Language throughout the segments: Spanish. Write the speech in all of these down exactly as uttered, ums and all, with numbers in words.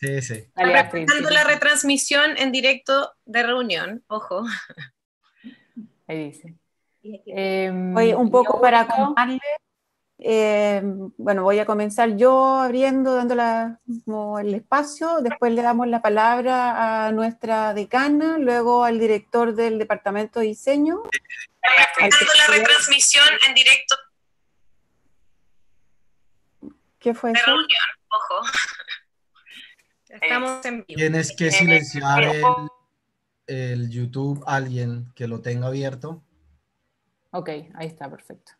Sí, sí. Dale, Está Astrid. preparando la retransmisión en directo de reunión, ojo. Ahí dice. Eh, Hoy un poco yo para único- contarles, eh, bueno, voy a comenzar yo abriendo, dando la- como el espacio, después le damos la palabra a nuestra decana, luego al director del departamento de diseño. Preparando la retransmisión en directo ¿Qué fue de eso? reunión, ojo. Estamos en vivo. Tienes que silenciar el, el YouTube, alguien que lo tenga abierto. Ok, ahí está, perfecto.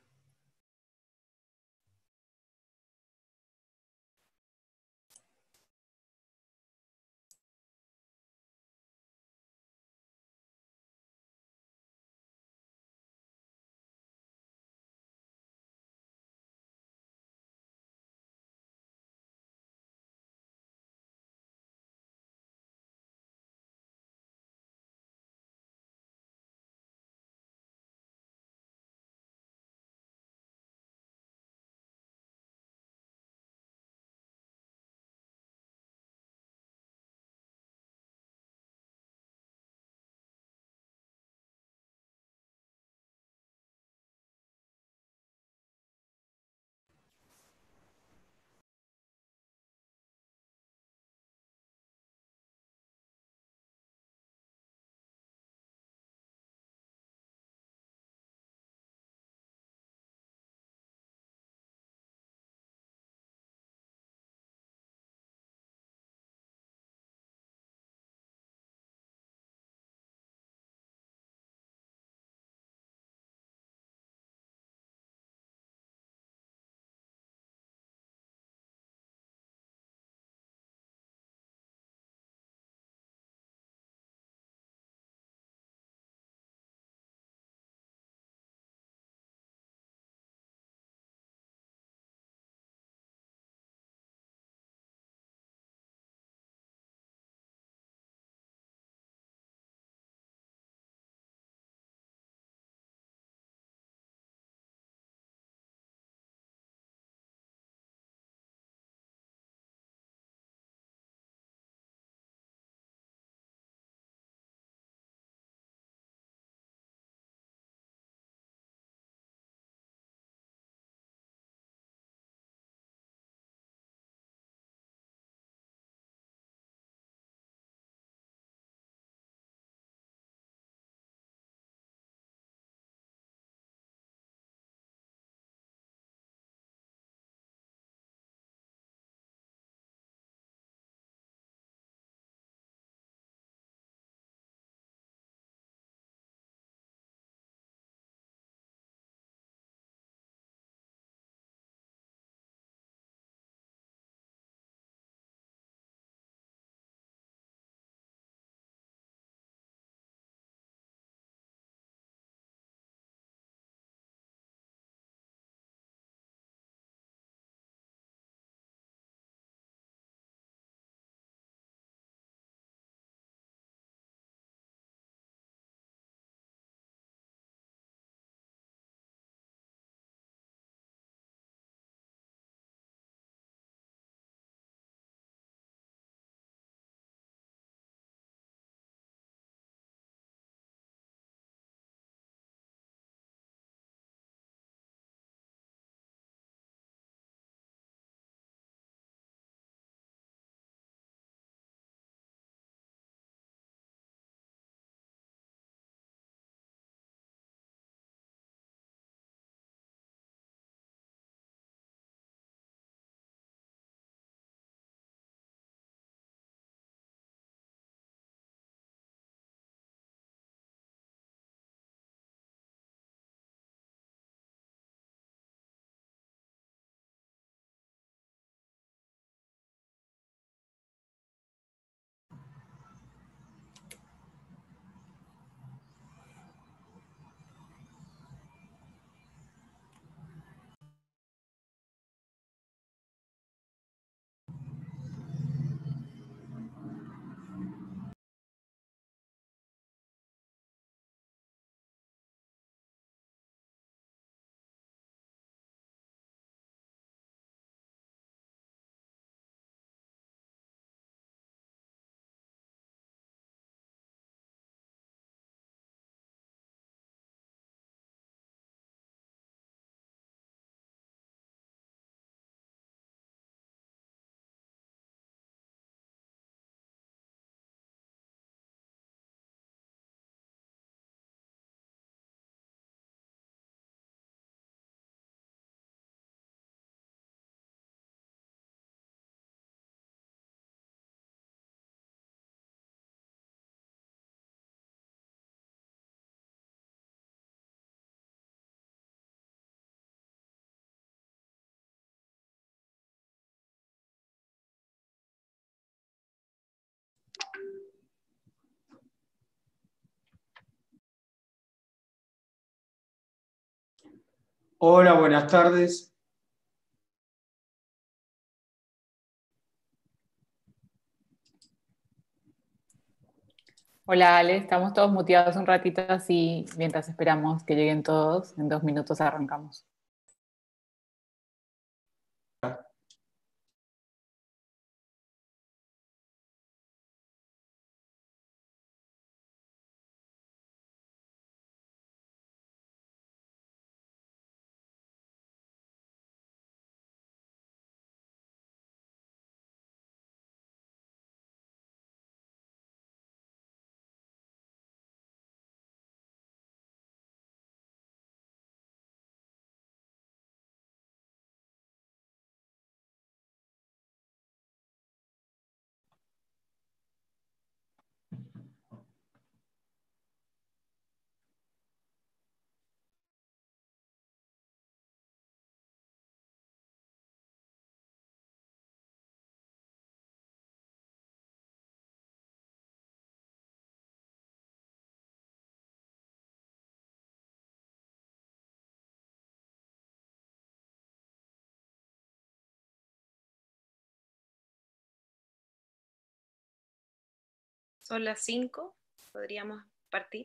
Hola, buenas tardes. Hola Ale, estamos todos muteados un ratito así mientras esperamos que lleguen todos. En dos minutos arrancamos. Son las cinco, podríamos partir.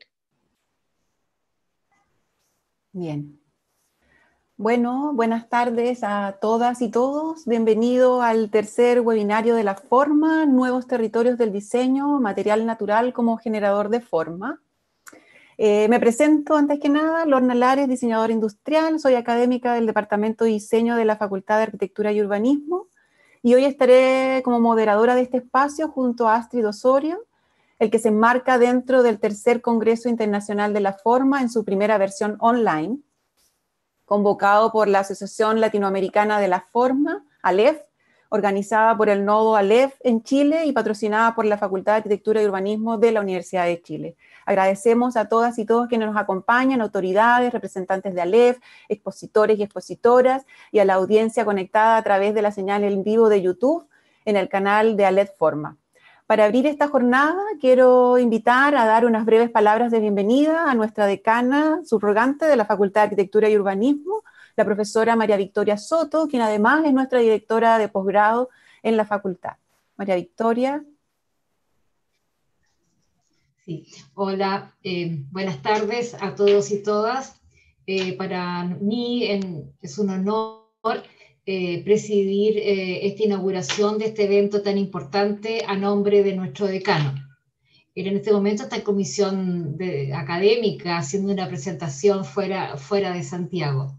Bien. Bueno, buenas tardes a todas y todos. Bienvenido al tercer webinario de la forma, Nuevos Territorios del Diseño, Material Natural como Generador de Forma. Eh, me presento antes que nada, Lorna Lares, diseñadora industrial, soy académica del Departamento de Diseño de la Facultad de Arquitectura y Urbanismo y hoy estaré como moderadora de este espacio junto a Astrid Osorio, el que se enmarca dentro del tercer Congreso Internacional de la Forma en su primera versión online, convocado por la Asociación Latinoamericana de la Forma, ALEF, organizada por el Nodo ALEF en Chile y patrocinada por la Facultad de Arquitectura y Urbanismo de la Universidad de Chile. Agradecemos a todas y todos quienes nos acompañan, autoridades, representantes de ALEF, expositores y expositoras, y a la audiencia conectada a través de la señal en vivo de YouTube en el canal de ALEF Forma. Para abrir esta jornada, quiero invitar a dar unas breves palabras de bienvenida a nuestra decana subrogante de la Facultad de Arquitectura y Urbanismo, la profesora María Victoria Soto, quien además es nuestra directora de posgrado en la facultad. María Victoria. Sí. Hola, eh, buenas tardes a todos y todas. Eh, para mí en, es un honor eh, presidir eh, esta inauguración de este evento tan importante a nombre de nuestro decano. Él en este momento está en comisión de, académica haciendo una presentación fuera, fuera de Santiago.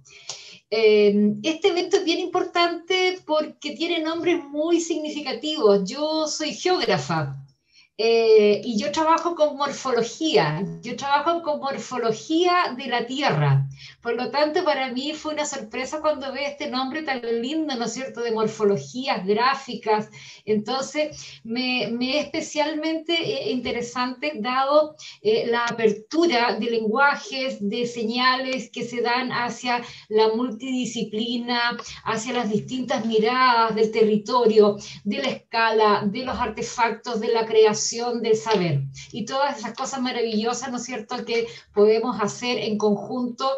Eh, este evento es bien importante porque tiene nombres muy significativos. Yo soy geógrafa. Eh, y yo trabajo con morfología, yo trabajo con morfología de la Tierra. Por lo tanto, para mí fue una sorpresa cuando ve este nombre tan lindo, ¿no es cierto?, de morfologías gráficas. Entonces, me, me es especialmente eh, interesante dado eh, la apertura de lenguajes, de señales que se dan hacia la multidisciplina, hacia las distintas miradas del territorio, de la escala, de los artefactos, de la creación del saber y todas esas cosas maravillosas, ¿no es cierto?, que podemos hacer en conjunto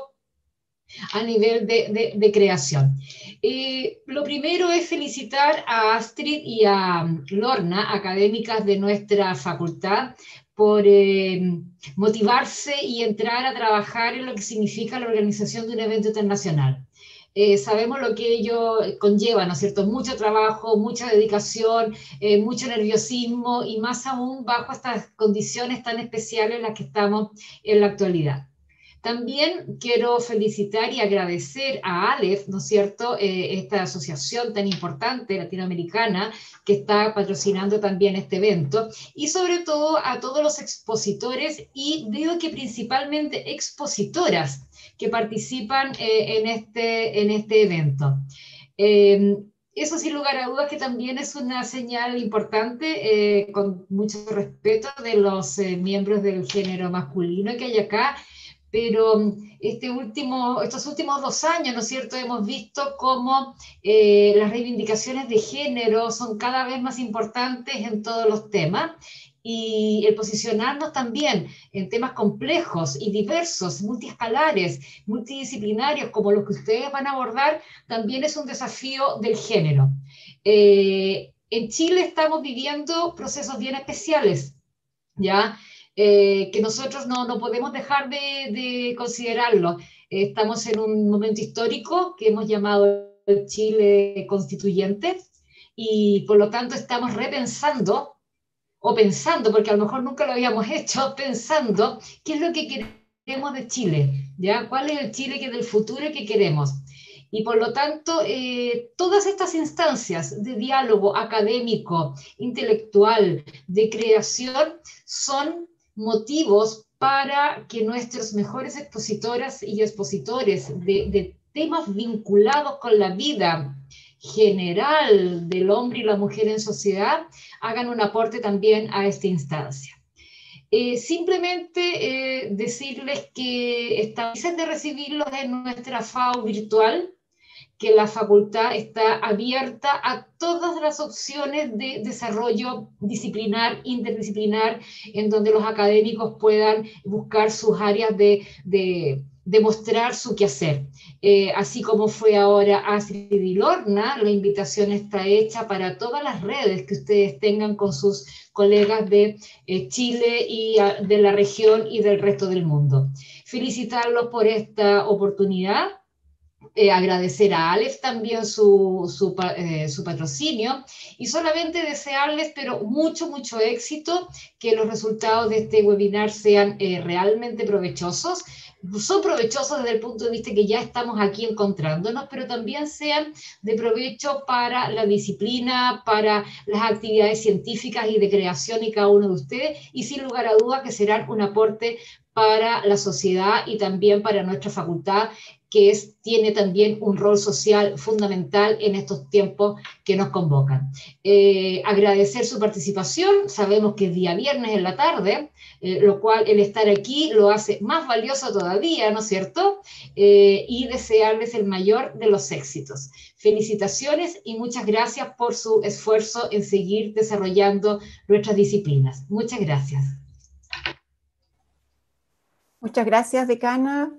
a nivel de, de, de creación. Eh, lo primero es felicitar a Astrid y a Lorna, académicas de nuestra facultad, por eh, motivarse y entrar a trabajar en lo que significa la organización de un evento internacional. Eh, sabemos lo que ello conlleva, ¿no es cierto? Mucho trabajo, mucha dedicación, eh, mucho nerviosismo y más aún bajo estas condiciones tan especiales en las que estamos en la actualidad. También quiero felicitar y agradecer a ALEF, ¿no es cierto?, eh, esta asociación tan importante latinoamericana que está patrocinando también este evento, y sobre todo a todos los expositores y veo que principalmente expositoras que participan eh, en, este, en este evento. Eh, Eso sin lugar a dudas que también es una señal importante, eh, con mucho respeto de los eh, miembros del género masculino que hay acá, pero este último, estos últimos dos años, ¿no es cierto?, hemos visto cómo eh, las reivindicaciones de género son cada vez más importantes en todos los temas, y el posicionarnos también en temas complejos y diversos, multiescalares, multidisciplinarios, como los que ustedes van a abordar, también es un desafío del género. Eh, en Chile estamos viviendo procesos bien especiales, ¿ya? Eh, que nosotros no, no podemos dejar de, de considerarlo. Eh, estamos en un momento histórico que hemos llamado el Chile constituyente, y por lo tanto estamos repensando, o pensando, porque a lo mejor nunca lo habíamos hecho, pensando qué es lo que queremos de Chile, ¿ya? ¿Cuál es el Chile que del futuro que queremos? Y por lo tanto, eh, todas estas instancias de diálogo académico, intelectual, de creación, son motivos para que nuestros mejores expositoras y expositores de, de temas vinculados con la vida general del hombre y la mujer en sociedad hagan un aporte también a esta instancia. Eh, simplemente eh, decirles que estamos de recibirlos en nuestra F A U virtual, que la facultad está abierta a todas las opciones de desarrollo disciplinar, interdisciplinar, en donde los académicos puedan buscar sus áreas de, de, de mostrar su quehacer. Eh, así como fue ahora Astrid y Lorna, la invitación está hecha para todas las redes que ustedes tengan con sus colegas de eh, Chile y a, de la región y del resto del mundo. Felicitarlos por esta oportunidad. Eh, agradecer a Aleph también su, su, eh, su patrocinio, y solamente desearles, pero mucho, mucho éxito, que los resultados de este webinar sean eh, realmente provechosos. Son provechosos desde el punto de vista que ya estamos aquí encontrándonos, pero también sean de provecho para la disciplina, para las actividades científicas y de creación y cada uno de ustedes, y sin lugar a duda que serán un aporte para la sociedad y también para nuestra facultad, que es, tiene también un rol social fundamental en estos tiempos que nos convocan. Eh, agradecer su participación, sabemos que es día viernes en la tarde, eh, lo cual el estar aquí lo hace más valioso todavía, ¿no es cierto? Eh, y desearles el mayor de los éxitos. Felicitaciones y muchas gracias por su esfuerzo en seguir desarrollando nuestras disciplinas. Muchas gracias. Muchas gracias, decana.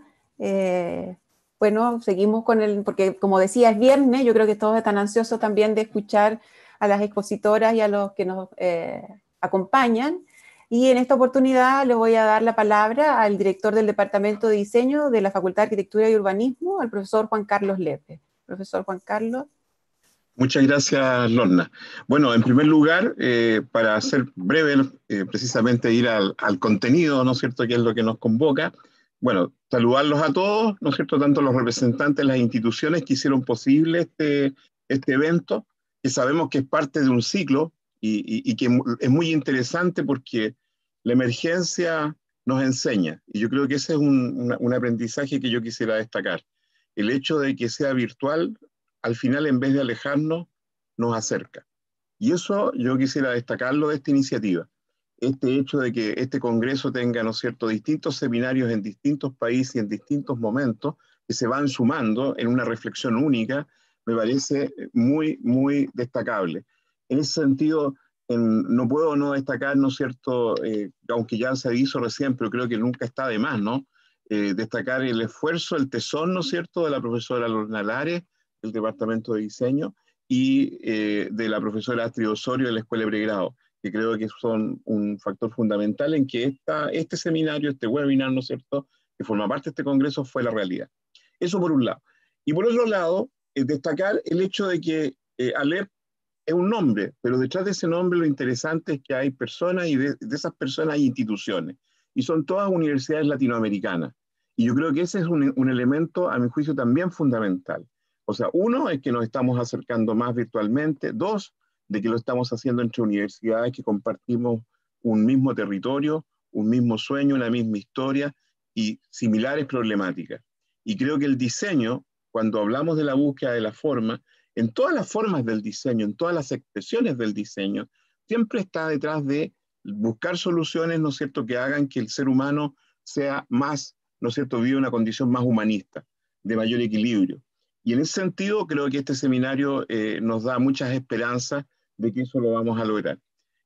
Eh, bueno, seguimos con el, porque como decía, es viernes, yo creo que todos están ansiosos también de escuchar a las expositoras y a los que nos eh, acompañan. Y en esta oportunidad le voy a dar la palabra al director del Departamento de Diseño de la Facultad de Arquitectura y Urbanismo, al profesor Juan Carlos Lepe. Profesor Juan Carlos. Muchas gracias, Lorna. Bueno, en primer lugar, eh, para ser breve, eh, precisamente ir al, al contenido, ¿no es cierto?, que es lo que nos convoca. Bueno, saludarlos a todos, ¿no es cierto?, tanto los representantes de las instituciones que hicieron posible este, este evento, que sabemos que es parte de un ciclo y, y, y que es muy interesante porque la emergencia nos enseña, y yo creo que ese es un, una, un aprendizaje que yo quisiera destacar. El hecho de que sea virtual, al final, en vez de alejarnos, nos acerca. Y eso yo quisiera destacarlo de esta iniciativa. Este hecho de que este congreso tenga, ¿no es cierto?, distintos seminarios en distintos países y en distintos momentos, que se van sumando en una reflexión única, me parece muy, muy destacable. En ese sentido, en, no puedo no destacar, ¿no es cierto?, eh, aunque ya se hizo recién, pero creo que nunca está de más, ¿no?, eh, destacar el esfuerzo, el tesón, ¿no es cierto?, de la profesora Lorna Lares, del Departamento de Diseño, y eh, de la profesora Astrid Osorio de la Escuela de Pregrado, que creo que son un factor fundamental en que esta, este seminario, este webinar, ¿no es cierto?, que forma parte de este congreso, fue la realidad. Eso por un lado. Y por otro lado, eh, destacar el hecho de que eh, Aleph es un nombre, pero detrás de ese nombre lo interesante es que hay personas y de, de esas personas hay instituciones, y son todas universidades latinoamericanas. Y yo creo que ese es un, un elemento, a mi juicio, también fundamental. O sea, uno es que nos estamos acercando más virtualmente, dos, de que lo estamos haciendo entre universidades que compartimos un mismo territorio, un mismo sueño, una misma historia y similares problemáticas. Y creo que el diseño, cuando hablamos de la búsqueda de la forma, en todas las formas del diseño, en todas las expresiones del diseño, siempre está detrás de buscar soluciones, ¿no es cierto?, que hagan que el ser humano sea más, ¿no es cierto?, vive una condición más humanista, de mayor equilibrio. Y en ese sentido creo que este seminario eh, nos da muchas esperanzas de que eso lo vamos a lograr.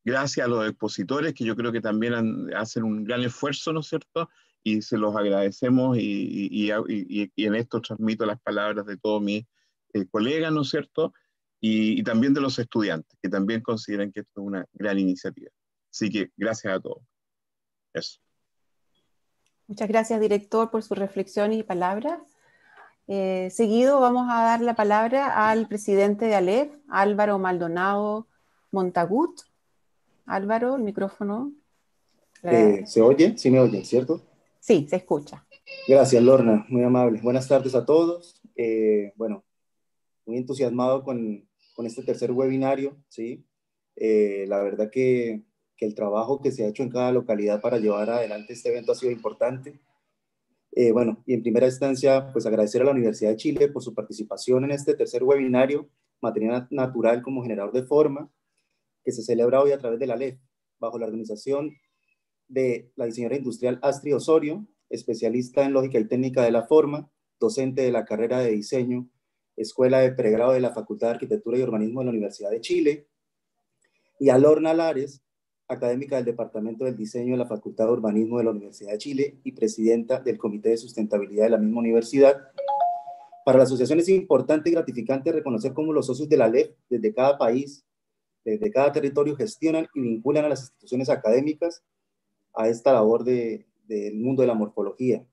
gracias a los expositores, que yo creo que también han, hacen un gran esfuerzo, ¿no es cierto? Y se los agradecemos, y, y, y, y en esto transmito las palabras de todos mis eh, colegas, ¿no es cierto? Y, y también de los estudiantes, que también consideran que esto es una gran iniciativa. Así que gracias a todos. Eso. Muchas gracias, director, por su reflexión y palabras. Eh, seguido vamos a dar la palabra al presidente de Aleph, Álvaro Maldonado Montagut. Álvaro, el micrófono. Eh, ¿Se oye? Sí me oyen, ¿cierto? Sí, se escucha. Gracias, Lorna, muy amable. Buenas tardes a todos. Eh, bueno, muy entusiasmado con, con este tercer webinario, ¿sí? Eh, la verdad que, que el trabajo que se ha hecho en cada localidad para llevar adelante este evento ha sido importante. Eh, bueno, y en primera instancia, pues agradecer a la Universidad de Chile por su participación en este tercer webinario, Material Natural como Generador de Forma, que se celebra hoy a través de la Aleph, bajo la organización de la diseñadora industrial Astrid Osorio, especialista en lógica y técnica de la forma, docente de la carrera de diseño, escuela de pregrado de la Facultad de Arquitectura y Urbanismo de la Universidad de Chile, y a Lorna Lares, académica del Departamento del Diseño de la Facultad de Urbanismo de la Universidad de Chile y presidenta del Comité de Sustentabilidad de la misma universidad. Para la asociación es importante y gratificante reconocer cómo los socios de la Aleph, desde cada país, desde cada territorio, gestionan y vinculan a las instituciones académicas a esta labor de, del mundo de la morfología.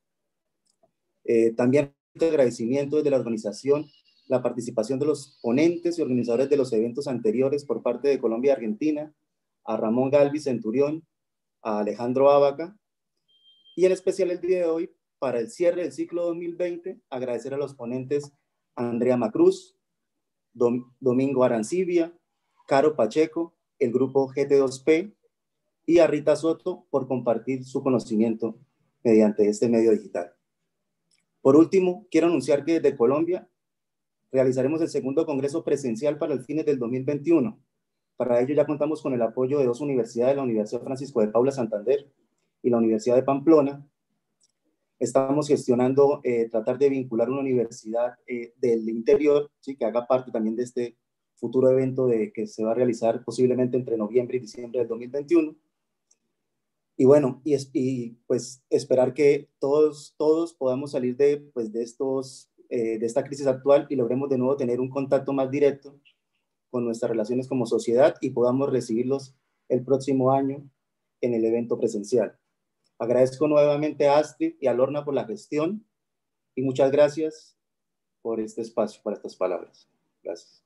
Eh, también agradecimiento desde la organización, la participación de los ponentes y organizadores de los eventos anteriores por parte de Colombia y Argentina, a Ramón Galvis Centurión, a Alejandro Ábaca, y en especial el día de hoy, para el cierre del ciclo dos mil veinte, agradecer a los ponentes Andrea Macruz, Dom, Domingo Arancibia, Caro Pacheco, el grupo G T dos P, y a Rita Soto por compartir su conocimiento mediante este medio digital. Por último, quiero anunciar que desde Colombia realizaremos el segundo congreso presencial para el fines del dos mil veintiuno. Para ello ya contamos con el apoyo de dos universidades, la Universidad Francisco de Paula Santander y la Universidad de Pamplona. Estamos gestionando eh, tratar de vincular una universidad eh, del interior, ¿sí?, que haga parte también de este futuro evento de, que se va a realizar posiblemente entre noviembre y diciembre del dos mil veintiuno. Y bueno, y, y pues esperar que todos, todos podamos salir de, pues, de, estos, eh, de esta crisis actual y logremos de nuevo tener un contacto más directo con nuestras relaciones como sociedad y podamos recibirlos el próximo año en el evento presencial. Agradezco nuevamente a Astrid y a Lorna por la gestión y muchas gracias por este espacio, por estas palabras. Gracias.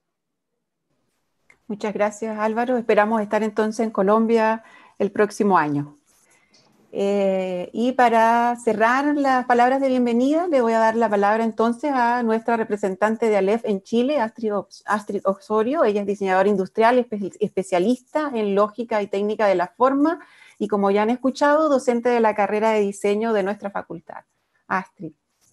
Muchas gracias, Álvaro. Esperamos estar entonces en Colombia el próximo año. Eh, y para cerrar las palabras de bienvenida, le voy a dar la palabra entonces a nuestra representante de Aleph en Chile, Astrid, Astrid Osorio. Ella es diseñadora industrial, espe especialista en lógica y técnica de la forma, y como ya han escuchado, docente de la carrera de diseño de nuestra facultad. Astrid.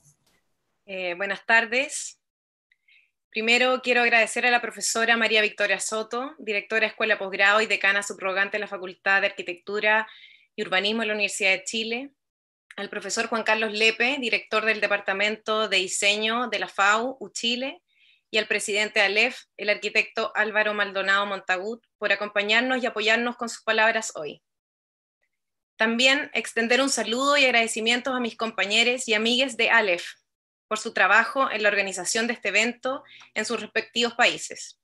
Eh, buenas tardes. Primero quiero agradecer a la profesora María Victoria Soto, directora de Escuela Posgrado y decana subrogante de la Facultad de Arquitectura y Urbanismo de la Universidad de Chile, al profesor Juan Carlos Lepe, director del Departamento de Diseño de la F A U, U Chile, y al presidente de Aleph, el arquitecto Álvaro Maldonado Montagut, por acompañarnos y apoyarnos con sus palabras hoy. También extender un saludo y agradecimientos a mis compañeros y amigues de Aleph por su trabajo en la organización de este evento en sus respectivos países.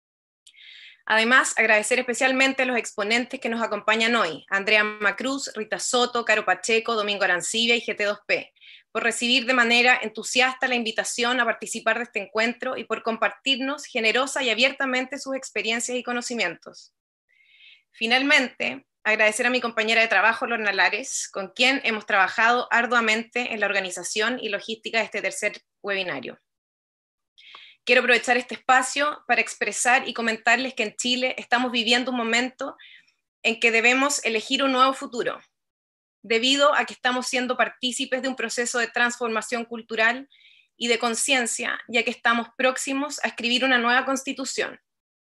Además, agradecer especialmente a los exponentes que nos acompañan hoy, Andrea Macruz, Rita Soto, Caro Pacheco, Domingo Arancibia y G T dos P, por recibir de manera entusiasta la invitación a participar de este encuentro y por compartirnos generosa y abiertamente sus experiencias y conocimientos. Finalmente, agradecer a mi compañera de trabajo, Lorna Lares, con quien hemos trabajado arduamente en la organización y logística de este tercer webinario. Quiero aprovechar este espacio para expresar y comentarles que en Chile estamos viviendo un momento en que debemos elegir un nuevo futuro, debido a que estamos siendo partícipes de un proceso de transformación cultural y de conciencia, ya que estamos próximos a escribir una nueva constitución.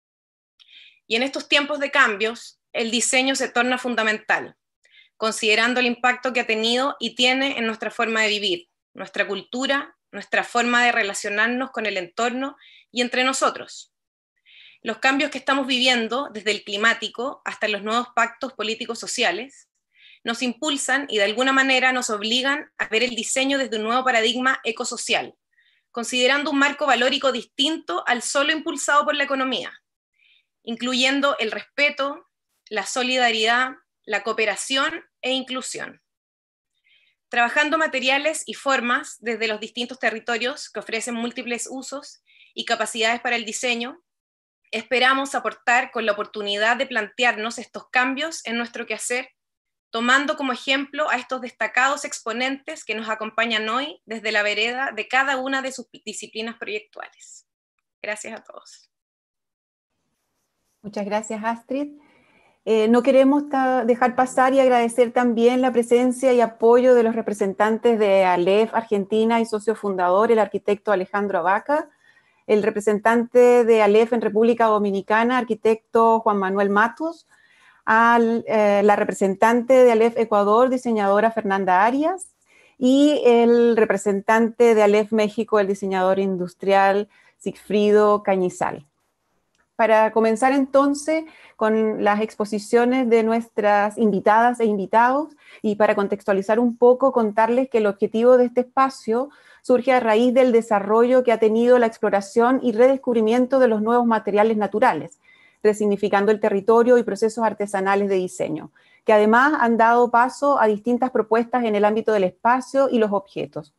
Y en estos tiempos de cambios, el diseño se torna fundamental, considerando el impacto que ha tenido y tiene en nuestra forma de vivir, nuestra cultura, nuestra forma de relacionarnos con el entorno y entre nosotros. Los cambios que estamos viviendo, desde el climático hasta los nuevos pactos políticos sociales, nos impulsan y de alguna manera nos obligan a ver el diseño desde un nuevo paradigma ecosocial, considerando un marco valórico distinto al solo impulsado por la economía, incluyendo el respeto, la solidaridad, la cooperación e inclusión. Trabajando materiales y formas desde los distintos territorios que ofrecen múltiples usos y capacidades para el diseño, esperamos aportar con la oportunidad de plantearnos estos cambios en nuestro quehacer, tomando como ejemplo a estos destacados exponentes que nos acompañan hoy desde la vereda de cada una de sus disciplinas proyectuales. Gracias a todos. Muchas gracias, Astrid. Eh, no queremos dejar pasar y agradecer también la presencia y apoyo de los representantes de Aleph Argentina y socio fundador, el arquitecto Alejandro Abaca, el representante de Aleph en República Dominicana, arquitecto Juan Manuel Matus, a eh, la representante de Aleph Ecuador, diseñadora Fernanda Arias, y el representante de Aleph México, el diseñador industrial Sigfrido Cañizal. Para comenzar entonces con las exposiciones de nuestras invitadas e invitados, y para contextualizar un poco, contarles que el objetivo de este espacio surge a raíz del desarrollo que ha tenido la exploración y redescubrimiento de los nuevos materiales naturales, resignificando el territorio y procesos artesanales de diseño, que además han dado paso a distintas propuestas en el ámbito del espacio y los objetos.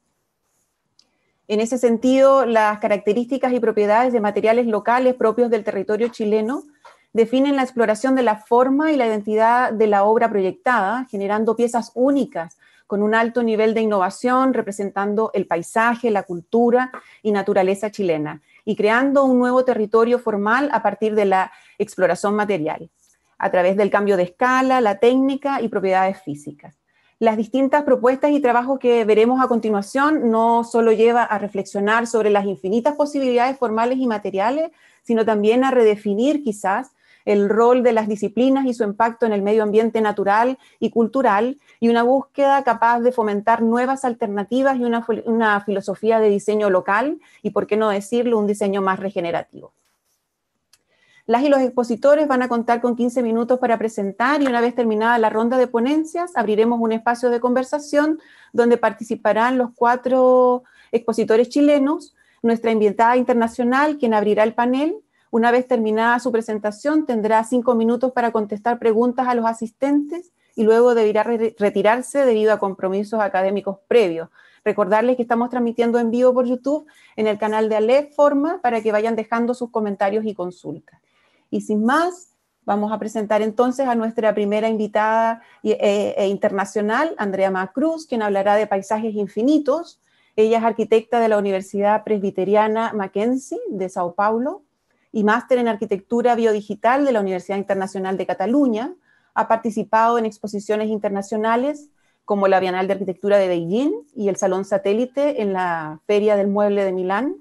En ese sentido, las características y propiedades de materiales locales propios del territorio chileno definen la exploración de la forma y la identidad de la obra proyectada, generando piezas únicas con un alto nivel de innovación, representando el paisaje, la cultura y naturaleza chilena, y creando un nuevo territorio formal a partir de la exploración material, a través del cambio de escala, la técnica y propiedades físicas. Las distintas propuestas y trabajos que veremos a continuación no solo lleva a reflexionar sobre las infinitas posibilidades formales y materiales, sino también a redefinir quizás el rol de las disciplinas y su impacto en el medio ambiente natural y cultural, y una búsqueda capaz de fomentar nuevas alternativas y una, una filosofía de diseño local, y por qué no decirlo, un diseño más regenerativo. Las y los expositores van a contar con quince minutos para presentar, y una vez terminada la ronda de ponencias, abriremos un espacio de conversación donde participarán los cuatro expositores chilenos, nuestra invitada internacional, quien abrirá el panel. Una vez terminada su presentación, tendrá cinco minutos para contestar preguntas a los asistentes y luego deberá re- retirarse debido a compromisos académicos previos. Recordarles que estamos transmitiendo en vivo por YouTube en el canal de Aleph Forma para que vayan dejando sus comentarios y consultas. Y sin más, vamos a presentar entonces a nuestra primera invitada e, e internacional, Andrea Macruz, quien hablará de paisajes infinitos. Ella es arquitecta de la Universidad Presbiteriana Mackenzie de Sao Paulo y máster en Arquitectura Biodigital de la Universidad Internacional de Cataluña. Ha participado en exposiciones internacionales como la Bienal de Arquitectura de Beijing y el Salón Satélite en la Feria del Mueble de Milán.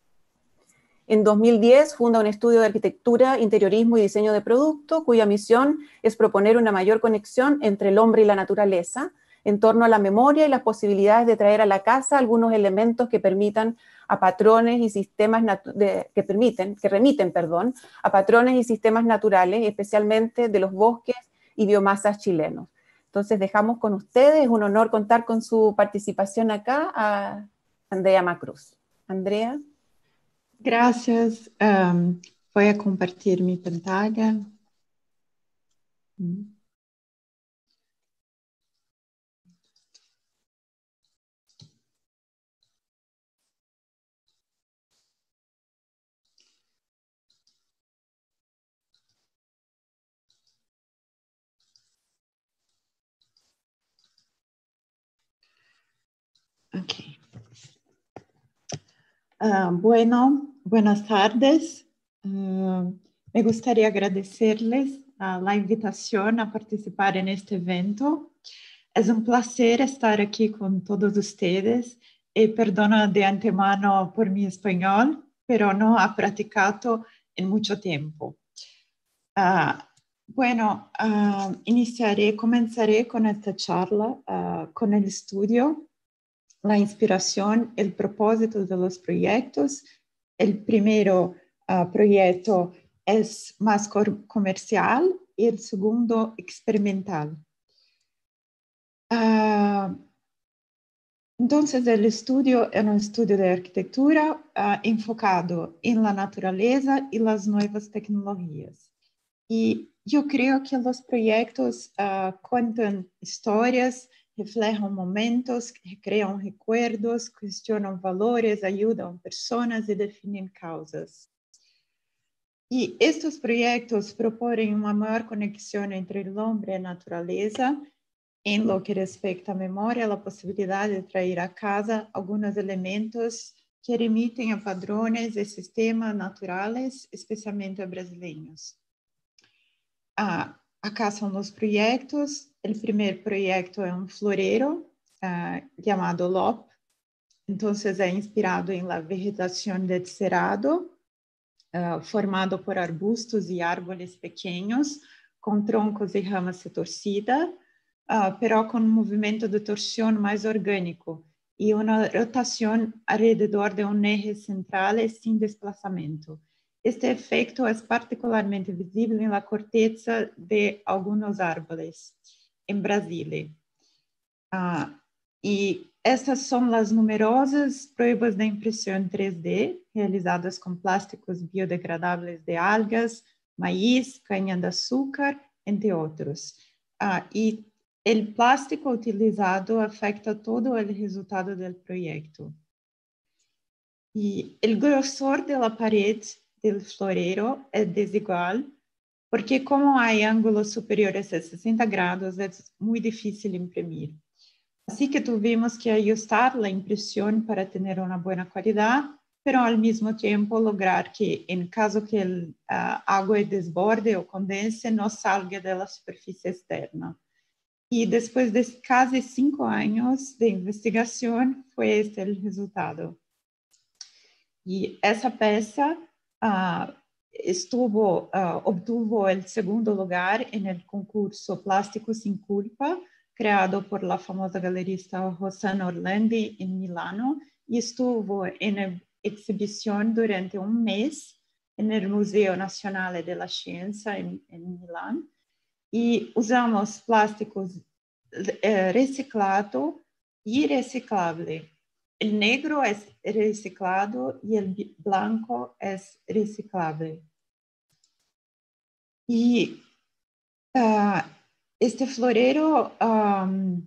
En dos mil diez funda un estudio de arquitectura, interiorismo y diseño de producto, cuya misión es proponer una mayor conexión entre el hombre y la naturaleza, en torno a la memoria y las posibilidades de traer a la casa algunos elementos que permitan a patrones y sistemas de, que permiten, que remiten, perdón, a patrones y sistemas naturales, especialmente de los bosques y biomasas chilenos. Entonces dejamos con ustedes, es un honor contar con su participación acá, a Andrea Macruz. Andrea. Gracias. Um, voy a compartir mi pantalla. Okay. Uh, bueno, buenas tardes. Uh, me gustaría agradecerles uh, la invitación a participar en este evento. Es un placer estar aquí con todos ustedes y perdono de antemano por mi español, pero no he practicado en mucho tiempo. Uh, bueno, uh, iniciaré, comenzaré con esta charla uh, con el estudio, la inspiración, el propósito de los proyectos. El primero uh, proyecto es más comercial y el segundo experimental. Uh, entonces, el estudio es un estudio de arquitectura uh, enfocado en la naturaleza y las nuevas tecnologías. Y yo creo que los proyectos uh, cuentan historias, reflejan momentos, crean recuerdos, cuestionan valores, ayudan a personas y definen causas. Y estos proyectos proponen una mayor conexión entre el hombre y la naturaleza en lo que respecta a memoria, la posibilidad de traer a casa algunos elementos que remiten a padrones y sistemas naturales, especialmente brasileños. Ah, acá son los proyectos. El primer proyecto es un florero ah, llamado L O P. Entonces, es inspirado en la vegetación del cerrado, Uh, formado por arbustos y árboles pequeños, con troncos y ramas retorcidas, uh, pero con un movimiento de torsión más orgánico y una rotación alrededor de un eje central sin desplazamiento. Este efecto es particularmente visible en la corteza de algunos árboles en Brasil. Uh, y estas son las numerosas pruebas de impresión tres D realizadas con plásticos biodegradables de algas, maíz, caña de azúcar, entre otros. Ah, y el plástico utilizado afecta todo el resultado del proyecto. Y el grosor de la pared del florero es desigual, porque como hay ángulos superiores a sesenta grados, es muy difícil imprimir. Así que tuvimos que ajustar la impresión para tener una buena calidad, pero al mismo tiempo lograr que en caso que el uh, agua desborde o condense, no salga de la superficie externa. Y después de casi cinco años de investigación, fue este el resultado. Y esa pieza uh, estuvo, uh, obtuvo el segundo lugar en el concurso Plástico Sin Culpa, creado por la famosa galerista Rossana Orlandi en Milano, y estuvo en exhibición durante un mes en el Museo Nacional de la Ciencia en, en Milán. Y usamos plásticos eh, reciclado y reciclable. El negro es reciclado y el blanco es reciclable. Y uh, este florero um,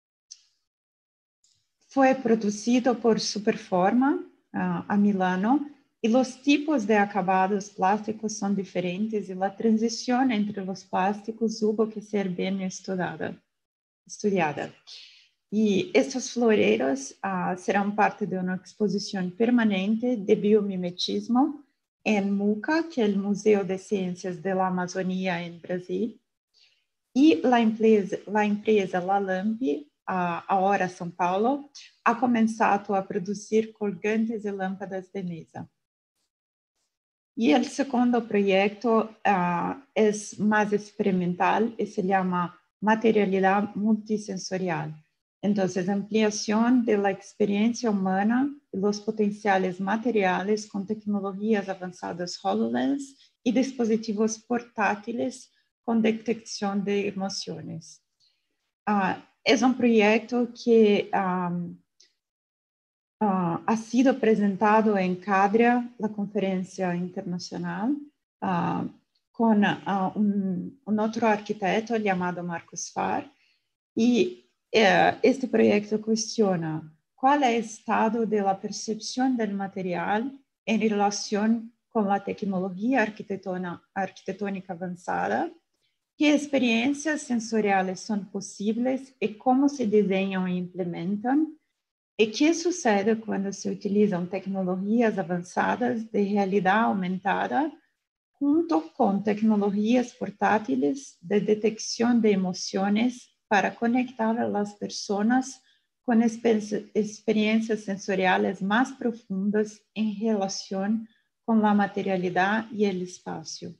fue producido por Superforma uh, a Milano, y los tipos de acabados plásticos son diferentes y la transición entre los plásticos hubo que ser bien estudiada. estudiada. Y estos floreros uh, serán parte de una exposición permanente de biomimetismo en MUCA, que es el Museo de Ciencias de la Amazonía en Brasil. Y la empresa, la empresa Lalamp, ahora São Paulo, ha comenzado a producir colgantes y lámparas de mesa. Y el segundo proyecto uh, es más experimental y se llama Materialidad Multisensorial. Entonces, ampliación de la experiencia humana y los potenciales materiales con tecnologías avanzadas HoloLens y dispositivos portátiles con detección de emociones. Uh, es un proyecto que um, uh, ha sido presentado en CADRIA, la conferencia internacional, uh, con uh, un, un otro arquitecto llamado Marcus Farr, y uh, este proyecto cuestiona cuál es el estado de la percepción del material en relación con la tecnología arquitectónica avanzada, qué experiencias sensoriales son posibles y cómo se diseñan e implementan, y qué sucede cuando se utilizan tecnologías avanzadas de realidad aumentada junto con tecnologías portátiles de detección de emociones para conectar a las personas con exper- experiencias sensoriales más profundas en relación con la materialidad y el espacio.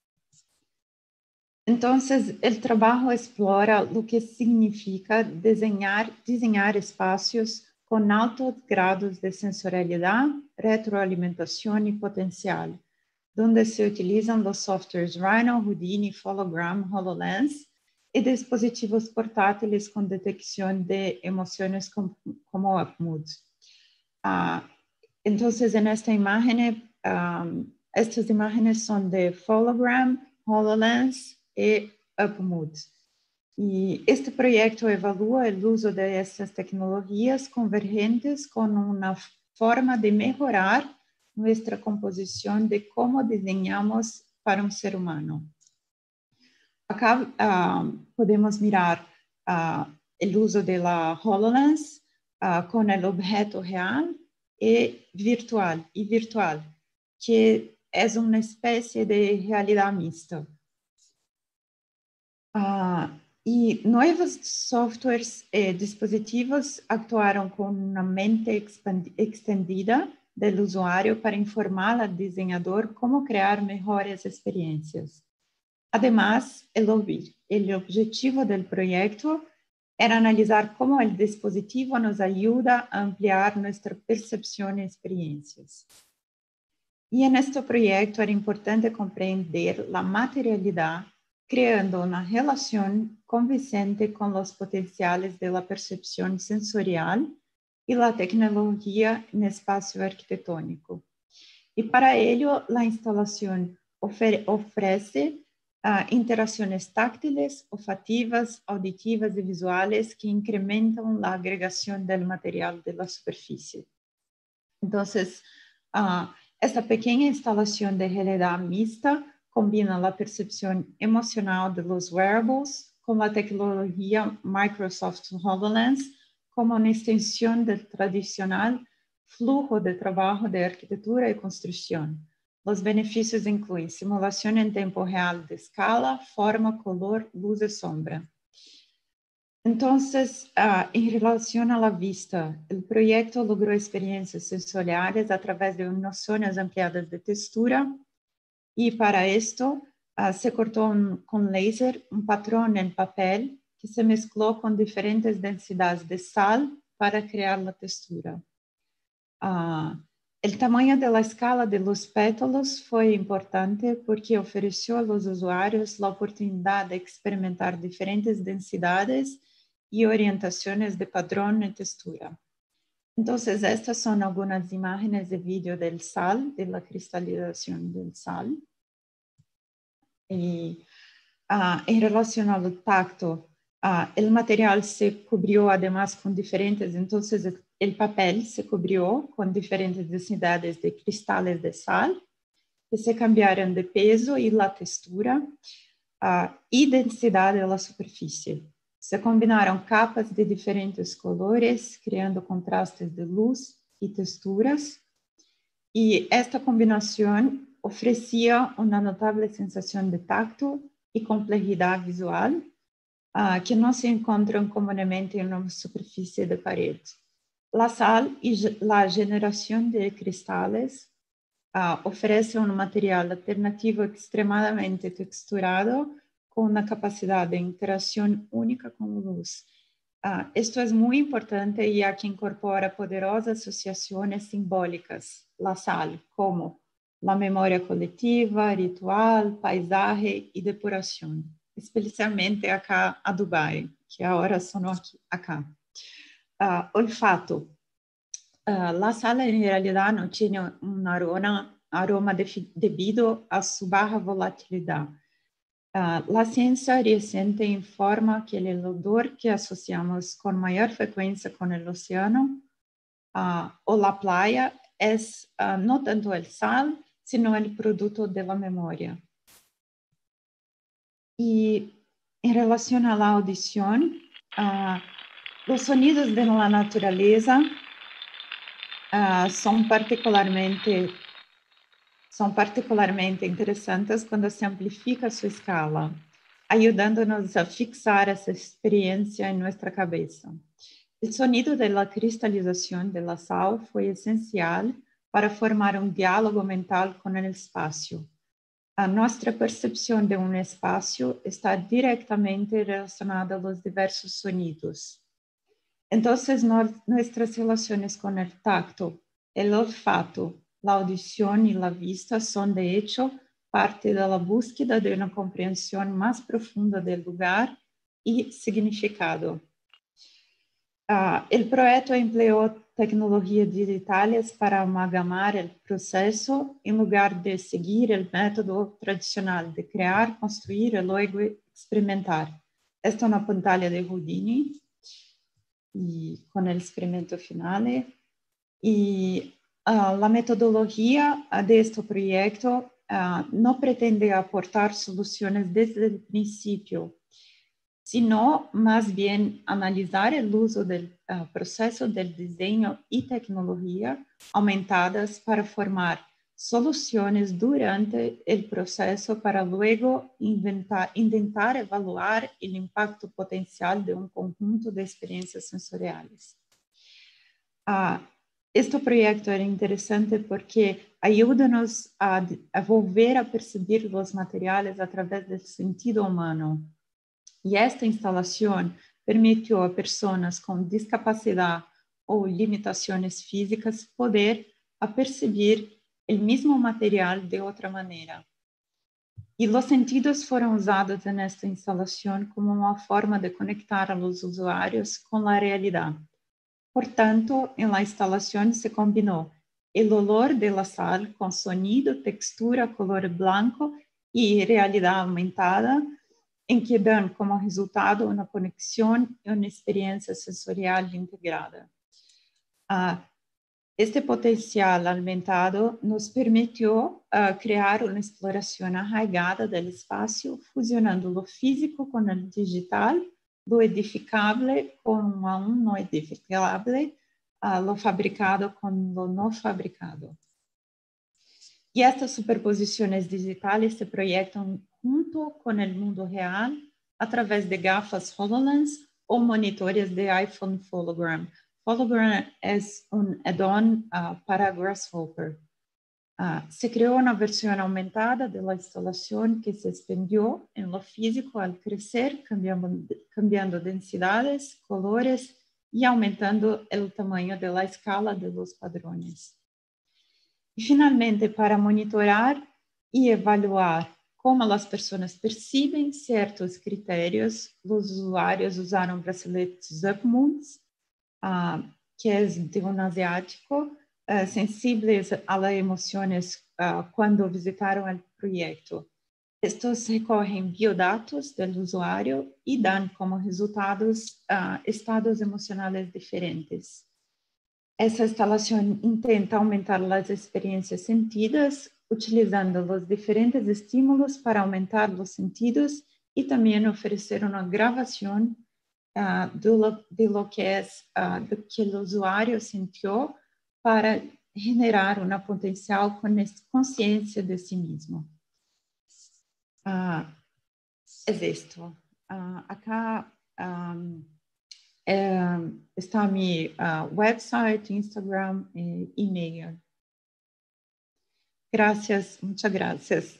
Entonces, el trabajo explora lo que significa diseñar, diseñar espacios con altos grados de sensorialidad, retroalimentación y potencial, donde se utilizan los softwares Rhino, Houdini, Hologram, HoloLens y dispositivos portátiles con detección de emociones como, como UpMood. Uh, entonces, en esta imagen, um, estas imágenes son de Hologram, HoloLens y UpMood. Y este proyecto evalúa el uso de estas tecnologías convergentes con una forma de mejorar nuestra composición de cómo diseñamos para un ser humano. Acá uh, podemos mirar uh, el uso de la HoloLens uh, con el objeto real y virtual, y virtual, que es una especie de realidad mixta. Uh, y nuevos softwares y dispositivos actuaron con una mente extendida del usuario para informar al diseñador cómo crear mejores experiencias. Además, el, el objetivo del proyecto era analizar cómo el dispositivo nos ayuda a ampliar nuestra percepción y experiencias. Y en este proyecto era importante comprender la materialidad, creando una relación convincente con los potenciales de la percepción sensorial y la tecnología en espacio arquitectónico. Y para ello, la instalación ofre ofrece uh, interacciones táctiles, olfativas, auditivas y visuales que incrementan la agregación del material de la superficie. Entonces, uh, esta pequeña instalación de realidad mixta combina la percepción emocional de los wearables con la tecnología Microsoft HoloLens como una extensión del tradicional flujo de trabajo de arquitectura y construcción. Los beneficios incluyen simulación en tiempo real de escala, forma, color, luz y sombra. Entonces, uh, en relación a la vista, el proyecto logró experiencias sensoriales a través de nociones ampliadas de textura y para esto uh, se cortó un, con láser un patrón en papel que se mezcló con diferentes densidades de sal para crear la textura. Uh, el tamaño de la escala de los pétalos fue importante porque ofreció a los usuarios la oportunidad de experimentar diferentes densidades y orientaciones de patrón y textura. Entonces, estas son algunas imágenes de vídeo del sal, de la cristalización del sal. Y uh, en relación al tacto, uh, el material se cubrió además con diferentes, entonces el, el papel se cubrió con diferentes densidades de cristales de sal que se cambiaron de peso y la textura uh, y densidad de la superficie. Se combinaron capas de diferentes colores, creando contrastes de luz y texturas. Y esta combinación ofrecía una notable sensación de tacto y complejidad visual uh, que no se encuentran comúnmente en una superficie de pared. La sal y la generación de cristales uh, ofrece un material alternativo extremadamente texturado con una capacidad de interacción única con la luz. Uh, esto es muy importante ya que incorpora poderosas asociaciones simbólicas, la sal, como la memoria colectiva, ritual, paisaje y depuración, especialmente acá a Dubái, que ahora son aquí, acá. Uh, olfato. Uh, la sal en realidad no tiene un aroma, aroma de, debido a su baja volatilidad. Uh, la ciencia reciente informa que el olor que asociamos con mayor frecuencia con el océano uh, o la playa es uh, no tanto el sal, sino el producto de la memoria. Y en relación a la audición, uh, los sonidos de la naturaleza uh, son particularmente Son particularmente interesantes cuando se amplifica su escala, ayudándonos a fixar esa experiencia en nuestra cabeza. El sonido de la cristalización de la sal fue esencial para formar un diálogo mental con el espacio. A nuestra percepción de un espacio está directamente relacionada a los diversos sonidos. Entonces, no, nuestras relaciones con el tacto, el olfato la audición y la vista son de hecho parte de la búsqueda de una comprensión más profunda del lugar y significado. Uh, el proyecto empleó tecnologías digitales para amalgamar el proceso en lugar de seguir el método tradicional de crear, construir y luego experimentar. Esta es una pantalla de Houdini y con el experimento final. Y uh, la metodología de este proyecto uh, no pretende aportar soluciones desde el principio, sino más bien analizar el uso del uh, proceso del diseño y tecnología aumentadas para formar soluciones durante el proceso para luego inventar, intentar evaluar el impacto potencial de un conjunto de experiencias sensoriales. Uh, este proyecto era interesante porque ayuda-nos a, a volver a percibir los materiales a través del sentido humano. Y esta instalación permitió a personas con discapacidad o limitaciones físicas poder a percibir el mismo material de otra manera. Y los sentidos fueron usados en esta instalación como una forma de conectar a los usuarios con la realidad. Por tanto, en la instalación se combinó el olor de la sal con sonido, textura, color blanco y realidad aumentada, en que dan como resultado una conexión y una experiencia sensorial integrada. Uh, este potencial aumentado nos permitió uh, crear una exploración arraigada del espacio, fusionando lo físico con el digital, lo edificable con aún no edificable, uh, lo fabricado con lo no fabricado. Y estas superposiciones digitales se proyectan junto con el mundo real a través de gafas HoloLens o monitores de iPhone Hologram. Hologram es un add-on uh, para Grasshopper. Uh, se creó una versión aumentada de la instalación que se expandió en lo físico al crecer, cambiando, cambiando densidades, colores y aumentando el tamaño de la escala de los padrones. Y finalmente, para monitorar y evaluar cómo las personas perciben ciertos criterios, los usuarios usaron braceletes Upmunds, uh, que es de un asiático, uh, sensibles a las emociones uh, cuando visitaron el proyecto. Estos recogen biodatos del usuario y dan como resultados uh, estados emocionales diferentes. Essa instalación intenta aumentar las experiencias sentidas, utilizando los diferentes estímulos para aumentar los sentidos y también ofrecer una grabación uh, de, lo, de lo que es uh, de que el usuario sintió para generar una potencial conciencia de sí mismo. Uh, es esto. Uh, acá um, eh, está mi uh, website, Instagram e e-mail. Gracias, muchas gracias.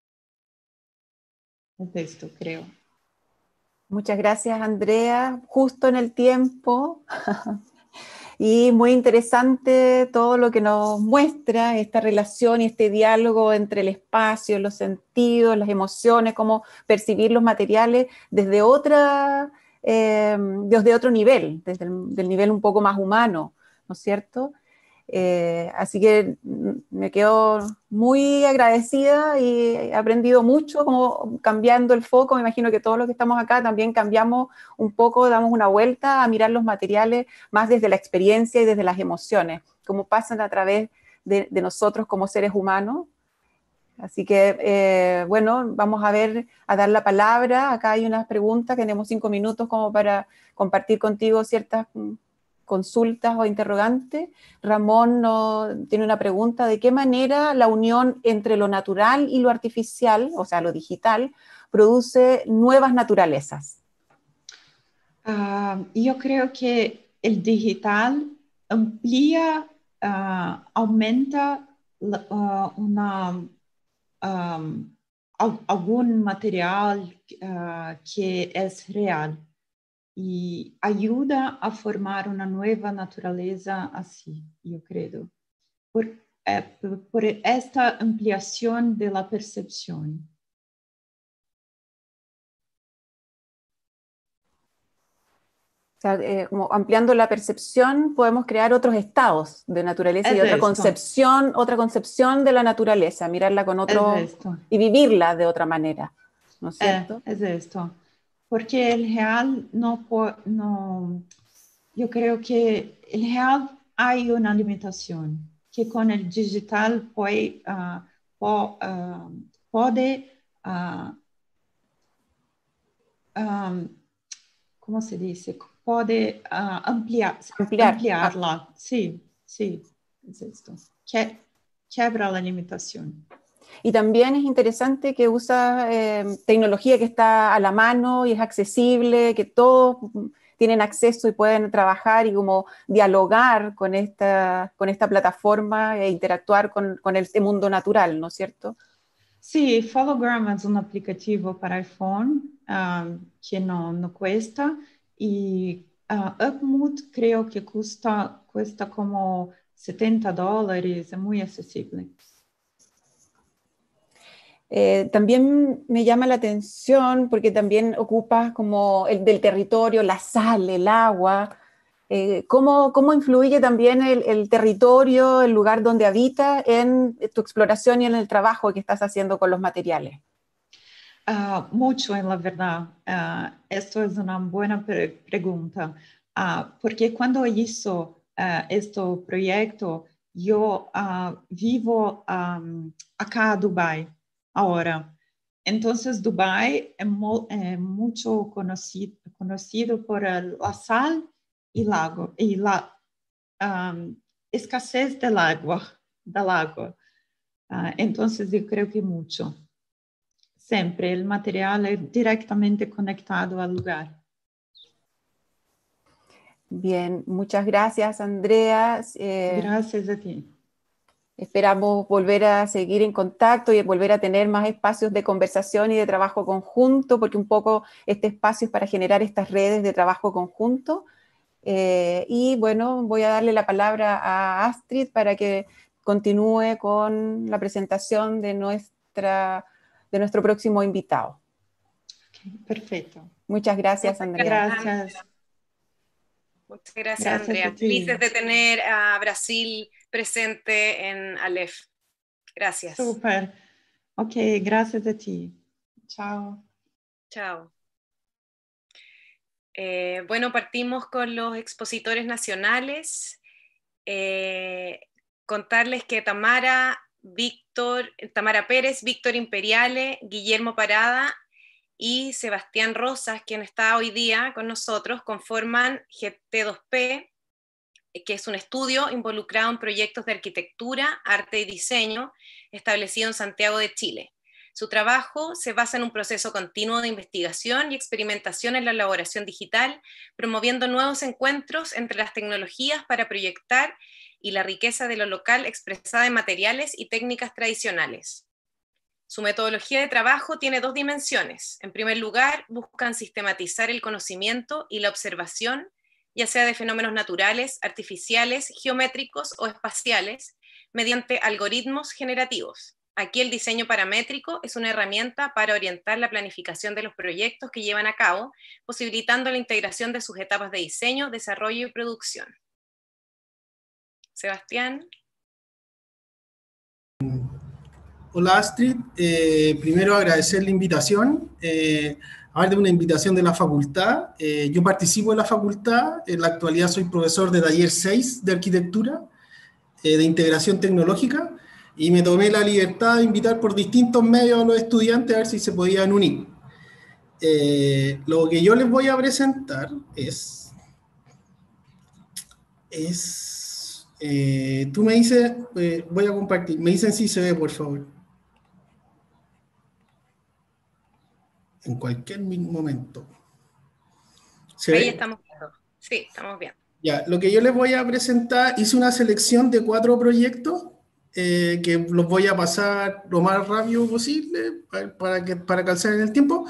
Es esto, creo. Muchas gracias, Andrea. Justo en el tiempo. Y muy interesante todo lo que nos muestra esta relación y este diálogo entre el espacio, los sentidos, las emociones, cómo percibir los materiales desde, otra, eh, desde otro nivel, desde el del nivel un poco más humano, ¿no es cierto? Eh, así que me quedo muy agradecida y he aprendido mucho, como cambiando el foco. Me imagino que todos los que estamos acá también cambiamos un poco, damos una vuelta a mirar los materiales más desde la experiencia y desde las emociones, cómo pasan a través de, de nosotros como seres humanos. Así que, eh, bueno, vamos a ver, a dar la palabra. Acá hay unas preguntas, tenemos cinco minutos como para compartir contigo ciertas consultas o interrogantes. Ramón no, tiene una pregunta: ¿de qué manera la unión entre lo natural y lo artificial, o sea, lo digital, produce nuevas naturalezas? Uh, yo creo que el digital amplía, uh, aumenta uh, una, um, algún material uh, que es real y ayuda a formar una nueva naturaleza así, yo creo. Por, eh, por esta ampliación de la percepción. O sea, eh, como ampliando la percepción, podemos crear otros estados de naturaleza es y otra esto. concepción, otra concepción de la naturaleza, mirarla con otro y vivirla de otra manera, ¿no es cierto? Eh, es esto, porque el real no, no, yo creo que el real hay una limitación que con el digital puede, uh, po, uh, puede uh, um, ¿cómo se dice? Puede uh, ampliar, ampliar, ampliarla. Ah. Sí, sí, es esto. Que, quebra la limitación. Y también es interesante que usa eh, tecnología que está a la mano y es accesible, que todos tienen acceso y pueden trabajar y como dialogar con esta, con esta plataforma e interactuar con, con el mundo natural, ¿no es cierto? Sí, Follogram es un aplicativo para iPhone um, que no, no cuesta y uh, Upmoot creo que cuesta, cuesta como setenta dólares, es muy accesible. Eh, también me llama la atención porque también ocupas como el del territorio, la sal, el agua. Eh, ¿cómo, ¿Cómo influye también el, el territorio, el lugar donde habita en tu exploración y en el trabajo que estás haciendo con los materiales? Uh, mucho, en la verdad. Uh, esto es una buena pre pregunta. Uh, porque cuando hizo uh, este proyecto, yo uh, vivo um, acá en Dubái ahora. Entonces, Dubái es, mu es mucho conocido, conocido por el, la sal y lago y la um, escasez del agua, del agua. Uh, entonces, yo creo que mucho. Siempre el material es directamente conectado al lugar. Bien, muchas gracias, Andrea. Eh, gracias a ti. Esperamos volver a seguir en contacto y volver a tener más espacios de conversación y de trabajo conjunto, porque un poco este espacio es para generar estas redes de trabajo conjunto. Eh, y bueno, voy a darle la palabra a Astrid para que continúe con la presentación de, nuestra, de nuestro próximo invitado. Okay, perfecto. Muchas gracias, Muchas Andrea. Gracias. Muchas gracias, gracias Andrea. Felices de tener a Brasil presente en Aleph. Gracias. Súper. Ok, gracias a ti. Chao. Chao. Eh, bueno, partimos con los expositores nacionales. Eh, contarles que Tamara, Víctor, Tamara Pérez, Víctor Imperiale, Guillermo Parada y Sebastián Rosas, quien está hoy día con nosotros, conforman G T dos P, que es un estudio involucrado en proyectos de arquitectura, arte y diseño establecido en Santiago de Chile. Su trabajo se basa en un proceso continuo de investigación y experimentación en la elaboración digital, promoviendo nuevos encuentros entre las tecnologías para proyectar y la riqueza de lo local expresada en materiales y técnicas tradicionales. Su metodología de trabajo tiene dos dimensiones. En primer lugar, buscan sistematizar el conocimiento y la observación, ya sea de fenómenos naturales, artificiales, geométricos o espaciales, mediante algoritmos generativos. Aquí el diseño paramétrico es una herramienta para orientar la planificación de los proyectos que llevan a cabo, posibilitando la integración de sus etapas de diseño, desarrollo y producción. Sebastián. Hola Astrid, eh, primero agradecer la invitación, eh, hablar de una invitación de la facultad. Eh, yo participo en la facultad, en la actualidad soy profesor de taller seis de arquitectura, eh, de integración tecnológica, y me tomé la libertad de invitar por distintos medios a los estudiantes a ver si se podían unir. Eh, lo que yo les voy a presentar es... es eh, tú me dices, eh, voy a compartir, me dicen si se ve, por favor. En cualquier momento. ¿Se Ahí ve? estamos viendo. Sí, estamos viendo. Ya, lo que yo les voy a presentar, hice una selección de cuatro proyectos eh, que los voy a pasar lo más rápido posible para, para, que, para calzar en el tiempo,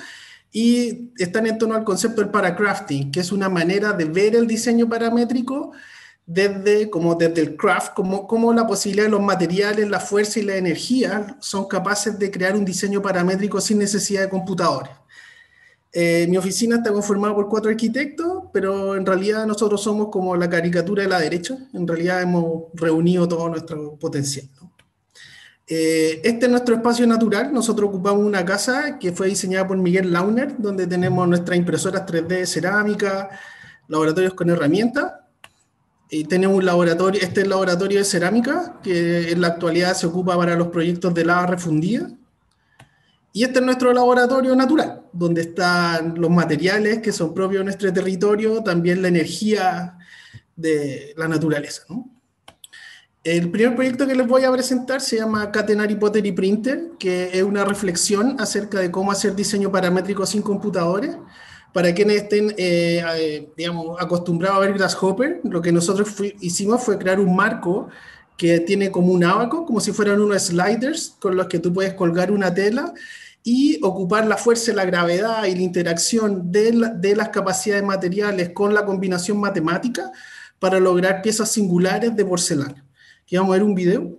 y están en torno al concepto del paracrafting, que es una manera de ver el diseño paramétrico desde, como desde el craft, como, como la posibilidad de los materiales, la fuerza y la energía son capaces de crear un diseño paramétrico sin necesidad de computadores. Eh, mi oficina está conformada por cuatro arquitectos, pero en realidad nosotros somos como la caricatura de la derecha. En realidad hemos reunido todo nuestro potencial, ¿no? Eh, este es nuestro espacio natural. Nosotros ocupamos una casa que fue diseñada por Miguel Launer, donde tenemos nuestras impresoras tres D de cerámica, laboratorios con herramientas. Y tenemos un laboratorio, este es el laboratorio de cerámica, que en la actualidad se ocupa para los proyectos de lava refundida. Y este es nuestro laboratorio natural, donde están los materiales que son propios de nuestro territorio, también la energía de la naturaleza, ¿no? El primer proyecto que les voy a presentar se llama Catenary Pottery Printer, que es una reflexión acerca de cómo hacer diseño paramétrico sin computadores. Para quienes estén, eh, eh, digamos, acostumbrados a ver Grasshopper, lo que nosotros fui, hicimos fue crear un marco que tiene como un abaco, como si fueran unos sliders con los que tú puedes colgar una tela y ocupar la fuerza, la gravedad y la interacción de, la, de las capacidades materiales con la combinación matemática para lograr piezas singulares de porcelana. Aquí vamos a ver un video.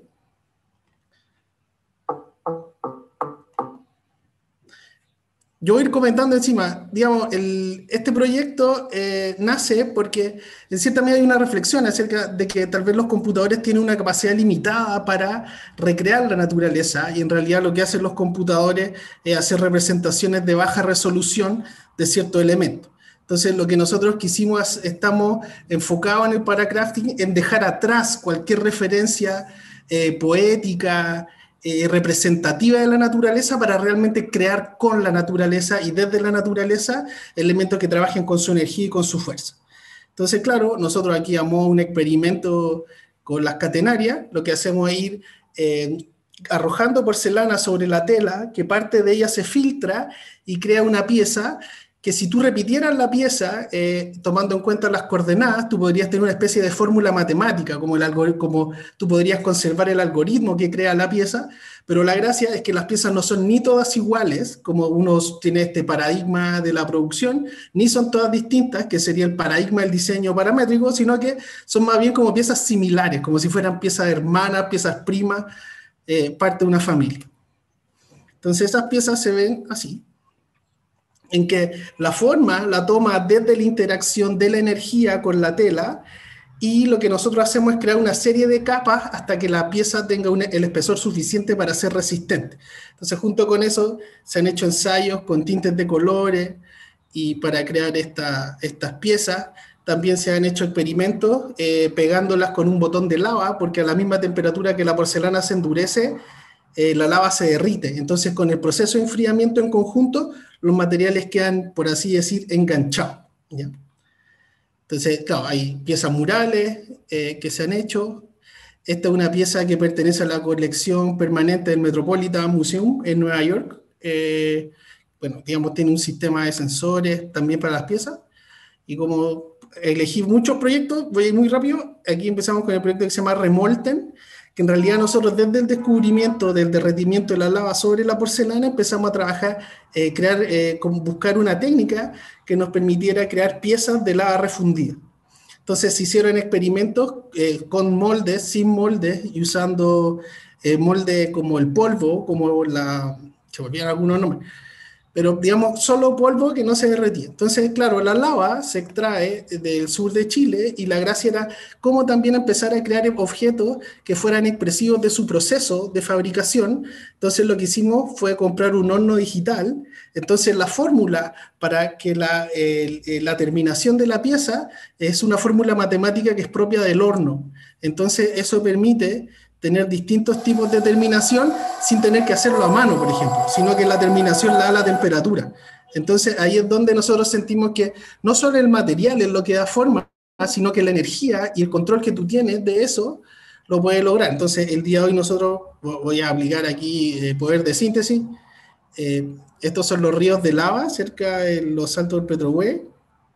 Yo voy a ir comentando encima, digamos, el, este proyecto eh, nace porque en cierta medida hay una reflexión acerca de que tal vez los computadores tienen una capacidad limitada para recrear la naturaleza y en realidad lo que hacen los computadores es hacer representaciones de baja resolución de ciertos elementos. Entonces lo que nosotros quisimos, estamos enfocados en el paracrafting, en dejar atrás cualquier referencia eh, poética, Eh, representativa de la naturaleza para realmente crear con la naturaleza y desde la naturaleza elementos que trabajen con su energía y con su fuerza. Entonces, claro, nosotros aquí hacemos un experimento con las catenarias, lo que hacemos es ir eh, arrojando porcelana sobre la tela, que parte de ella se filtra y crea una pieza que si tú repitieras la pieza, eh, tomando en cuenta las coordenadas, tú podrías tener una especie de fórmula matemática, como, el como tú podrías conservar el algoritmo que crea la pieza, pero la gracia es que las piezas no son ni todas iguales, como uno tiene este paradigma de la producción, ni son todas distintas, que sería el paradigma del diseño paramétrico, sino que son más bien como piezas similares, como si fueran piezas hermanas, piezas primas, eh, parte de una familia. Entonces esas piezas se ven así, en que la forma la toma desde la interacción de la energía con la tela y lo que nosotros hacemos es crear una serie de capas hasta que la pieza tenga un, el espesor suficiente para ser resistente. Entonces junto con eso se han hecho ensayos con tintes de colores y para crear esta, estas piezas. También se han hecho experimentos eh, pegándolas con un botón de lava porque a la misma temperatura que la porcelana se endurece, eh, la lava se derrite. Entonces con el proceso de enfriamiento en conjunto los materiales quedan, por así decir, enganchados, ¿ya? Entonces, claro, hay piezas murales eh, que se han hecho. Esta es una pieza que pertenece a la colección permanente del Metropolitan Museum en Nueva York. Eh, bueno, digamos, tiene un sistema de sensores también para las piezas. Y como elegí muchos proyectos, voy a ir muy rápido. Aquí empezamos con el proyecto que se llama Remolten, que en realidad nosotros desde el descubrimiento del derretimiento de la lava sobre la porcelana empezamos a trabajar, eh, crear, eh, con buscar una técnica que nos permitiera crear piezas de lava refundida. Entonces se hicieron experimentos eh, con moldes, sin moldes, y usando eh, moldes como el polvo, como la, se me olvidan algunos nombres, pero digamos solo polvo que no se derretía. Entonces, claro, la lava se extrae del sur de Chile y la gracia era cómo también empezar a crear objetos que fueran expresivos de su proceso de fabricación. Entonces lo que hicimos fue comprar un horno digital. Entonces la fórmula para que la, eh, la terminación de la pieza es una fórmula matemática que es propia del horno. Entonces eso permite tener distintos tipos de terminación sin tener que hacerlo a mano, por ejemplo, sino que la terminación la da la temperatura. Entonces ahí es donde nosotros sentimos que no solo el material es lo que da forma, sino que la energía y el control que tú tienes de eso lo puedes lograr. Entonces el día de hoy nosotros, voy a aplicar aquí eh, poder de síntesis. Eh, estos son los ríos de lava cerca de los Saltos del Petrohue.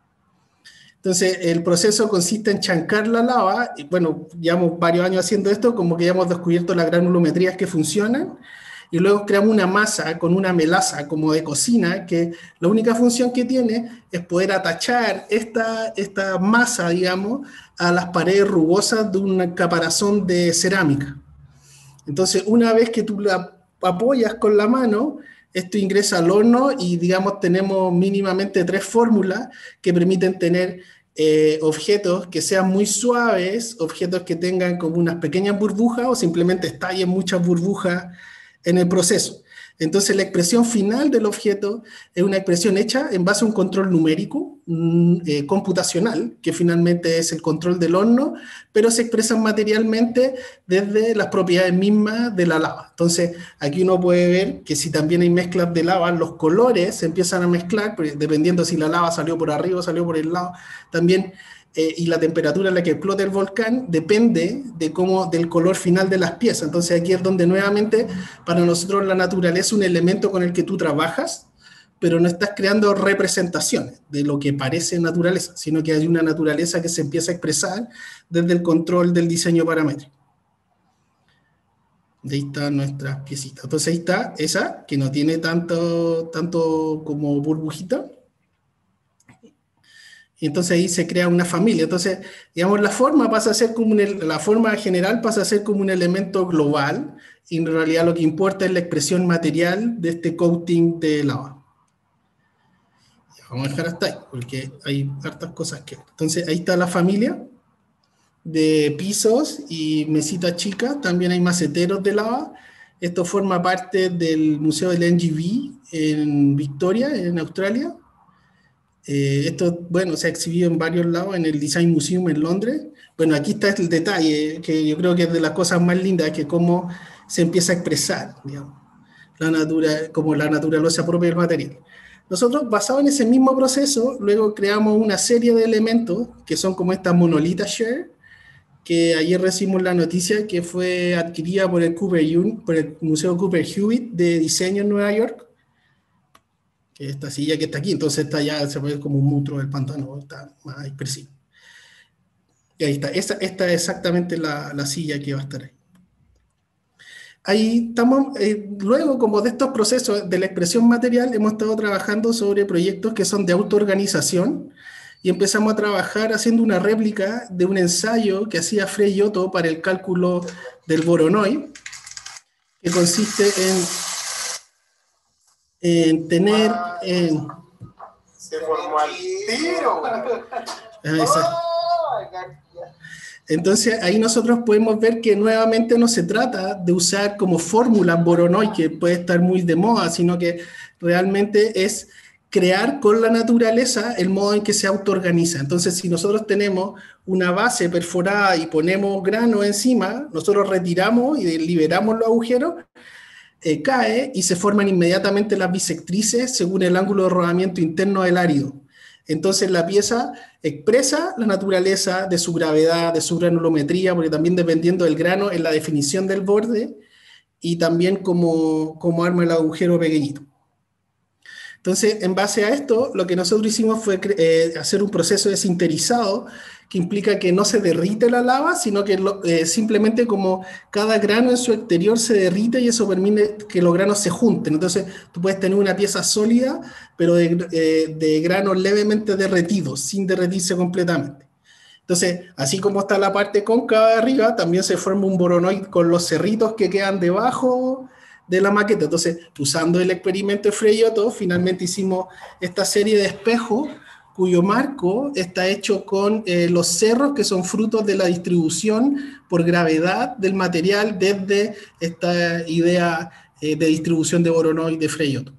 Entonces, el proceso consiste en chancar la lava, y bueno, llevamos varios años haciendo esto, como que ya hemos descubierto las granulometrías que funcionan, y luego creamos una masa con una melaza como de cocina, que la única función que tiene es poder atachar esta, esta masa, digamos, a las paredes rugosas de un caparazón de cerámica. Entonces, una vez que tú la apoyas con la mano, esto ingresa al horno y, digamos, tenemos mínimamente tres fórmulas que permiten tener eh, objetos que sean muy suaves, objetos que tengan como unas pequeñas burbujas o simplemente estallen muchas burbujas en el proceso. Entonces, la expresión final del objeto es una expresión hecha en base a un control numérico mm, eh, computacional, que finalmente es el control del horno, pero se expresan materialmente desde las propiedades mismas de la lava. Entonces, aquí uno puede ver que si también hay mezclas de lava, los colores se empiezan a mezclar, dependiendo si la lava salió por arriba o salió por el lado. También Eh, y la temperatura en la que explota el volcán depende de cómo, del color final de las piezas. Entonces aquí es donde nuevamente para nosotros la naturaleza es un elemento con el que tú trabajas, pero no estás creando representaciones de lo que parece naturaleza, sino que hay una naturaleza que se empieza a expresar desde el control del diseño paramétrico. De ahí están nuestras piecitas. Entonces ahí está esa, que no tiene tanto, tanto como burbujita. Y entonces ahí se crea una familia. Entonces, digamos, la forma pasa a ser como un, la forma general pasa a ser como un elemento global, y en realidad lo que importa es la expresión material de este coating de lava. Vamos a dejar hasta ahí, porque hay hartas cosas que... Entonces, ahí está la familia de pisos y mesitas chicas. También hay maceteros de lava. Esto forma parte del Museo del N G V en Victoria, en Australia. Eh, esto, bueno, se ha exhibido en varios lados, en el Design Museum en Londres. Bueno, aquí está el detalle, que yo creo que es de las cosas más lindas, que cómo se empieza a expresar, digamos, la natura, como la naturaleza propia del material. Nosotros, basado en ese mismo proceso, luego creamos una serie de elementos, que son como estas monolitas share, que ayer recibimos la noticia que fue adquirida por el, Cooper, por el Museo Cooper Hewitt de Diseño en Nueva York. Esta silla que está aquí, entonces está ya, se ve como un monstruo del pantano, está más expresivo. Y ahí está, esta, esta es exactamente la, la silla que va a estar ahí. Ahí estamos, eh, luego como de estos procesos de la expresión material, hemos estado trabajando sobre proyectos que son de autoorganización, y empezamos a trabajar haciendo una réplica de un ensayo que hacía Frei Otto para el cálculo del Voronoi, que consiste en en tener... En... Se formó al tiro. Entonces ahí nosotros podemos ver que nuevamente no se trata de usar como fórmulas Voronoi, que puede estar muy de moda, sino que realmente es crear con la naturaleza el modo en que se autoorganiza. Entonces, si nosotros tenemos una base perforada y ponemos grano encima, nosotros retiramos y liberamos los agujeros, Eh, cae y se forman inmediatamente las bisectrices según el ángulo de rodamiento interno del árido. Entonces la pieza expresa la naturaleza de su gravedad, de su granulometría, porque también dependiendo del grano en la definición del borde y también cómo, cómo arma el agujero pequeñito. Entonces, en base a esto, lo que nosotros hicimos fue eh, hacer un proceso de sinterizado que implica que no se derrite la lava, sino que lo, eh, simplemente como cada grano en su exterior se derrite y eso permite que los granos se junten. Entonces, tú puedes tener una pieza sólida, pero de, eh, de granos levemente derretidos, sin derretirse completamente. Entonces, así como está la parte cóncava de arriba, también se forma un Voronoi con los cerritos que quedan debajo de la maqueta. Entonces, usando el experimento de Frei Otto, finalmente hicimos esta serie de espejos cuyo marco está hecho con eh, los cerros que son frutos de la distribución por gravedad del material desde esta idea eh, de distribución de Voronoi de Frei Otto.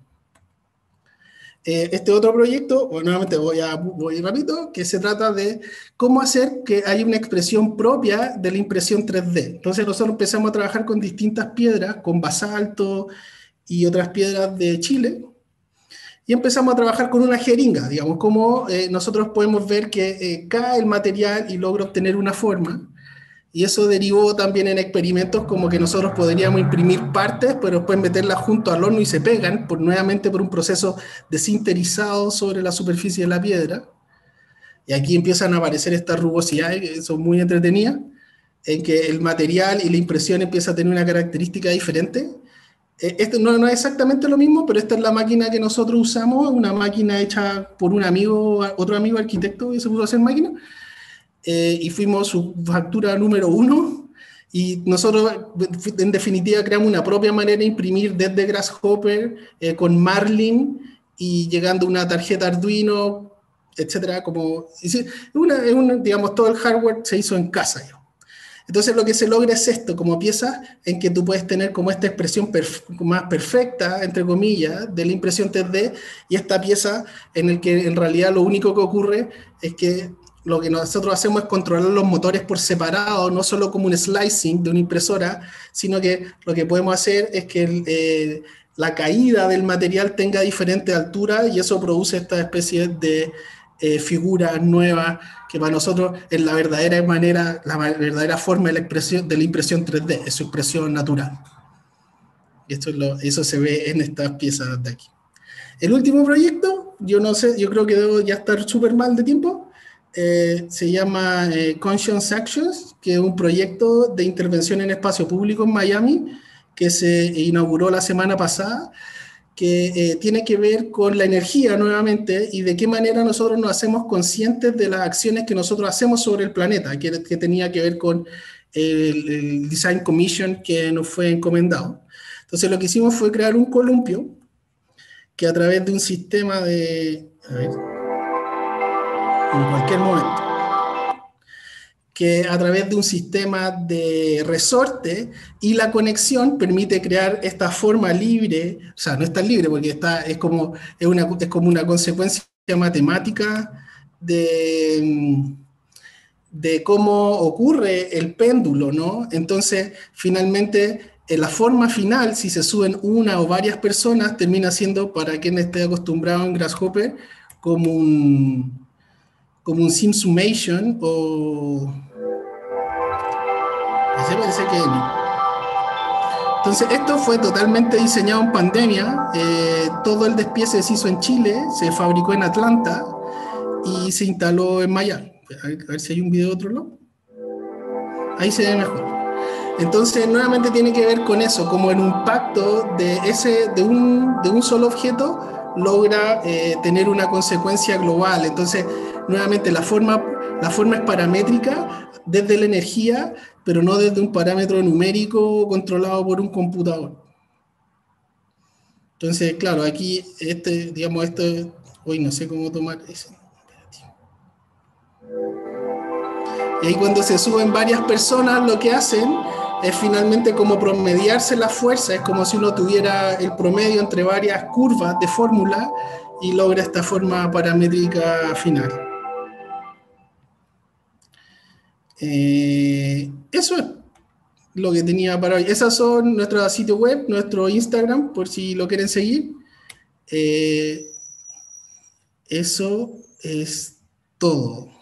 Eh, este otro proyecto, bueno, nuevamente voy a voy rápido, que se trata de cómo hacer que haya una expresión propia de la impresión tres D. Entonces nosotros empezamos a trabajar con distintas piedras, con basalto y otras piedras de Chile, y empezamos a trabajar con una jeringa, digamos, como eh, nosotros podemos ver que eh, cae el material y logra obtener una forma, y eso derivó también en experimentos como que nosotros podríamos imprimir partes, pero después meterlas junto al horno y se pegan, por, nuevamente por un proceso de sinterizado sobre la superficie de la piedra. Y aquí empiezan a aparecer estas rugosidades que son muy entretenidas, en que el material y la impresión empieza a tener una característica diferente. Esto no, no es exactamente lo mismo, pero esta es la máquina que nosotros usamos, una máquina hecha por un amigo, otro amigo arquitecto que se puso a hacer máquina, eh, y fuimos su factura número uno, y nosotros en definitiva creamos una propia manera de imprimir desde Grasshopper, eh, con Marlin, y llegando una tarjeta Arduino, etcétera, como, es una, es una, digamos, todo el hardware se hizo en casa, yo. Entonces lo que se logra es esto, como piezas en que tú puedes tener como esta expresión perf más perfecta, entre comillas, de la impresión tres D, y esta pieza en el que en realidad lo único que ocurre es que lo que nosotros hacemos es controlar los motores por separado, no solo como un slicing de una impresora, sino que lo que podemos hacer es que eh, la caída del material tenga diferente altura, y eso produce esta especie de eh, figuras nuevas que para nosotros es la verdadera manera, la verdadera forma de la, expresión, de la impresión tres D, es su expresión natural. Y esto es lo, eso se ve en estas piezas de aquí. El último proyecto, yo no sé, yo creo que debo ya estar súper mal de tiempo, eh, se llama eh, Conscious Actions, que es un proyecto de intervención en espacio público en Miami, que se inauguró la semana pasada, que eh, tiene que ver con la energía nuevamente y de qué manera nosotros nos hacemos conscientes de las acciones que nosotros hacemos sobre el planeta, que, que tenía que ver con el, el Design Commission que nos fue encomendado. Entonces lo que hicimos fue crear un columpio que a través de un sistema de... A ver, en cualquier momento. que a través de un sistema de resorte y la conexión permite crear esta forma libre, o sea, no es tan libre porque está, es, como, es, una, es como una consecuencia matemática de, de cómo ocurre el péndulo, ¿no? Entonces, finalmente, en la forma final, si se suben una o varias personas, termina siendo, para quien esté acostumbrado en Grasshopper, como un, como un sim summation o... Ese parece que no. Entonces, esto fue totalmente diseñado en pandemia. Eh, todo el despiece se hizo en Chile, se fabricó en Atlanta y se instaló en Miami. A ver, a ver si hay un video de otro lado. Ahí se ve mejor. Entonces, nuevamente tiene que ver con eso, como el impacto de, ese, de, un, de un solo objeto logra eh, tener una consecuencia global. Entonces, nuevamente, la forma, la forma es paramétrica desde la energía, pero no desde un parámetro numérico controlado por un computador. Entonces, claro, aquí, este, digamos, esto, hoy no sé cómo tomar ese. Y ahí cuando se suben varias personas, lo que hacen es finalmente como promediarse la fuerza, es como si uno tuviera el promedio entre varias curvas de fórmula y logra esta forma paramétrica final. Eh, eso es lo que tenía para hoy. Esas son nuestros sitios web, nuestro Instagram, por si lo quieren seguir. Eh, eso es todo.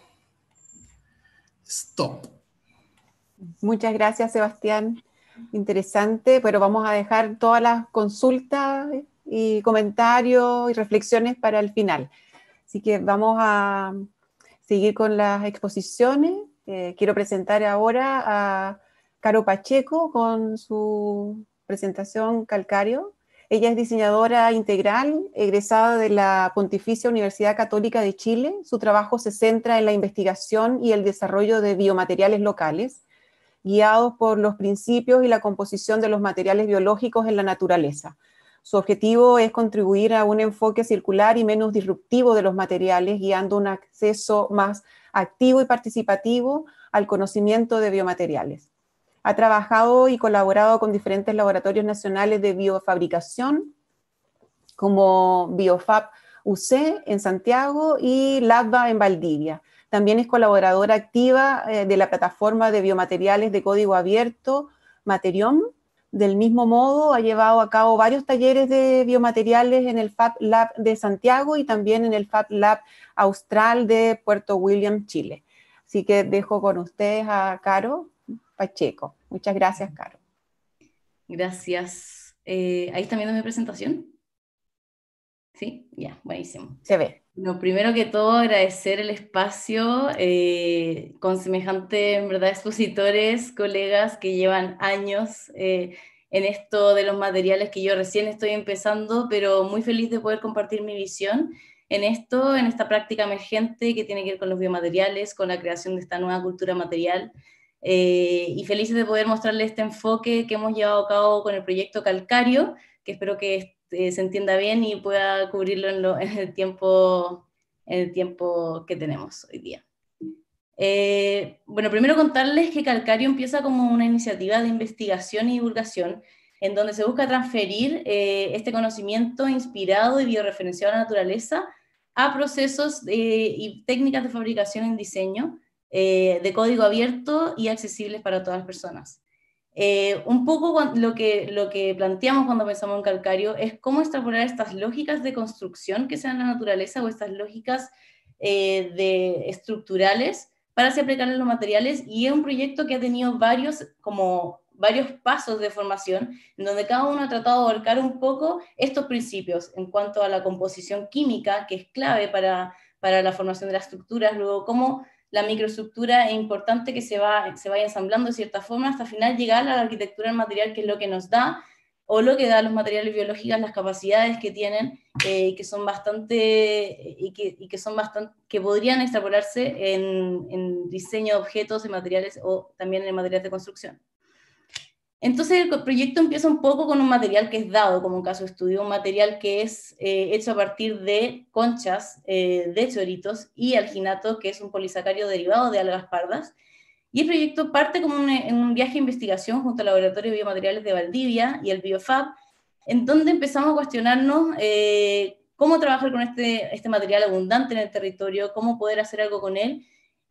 Stop. Muchas gracias, Sebastián. Interesante, pero vamos a dejar todas las consultas y comentarios y reflexiones para el final. Así que vamos a seguir con las exposiciones. Eh, quiero presentar ahora a Caro Pacheco con su presentación Calcario. Ella es diseñadora integral, egresada de la Pontificia Universidad Católica de Chile. Su trabajo se centra en la investigación y el desarrollo de biomateriales locales, guiados por los principios y la composición de los materiales biológicos en la naturaleza. Su objetivo es contribuir a un enfoque circular y menos disruptivo de los materiales, guiando un acceso más activo y participativo al conocimiento de biomateriales. Ha trabajado y colaborado con diferentes laboratorios nacionales de biofabricación, como Biofab U C en Santiago y LabVa en Valdivia. También es colaboradora activa eh, de la plataforma de biomateriales de código abierto Materiom. Del mismo modo, ha llevado a cabo varios talleres de biomateriales en el Fab Lab de Santiago y también en el Fab Lab Austral de Puerto William, Chile. Así que dejo con ustedes a Caro Pacheco. Muchas gracias, Caro. Gracias. Eh, ¿Ahí están viendo mi presentación? ¿Sí? Ya, buenísimo. Se ve. Bueno, primero que todo, agradecer el espacio eh, con semejante, en verdad, expositores, colegas que llevan años eh, en esto de los materiales que yo recién estoy empezando, pero muy feliz de poder compartir mi visión en esto, en esta práctica emergente que tiene que ver con los biomateriales, con la creación de esta nueva cultura material, eh, y felices de poder mostrarles este enfoque que hemos llevado a cabo con el proyecto Calcario, que espero que eh, se entienda bien y pueda cubrirlo en, lo, en, el tiempo, en el tiempo que tenemos hoy día. Eh, bueno, primero contarles que Calcario empieza como una iniciativa de investigación y divulgación en donde se busca transferir eh, este conocimiento inspirado y biorreferenciado a la naturaleza a procesos eh, y técnicas de fabricación en diseño eh, de código abierto y accesibles para todas las personas. Eh, un poco lo que, lo que planteamos cuando pensamos en Calcario es cómo extrapolar estas lógicas de construcción que sean la naturaleza o estas lógicas eh, de, estructurales para así aplicarle los materiales, y es un proyecto que ha tenido varios, como, varios pasos de formación, en donde cada uno ha tratado de abarcar un poco estos principios en cuanto a la composición química, que es clave para, para la formación de las estructuras, luego cómo la microestructura es importante que se, va, se vaya ensamblando de cierta forma hasta al final llegar a la arquitectura del material, que es lo que nos da, o lo que da a los materiales biológicos, las capacidades que tienen, eh, que son bastante, y que, y que son bastante, que podrían extrapolarse en, en diseño de objetos y materiales, o también en materiales de construcción. Entonces el proyecto empieza un poco con un material que es dado como un caso de estudio, un material que es eh, hecho a partir de conchas eh, de choritos y alginato, que es un polisacario derivado de algas pardas. Y el proyecto parte como un, en un viaje de investigación junto al Laboratorio de Biomateriales de Valdivia y el BioFab, en donde empezamos a cuestionarnos eh, cómo trabajar con este, este material abundante en el territorio, cómo poder hacer algo con él,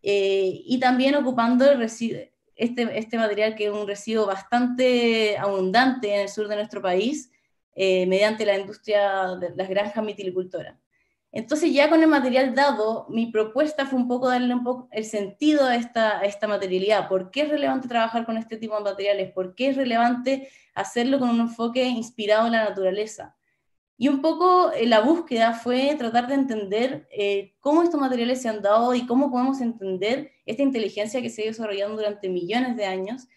eh, y también ocupando el residuo, este, este material que es un residuo bastante abundante en el sur de nuestro país, eh, mediante la industria de las granjas mitilicultoras. Entonces ya con el material dado, mi propuesta fue un poco darle un poco el sentido a esta, a esta materialidad. ¿Por qué es relevante trabajar con este tipo de materiales? ¿Por qué es relevante hacerlo con un enfoque inspirado en la naturaleza? Y un poco eh, la búsqueda fue tratar de entender eh, cómo estos materiales se han dado y cómo podemos entender esta inteligencia que se ha ido desarrollando durante millones de años,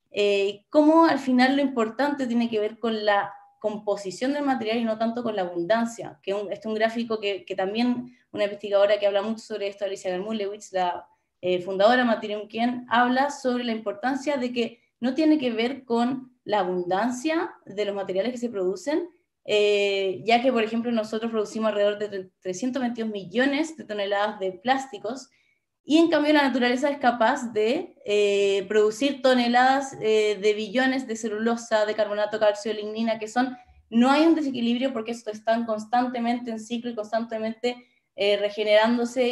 eh, cómo al final lo importante tiene que ver con la composición del material y no tanto con la abundancia, que un, este es un gráfico que, que también una investigadora que habla mucho sobre esto, Alicia Garmulewicz, la eh, fundadora de Materium Quien, habla sobre la importancia de que no tiene que ver con la abundancia de los materiales que se producen, eh, ya que, por ejemplo, nosotros producimos alrededor de trescientos veintidós millones de toneladas de plásticos, y en cambio la naturaleza es capaz de eh, producir toneladas eh, de billones de celulosa, de carbonato, calcio, de lignina, que son, no hay un desequilibrio porque estos están constantemente en ciclo y constantemente eh, regenerándose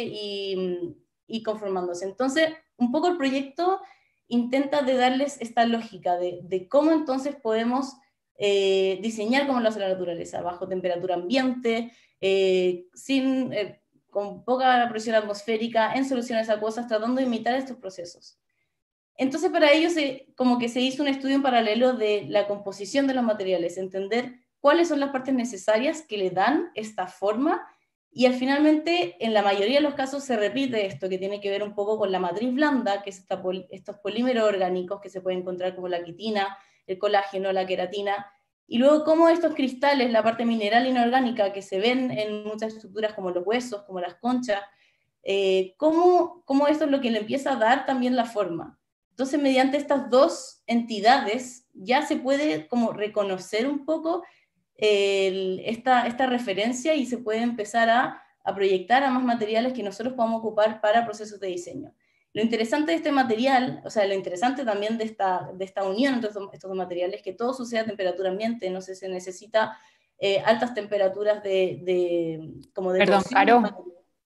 y, y conformándose. Entonces, un poco el proyecto intenta de darles esta lógica de, de cómo entonces podemos eh, diseñar como lo hace la naturaleza, bajo temperatura ambiente, eh, sin... Eh, con poca presión atmosférica, en soluciones acuosas, tratando de imitar estos procesos. Entonces para ello se, como que se hizo un estudio en paralelo de la composición de los materiales, entender cuáles son las partes necesarias que le dan esta forma, y al finalmente en la mayoría de los casos se repite esto, que tiene que ver un poco con la matriz blanda, que es esta, estos polímeros orgánicos que se pueden encontrar como la quitina, el colágeno, la queratina, y luego cómo estos cristales, la parte mineral inorgánica que se ven en muchas estructuras como los huesos, como las conchas, eh, cómo, cómo esto es lo que le empieza a dar también la forma. Entonces, mediante estas dos entidades ya se puede como reconocer un poco el, esta, esta referencia, y se puede empezar a, a proyectar a más materiales que nosotros podamos ocupar para procesos de diseño. Lo interesante de este material, o sea, lo interesante también de esta, de esta unión entre estos, estos dos materiales, es que todo sucede a temperatura ambiente, no sé, se necesita eh, altas temperaturas de, de, como de Perdón, cocción. Caro,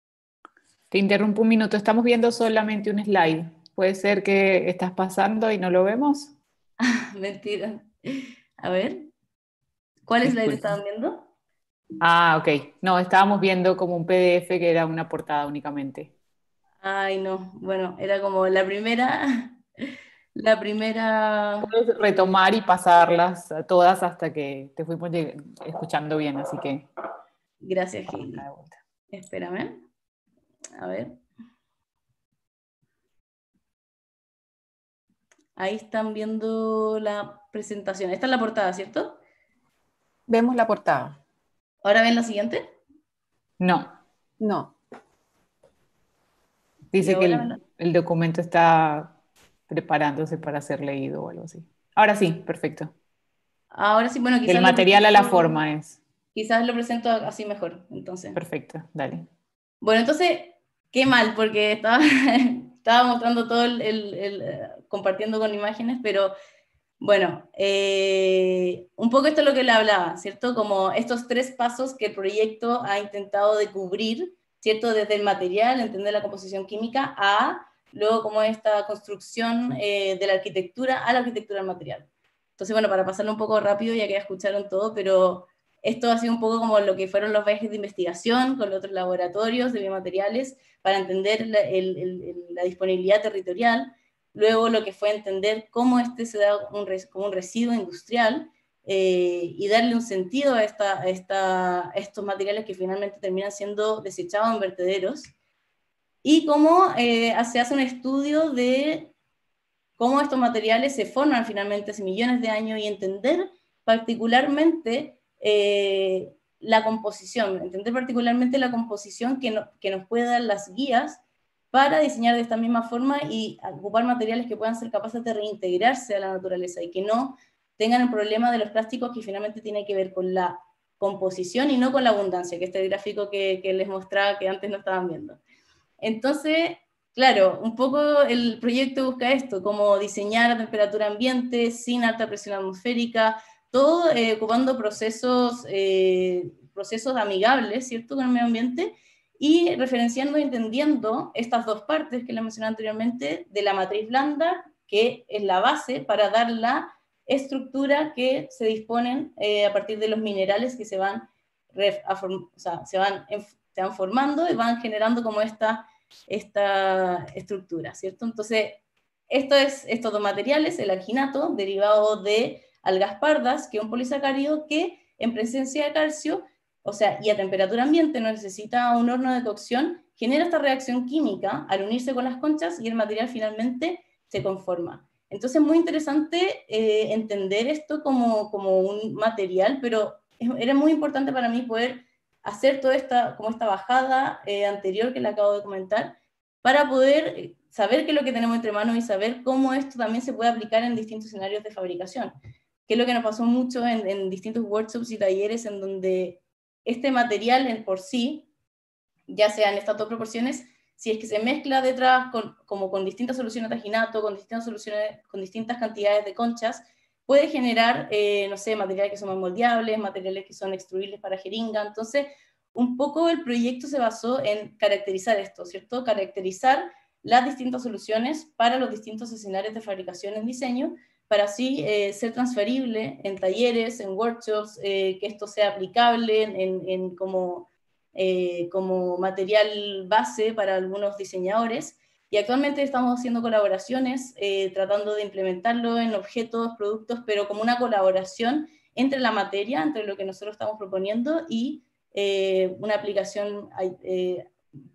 te interrumpo un minuto, estamos viendo solamente un slide. ¿Puede ser que estás pasando y no lo vemos? Mentira. A ver, ¿cuál slide estaban viendo? Ah, ok. No, estábamos viendo como un P D F que era una portada únicamente. Ay, no, bueno, era como la primera, la primera... Puedes retomar y pasarlas todas hasta que te fuimos escuchando bien, así que... Gracias, Gil. Espérame, a ver. Ahí están viendo la presentación. Esta es la portada, ¿cierto? Vemos la portada. ¿Ahora ven la siguiente? No. No. Dice que la... el, el documento está preparándose para ser leído o algo así. Ahora sí, perfecto. Ahora sí, bueno, quizás... El material a la forma es. Quizás lo presento así mejor, entonces. Perfecto, dale. Bueno, entonces, qué mal, porque estaba, estaba mostrando todo el, el, el... compartiendo con imágenes, pero... Bueno, eh, un poco esto es lo que le hablaba, ¿cierto? Como estos tres pasos que el proyecto ha intentado de cubrir, ¿cierto? Desde el material, entender la composición química, a luego como esta construcción eh, de la arquitectura a la arquitectura del material. Entonces, bueno, para pasarlo un poco rápido, ya que ya escucharon todo, pero esto ha sido un poco como lo que fueron los viajes de investigación con los otros laboratorios de biomateriales para entender la, el, el, la disponibilidad territorial. Luego lo que fue entender cómo este se da un, como un residuo industrial eh, y darle un sentido a, esta, a, esta, a estos materiales que finalmente terminan siendo desechados en vertederos, y cómo eh, se hace un estudio de cómo estos materiales se forman finalmente hace millones de años y entender particularmente eh, la composición, entender particularmente la composición que, no, que nos puede dar las guías para diseñar de esta misma forma y ocupar materiales que puedan ser capaces de reintegrarse a la naturaleza y que no tengan el problema de los plásticos que finalmente tiene que ver con la composición y no con la abundancia, que este es el gráfico que, que les mostraba que antes no estaban viendo. Entonces, claro, un poco el proyecto busca esto, como diseñar a temperatura ambiente, sin alta presión atmosférica, todo eh, ocupando procesos, eh, procesos amigables, ¿cierto?, con el medio ambiente, y referenciando y entendiendo estas dos partes que les mencioné anteriormente, de la matriz blanda, que es la base para dar la estructura que se disponen eh, a partir de los minerales que se van, ref, a form, o sea, se, van se van formando y van generando como esta, esta estructura, ¿cierto? Entonces, esto es, estos dos materiales, el alginato, derivado de algas pardas, que es un polisacárido que en presencia de calcio, o sea, y a temperatura ambiente, no necesita un horno de cocción, genera esta reacción química al unirse con las conchas y el material finalmente se conforma. Entonces es muy interesante eh, entender esto como, como un material, pero era muy importante para mí poder hacer toda esta, como esta bajada eh, anterior que le acabo de comentar, para poder saber qué es lo que tenemos entre manos y saber cómo esto también se puede aplicar en distintos escenarios de fabricación, que es lo que nos pasó mucho en, en distintos workshops y talleres en donde este material en por sí, ya sea en estas dos proporciones, si es que se mezcla detrás con, como con distintas soluciones de alginato, con distintas soluciones, con distintas cantidades de conchas, puede generar, eh, no sé, materiales que son más moldeables, materiales que son extruibles para jeringa. Entonces, un poco el proyecto se basó en caracterizar esto, ¿cierto? Caracterizar las distintas soluciones para los distintos escenarios de fabricación en diseño, para así eh, ser transferible en talleres, en workshops, eh, que esto sea aplicable en, en como, eh, como material base para algunos diseñadores. Y actualmente estamos haciendo colaboraciones, eh, tratando de implementarlo en objetos, productos, pero como una colaboración entre la materia, entre lo que nosotros estamos proponiendo y eh, una aplicación eh,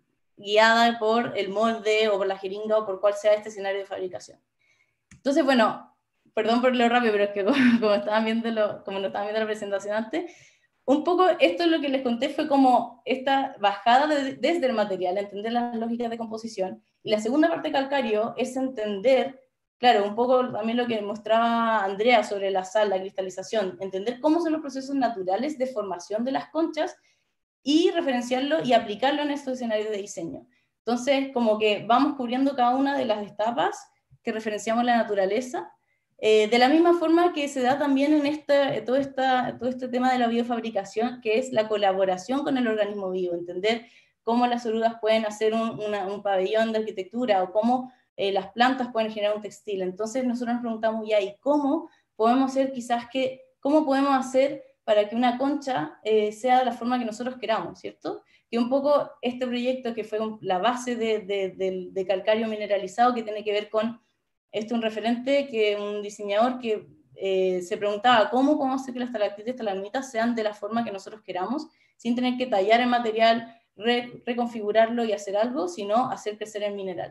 guiada por el molde o por la jeringa o por cual sea este escenario de fabricación. Entonces, bueno, perdón por lo rápido, pero es que como, como, estaban viendo lo, como no estaban viendo la presentación antes, un poco esto es lo que les conté, fue como esta bajada de, desde el material, entender las lógicas de composición. Y la segunda parte, calcario, es entender, claro, un poco también lo que mostraba Andrea sobre la sal, la cristalización, entender cómo son los procesos naturales de formación de las conchas y referenciarlo y aplicarlo en estos escenarios de diseño. Entonces, como que vamos cubriendo cada una de las etapas que referenciamos la naturaleza, eh, de la misma forma que se da también en esta, todo, esta, todo este tema de la biofabricación, que es la colaboración con el organismo vivo, entender cómo las orugas pueden hacer un, una, un pabellón de arquitectura, o cómo eh, las plantas pueden generar un textil. Entonces nosotros nos preguntamos, ya, ¿y cómo podemos hacer quizás que, cómo podemos hacer para que una concha eh, sea de la forma que nosotros queramos, ¿cierto? Que un poco este proyecto que fue un, la base de, de, de, de calcario mineralizado, que tiene que ver con esto, un referente, que un diseñador que eh, se preguntaba cómo podemos hacer que las estalactitas y estalagmitas sean de la forma que nosotros queramos, sin tener que tallar el material, re, reconfigurarlo y hacer algo, sino hacer crecer el mineral. Entonces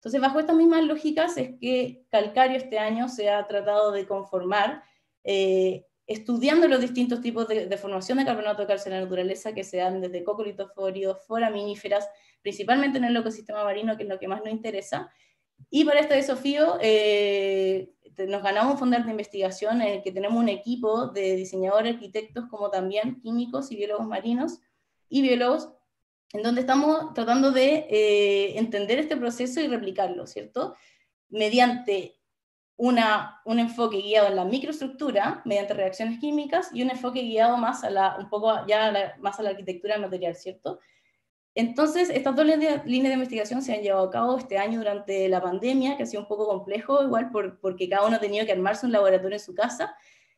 Entonces, bajo estas mismas lógicas es que Calcario este año se ha tratado de conformar, eh, estudiando los distintos tipos de, de formación de carbonato de calcio en la naturaleza que se dan desde cocolitoforios, foraminíferas, principalmente en el ecosistema marino, que es lo que más nos interesa. Y para este desafío eh, nos ganamos un fondo de investigación en el que tenemos un equipo de diseñadores, arquitectos, como también químicos y biólogos marinos y biólogos, en donde estamos tratando de eh, entender este proceso y replicarlo, ¿cierto? Mediante una, un enfoque guiado en la microestructura, mediante reacciones químicas, y un enfoque guiado más a la, un poco ya a la, más a la arquitectura del material, ¿cierto? Entonces, estas dos líneas de investigación se han llevado a cabo este año durante la pandemia, que ha sido un poco complejo, igual por, porque cada uno ha tenido que armarse un laboratorio en su casa,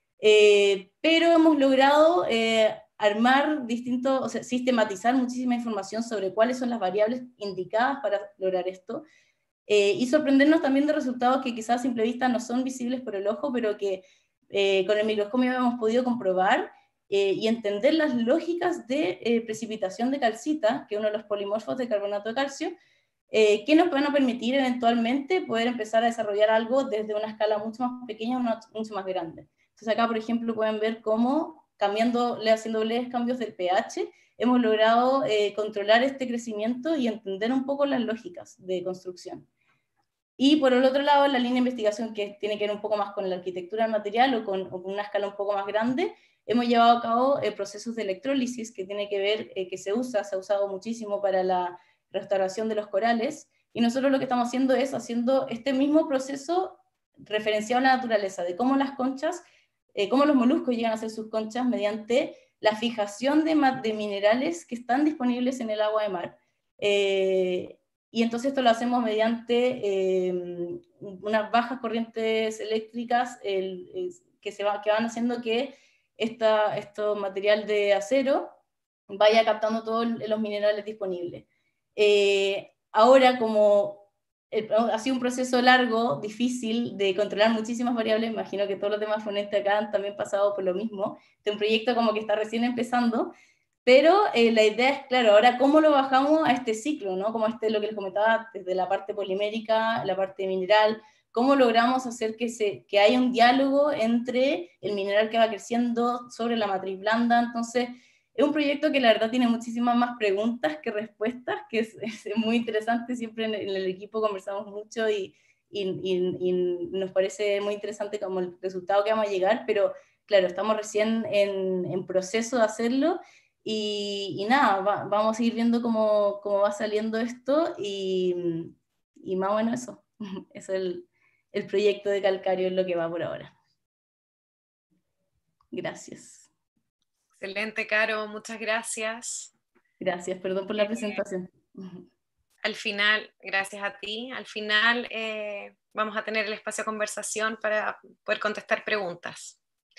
eh, pero hemos logrado eh, armar distintos, o sea, sistematizar muchísima información sobre cuáles son las variables indicadas para lograr esto, eh, y sorprendernos también de resultados que quizás a simple vista no son visibles por el ojo, pero que eh, con el microscopio hemos podido comprobar, Eh, y entender las lógicas de eh, precipitación de calcita, que es uno de los polimorfos de carbonato de calcio, eh, que nos van a permitir eventualmente poder empezar a desarrollar algo desde una escala mucho más pequeña a una mucho más grande. Entonces acá, por ejemplo, pueden ver cómo, cambiándole, haciendo leves cambios del pH, hemos logrado eh, controlar este crecimiento y entender un poco las lógicas de construcción. Y por el otro lado, la línea de investigación que tiene que ver un poco más con la arquitectura del material o con, o con una escala un poco más grande, hemos llevado a cabo eh, procesos de electrólisis que tiene que ver, eh, que se usa, se ha usado muchísimo para la restauración de los corales, y nosotros lo que estamos haciendo es haciendo este mismo proceso referenciado a la naturaleza, de cómo las conchas, eh, cómo los moluscos llegan a hacer sus conchas mediante la fijación de, de minerales que están disponibles en el agua de mar. Eh, y entonces esto lo hacemos mediante eh, unas bajas corrientes eléctricas el, el, que, se va, que van haciendo que esta, este material de acero vaya captando todos los minerales disponibles. Eh, ahora, como el, ha sido un proceso largo, difícil de controlar muchísimas variables, imagino que todos los demás ponentes acá han también pasado por lo mismo, este es un proyecto como que está recién empezando, pero eh, la idea es, claro, ahora cómo lo bajamos a este ciclo, ¿no? Como este, lo que les comentaba, desde la parte polimérica, la parte mineral, cómo logramos hacer que, se, que haya un diálogo entre el mineral que va creciendo sobre la matriz blanda. Entonces, es un proyecto que la verdad tiene muchísimas más preguntas que respuestas, que es, es muy interesante, siempre en, en el equipo conversamos mucho y, y, y, y nos parece muy interesante como el resultado que vamos a llegar, pero claro, estamos recién en, en proceso de hacerlo, y, y nada, va, vamos a ir viendo cómo, cómo va saliendo esto, y, y más o menos eso, eso es el, el proyecto de Calcario, es lo que va por ahora. Gracias. Excelente, Caro, muchas gracias. Gracias, perdón por la presentación. Eh, al final, gracias a ti, al final eh, vamos a tener el espacio de conversación para poder contestar preguntas.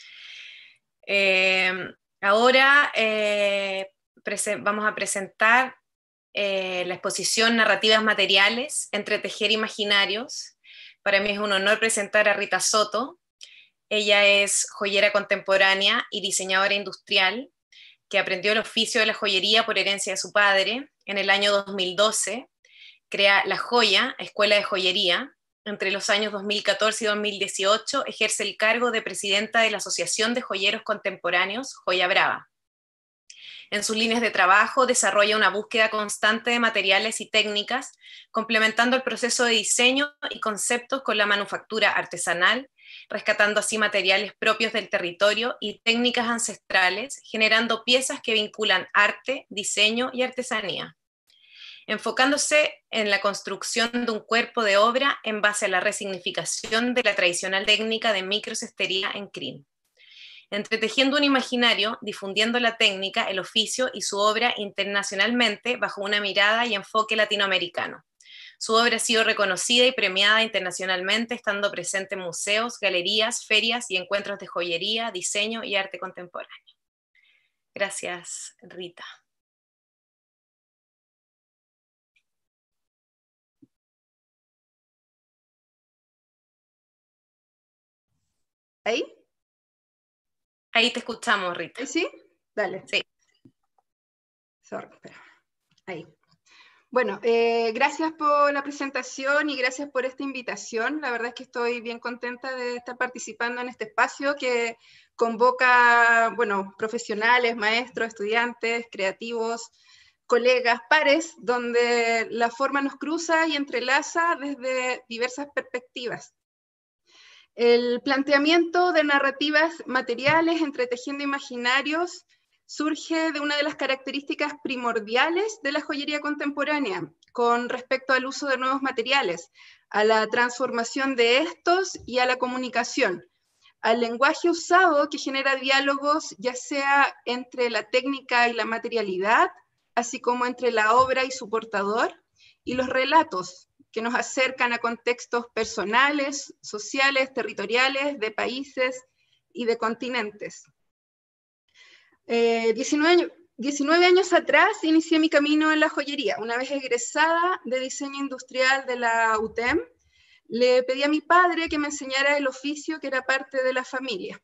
Eh, ahora eh, vamos a presentar eh, la exposición Narrativas Materiales entre Tejer Imaginarios. Para mí es un honor presentar a Rita Soto. Ella es joyera contemporánea y diseñadora industrial que aprendió el oficio de la joyería por herencia de su padre. En el año dos mil doce crea La Joya, Escuela de Joyería. Entre los años dos mil catorce y dos mil dieciocho ejerce el cargo de presidenta de la Asociación de Joyeros Contemporáneos, Joya Brava. En sus líneas de trabajo desarrolla una búsqueda constante de materiales y técnicas, complementando el proceso de diseño y conceptos con la manufactura artesanal, rescatando así materiales propios del territorio y técnicas ancestrales, generando piezas que vinculan arte, diseño y artesanía, enfocándose en la construcción de un cuerpo de obra en base a la resignificación de la tradicional técnica de microcestería en crin. Entretejiendo un imaginario, difundiendo la técnica, el oficio y su obra internacionalmente bajo una mirada y enfoque latinoamericano. Su obra ha sido reconocida y premiada internacionalmente, estando presente en museos, galerías, ferias y encuentros de joyería, diseño y arte contemporáneo. Gracias, Rita. ¿Ahí? Ahí te escuchamos, Rita. ¿Sí? Dale. Sí. Sorry, espera. Ahí. Bueno, eh, gracias por la presentación y gracias por esta invitación. La verdad es que estoy bien contenta de estar participando en este espacio que convoca, bueno, profesionales, maestros, estudiantes, creativos, colegas, pares, donde la forma nos cruza y entrelaza desde diversas perspectivas. El planteamiento de narrativas materiales entretejiendo imaginarios surge de una de las características primordiales de la joyería contemporánea con respecto al uso de nuevos materiales, a la transformación de estos y a la comunicación, al lenguaje usado que genera diálogos ya sea entre la técnica y la materialidad, así como entre la obra y su portador, y los relatos que nos acercan a contextos personales, sociales, territoriales, de países y de continentes. Eh, diecinueve, diecinueve años atrás inicié mi camino en la joyería. Una vez egresada de diseño industrial de la U T E M, le pedí a mi padre que me enseñara el oficio que era parte de la familia.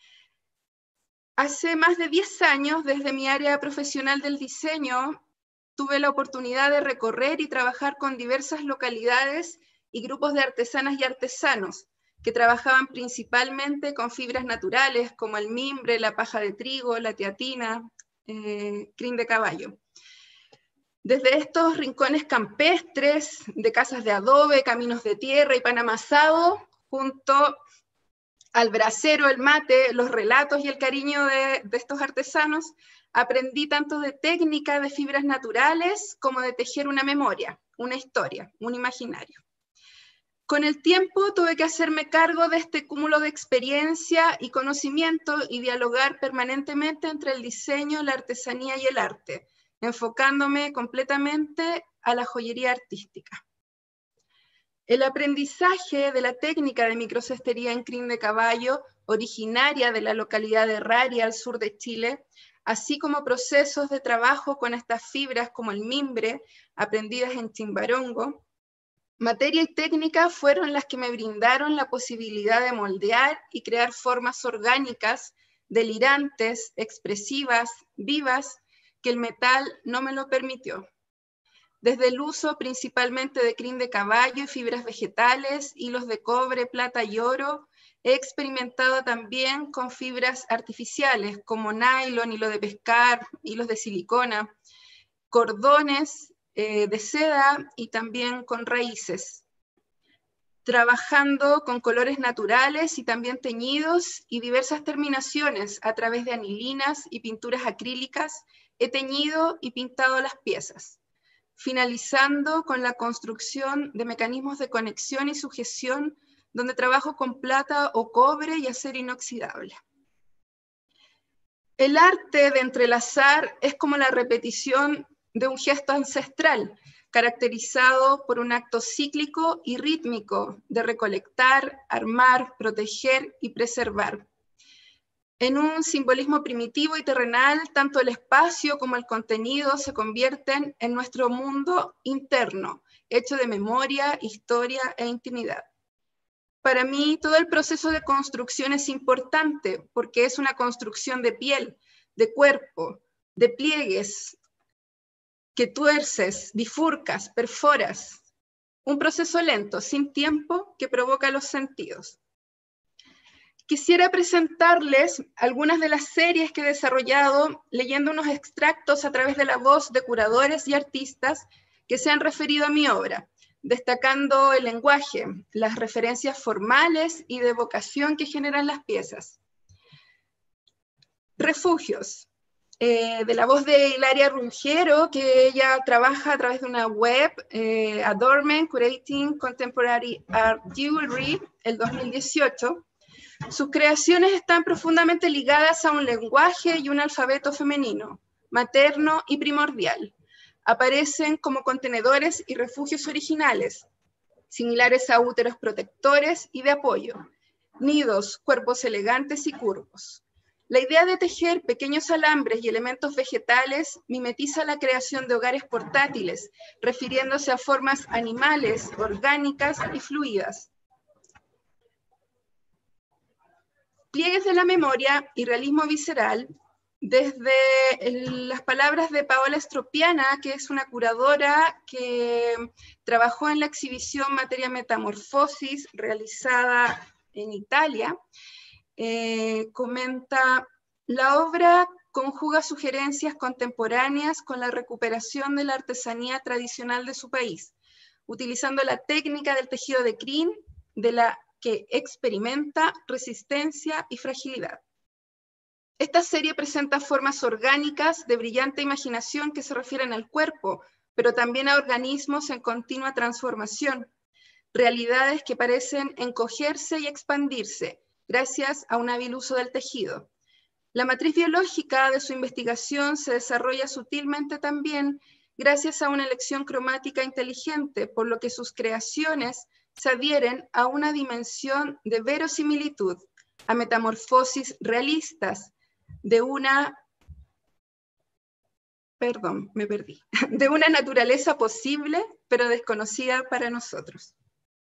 Hace más de diez años, desde mi área profesional del diseño, tuve la oportunidad de recorrer y trabajar con diversas localidades y grupos de artesanas y artesanos que trabajaban principalmente con fibras naturales como el mimbre, la paja de trigo, la teatina, eh, crin de caballo. Desde estos rincones campestres, de casas de adobe, caminos de tierra y pan amasado, junto al brasero, el mate, los relatos y el cariño de, de estos artesanos, aprendí tanto de técnica de fibras naturales como de tejer una memoria, una historia, un imaginario. Con el tiempo tuve que hacerme cargo de este cúmulo de experiencia y conocimiento y dialogar permanentemente entre el diseño, la artesanía y el arte, enfocándome completamente a la joyería artística. El aprendizaje de la técnica de microcestería en crin de caballo, originaria de la localidad de Raria, al sur de Chile, así como procesos de trabajo con estas fibras como el mimbre, aprendidas en Chimbarongo, materia y técnica fueron las que me brindaron la posibilidad de moldear y crear formas orgánicas, delirantes, expresivas, vivas, que el metal no me lo permitió. Desde el uso principalmente de crin de caballo y fibras vegetales, hilos de cobre, plata y oro, he experimentado también con fibras artificiales como nylon, hilo de pescar, hilos de silicona, cordones eh, de seda y también con raíces. Trabajando con colores naturales y también teñidos y diversas terminaciones a través de anilinas y pinturas acrílicas, he teñido y pintado las piezas, finalizando con la construcción de mecanismos de conexión y sujeción donde trabajo con plata o cobre y acero inoxidable. El arte de entrelazar es como la repetición de un gesto ancestral, caracterizado por un acto cíclico y rítmico de recolectar, armar, proteger y preservar. En un simbolismo primitivo y terrenal, tanto el espacio como el contenido se convierten en nuestro mundo interno, hecho de memoria, historia e intimidad. Para mí, todo el proceso de construcción es importante porque es una construcción de piel, de cuerpo, de pliegues que tuerces, bifurcas, perforas. Un proceso lento, sin tiempo, que provoca los sentidos. Quisiera presentarles algunas de las series que he desarrollado leyendo unos extractos a través de la voz de curadores y artistas que se han referido a mi obra, destacando el lenguaje, las referencias formales y de evocación que generan las piezas. Refugios, eh, de la voz de Hilaria Rungero, que ella trabaja a través de una web, eh, Adornment, Curating Contemporary Art Jewelry, el dos mil dieciocho. Sus creaciones están profundamente ligadas a un lenguaje y un alfabeto femenino, materno y primordial. Aparecen como contenedores y refugios originales, similares a úteros protectores y de apoyo, nidos, cuerpos elegantes y curvos. La idea de tejer pequeños alambres y elementos vegetales mimetiza la creación de hogares portátiles, refiriéndose a formas animales, orgánicas y fluidas. Pliegues de la memoria y realismo visceral desde las palabras de Paola Stropiana, que es una curadora que trabajó en la exhibición Materia Metamorfosis realizada en Italia, eh, comenta: la obra conjuga sugerencias contemporáneas con la recuperación de la artesanía tradicional de su país, utilizando la técnica del tejido de crin, de la que experimenta resistencia y fragilidad. Esta serie presenta formas orgánicas de brillante imaginación que se refieren al cuerpo, pero también a organismos en continua transformación, realidades que parecen encogerse y expandirse gracias a un hábil uso del tejido. La matriz biológica de su investigación se desarrolla sutilmente también gracias a una elección cromática inteligente, por lo que sus creaciones se adhieren a una dimensión de verosimilitud, a metamorfosis realistas, de una, perdón, me perdí, de una naturaleza posible, pero desconocida para nosotros.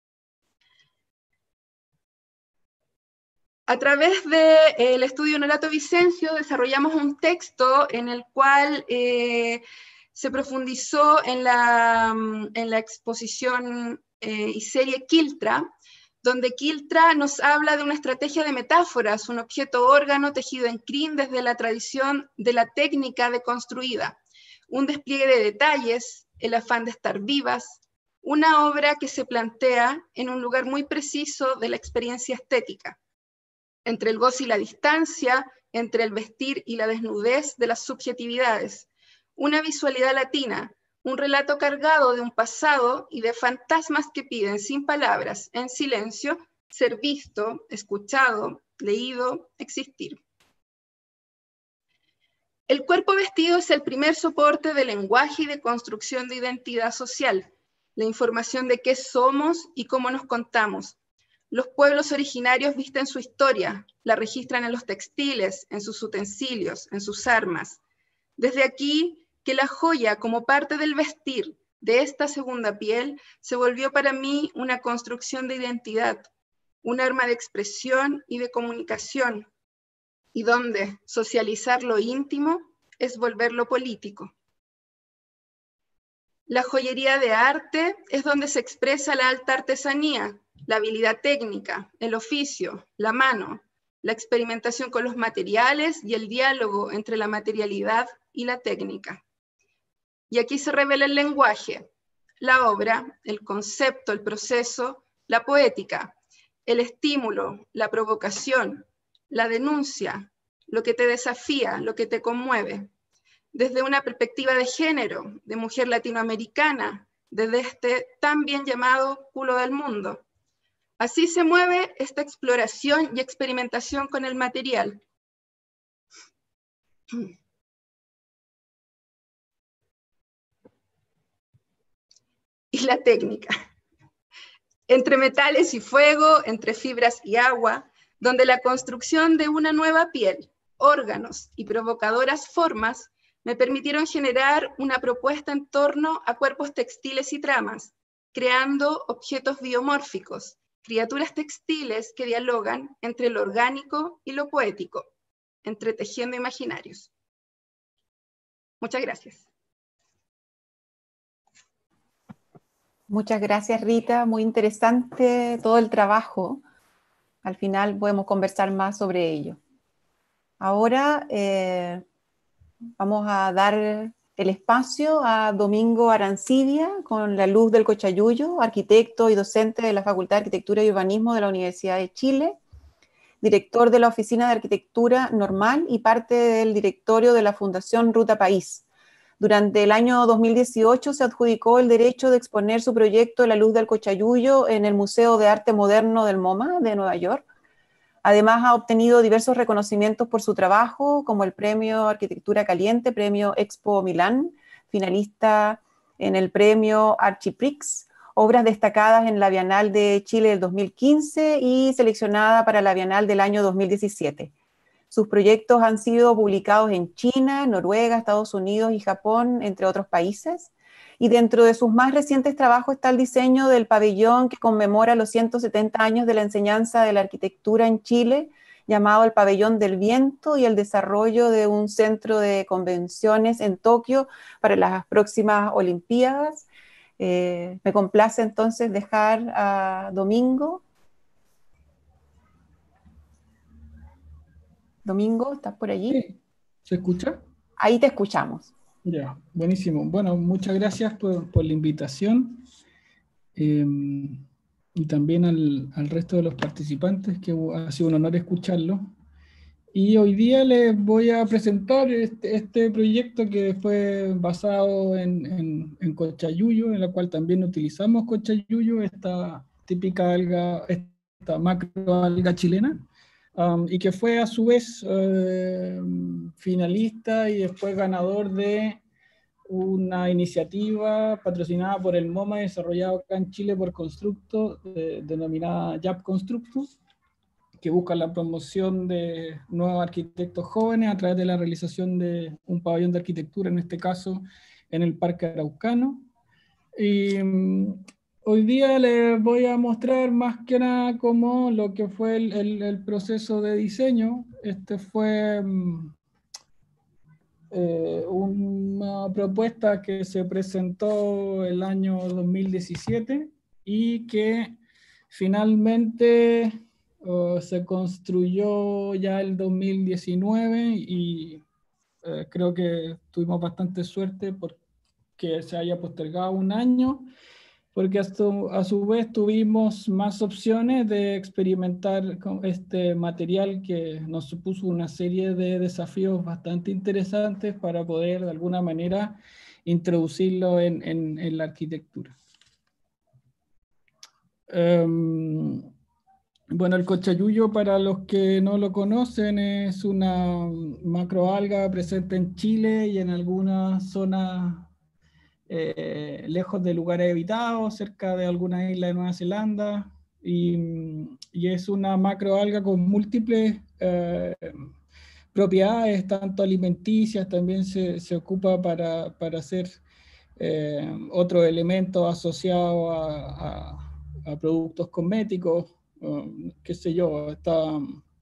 A través del estudio Norato Vicencio desarrollamos un texto en el cual eh, se profundizó en la, en la exposición eh, y serie Quiltra, donde Quiltra nos habla de una estrategia de metáforas, un objeto órgano tejido en crin desde la tradición de la técnica deconstruida, un despliegue de detalles, el afán de estar vivas, una obra que se plantea en un lugar muy preciso de la experiencia estética, entre el goce y la distancia, entre el vestir y la desnudez de las subjetividades, una visualidad latina, un relato cargado de un pasado y de fantasmas que piden sin palabras, en silencio, ser visto, escuchado, leído, existir. El cuerpo vestido es el primer soporte de lenguaje y de construcción de identidad social, la información de qué somos y cómo nos contamos. Los pueblos originarios visten su historia, la registran en los textiles, en sus utensilios, en sus armas. Desde aquí, que la joya como parte del vestir de esta segunda piel se volvió para mí una construcción de identidad, un arma de expresión y de comunicación, y donde socializar lo íntimo es volverlo político. La joyería de arte es donde se expresa la alta artesanía, la habilidad técnica, el oficio, la mano, la experimentación con los materiales y el diálogo entre la materialidad y la técnica. Y aquí se revela el lenguaje, la obra, el concepto, el proceso, la poética, el estímulo, la provocación, la denuncia, lo que te desafía, lo que te conmueve, desde una perspectiva de género, de mujer latinoamericana, desde este tan bien llamado culo del mundo. Así se mueve esta exploración y experimentación con el material. Y la técnica. Entre metales y fuego, entre fibras y agua, donde la construcción de una nueva piel, órganos y provocadoras formas me permitieron generar una propuesta en torno a cuerpos textiles y tramas, creando objetos biomórficos, criaturas textiles que dialogan entre lo orgánico y lo poético, entretejiendo imaginarios. Muchas gracias. Muchas gracias, Rita. Muy interesante todo el trabajo. Al final podemos conversar más sobre ello. Ahora eh, vamos a dar el espacio a Domingo Arancibia con La Luz del Cochayuyo, arquitecto y docente de la Facultad de Arquitectura y Urbanismo de la Universidad de Chile, director de la Oficina de Arquitectura Normal y parte del directorio de la Fundación Ruta País. Durante el año dos mil dieciocho se adjudicó el derecho de exponer su proyecto La Luz del Cochayuyo en el Museo de Arte Moderno del MoMA de Nueva York. Además ha obtenido diversos reconocimientos por su trabajo, como el Premio Arquitectura Caliente, Premio Expo Milán, finalista en el Premio Archiprix, obras destacadas en la Bienal de Chile del dos mil quince y seleccionada para la Bienal del año dos mil diecisiete. Sus proyectos han sido publicados en China, Noruega, Estados Unidos y Japón, entre otros países. Y dentro de sus más recientes trabajos está el diseño del pabellón que conmemora los ciento setenta años de la enseñanza de la arquitectura en Chile llamado el Pabellón del Viento y el desarrollo de un centro de convenciones en Tokio para las próximas Olimpiadas. Eh, me complace entonces dejar a Domingo. Domingo, ¿estás por allí? Sí. ¿Se escucha? Ahí te escuchamos. Ya, buenísimo. Bueno, muchas gracias por, por la invitación eh, y también al, al resto de los participantes, que ha sido un honor escucharlo. Y hoy día les voy a presentar este, este proyecto que fue basado en, en, en Cochayuyo, en la cual también utilizamos Cochayuyo, esta típica alga, esta macroalga chilena. Um, y que fue a su vez eh, finalista y después ganador de una iniciativa patrocinada por el MoMA y desarrollada acá en Chile por Constructo, eh, denominada Y A P Constructo, que busca la promoción de nuevos arquitectos jóvenes a través de la realización de un pabellón de arquitectura, en este caso en el Parque Araucano. Y hoy día les voy a mostrar más que nada cómo lo que fue el, el, el proceso de diseño. Este fue eh, una propuesta que se presentó el año dos mil diecisiete y que finalmente uh, se construyó ya el dos mil diecinueve y uh, creo que tuvimos bastante suerte porque se haya postergado un año, porque a su, a su vez tuvimos más opciones de experimentar con este material que nos supuso una serie de desafíos bastante interesantes para poder de alguna manera introducirlo en, en, en la arquitectura. Um, bueno, el cochayuyo, para los que no lo conocen, es una macroalga presente en Chile y en algunas zonas Eh, lejos de lugares habitados, cerca de alguna isla de Nueva Zelanda, y, y es una macroalga con múltiples eh, propiedades, tanto alimenticias, también se, se ocupa para, para hacer eh, otros elementos asociados a, a, a productos cosméticos, um, qué sé yo, está...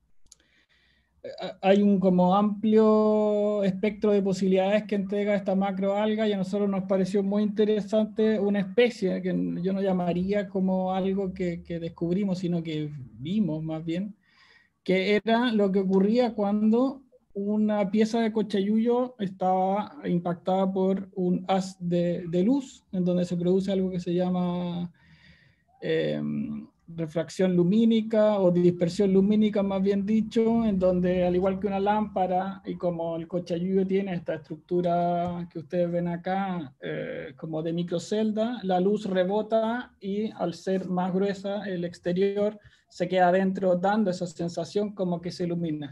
Hay un como amplio espectro de posibilidades que entrega esta macroalga y a nosotros nos pareció muy interesante una especie que yo no llamaría como algo que, que descubrimos, sino que vimos más bien, que era lo que ocurría cuando una pieza de cochayuyo estaba impactada por un haz de, de luz, en donde se produce algo que se llama eh, refracción lumínica o dispersión lumínica, más bien dicho, en donde al igual que una lámpara y como el cochayuyo tiene esta estructura que ustedes ven acá eh, como de microcelda, la luz rebota y al ser más gruesa el exterior se queda adentro dando esa sensación como que se ilumina.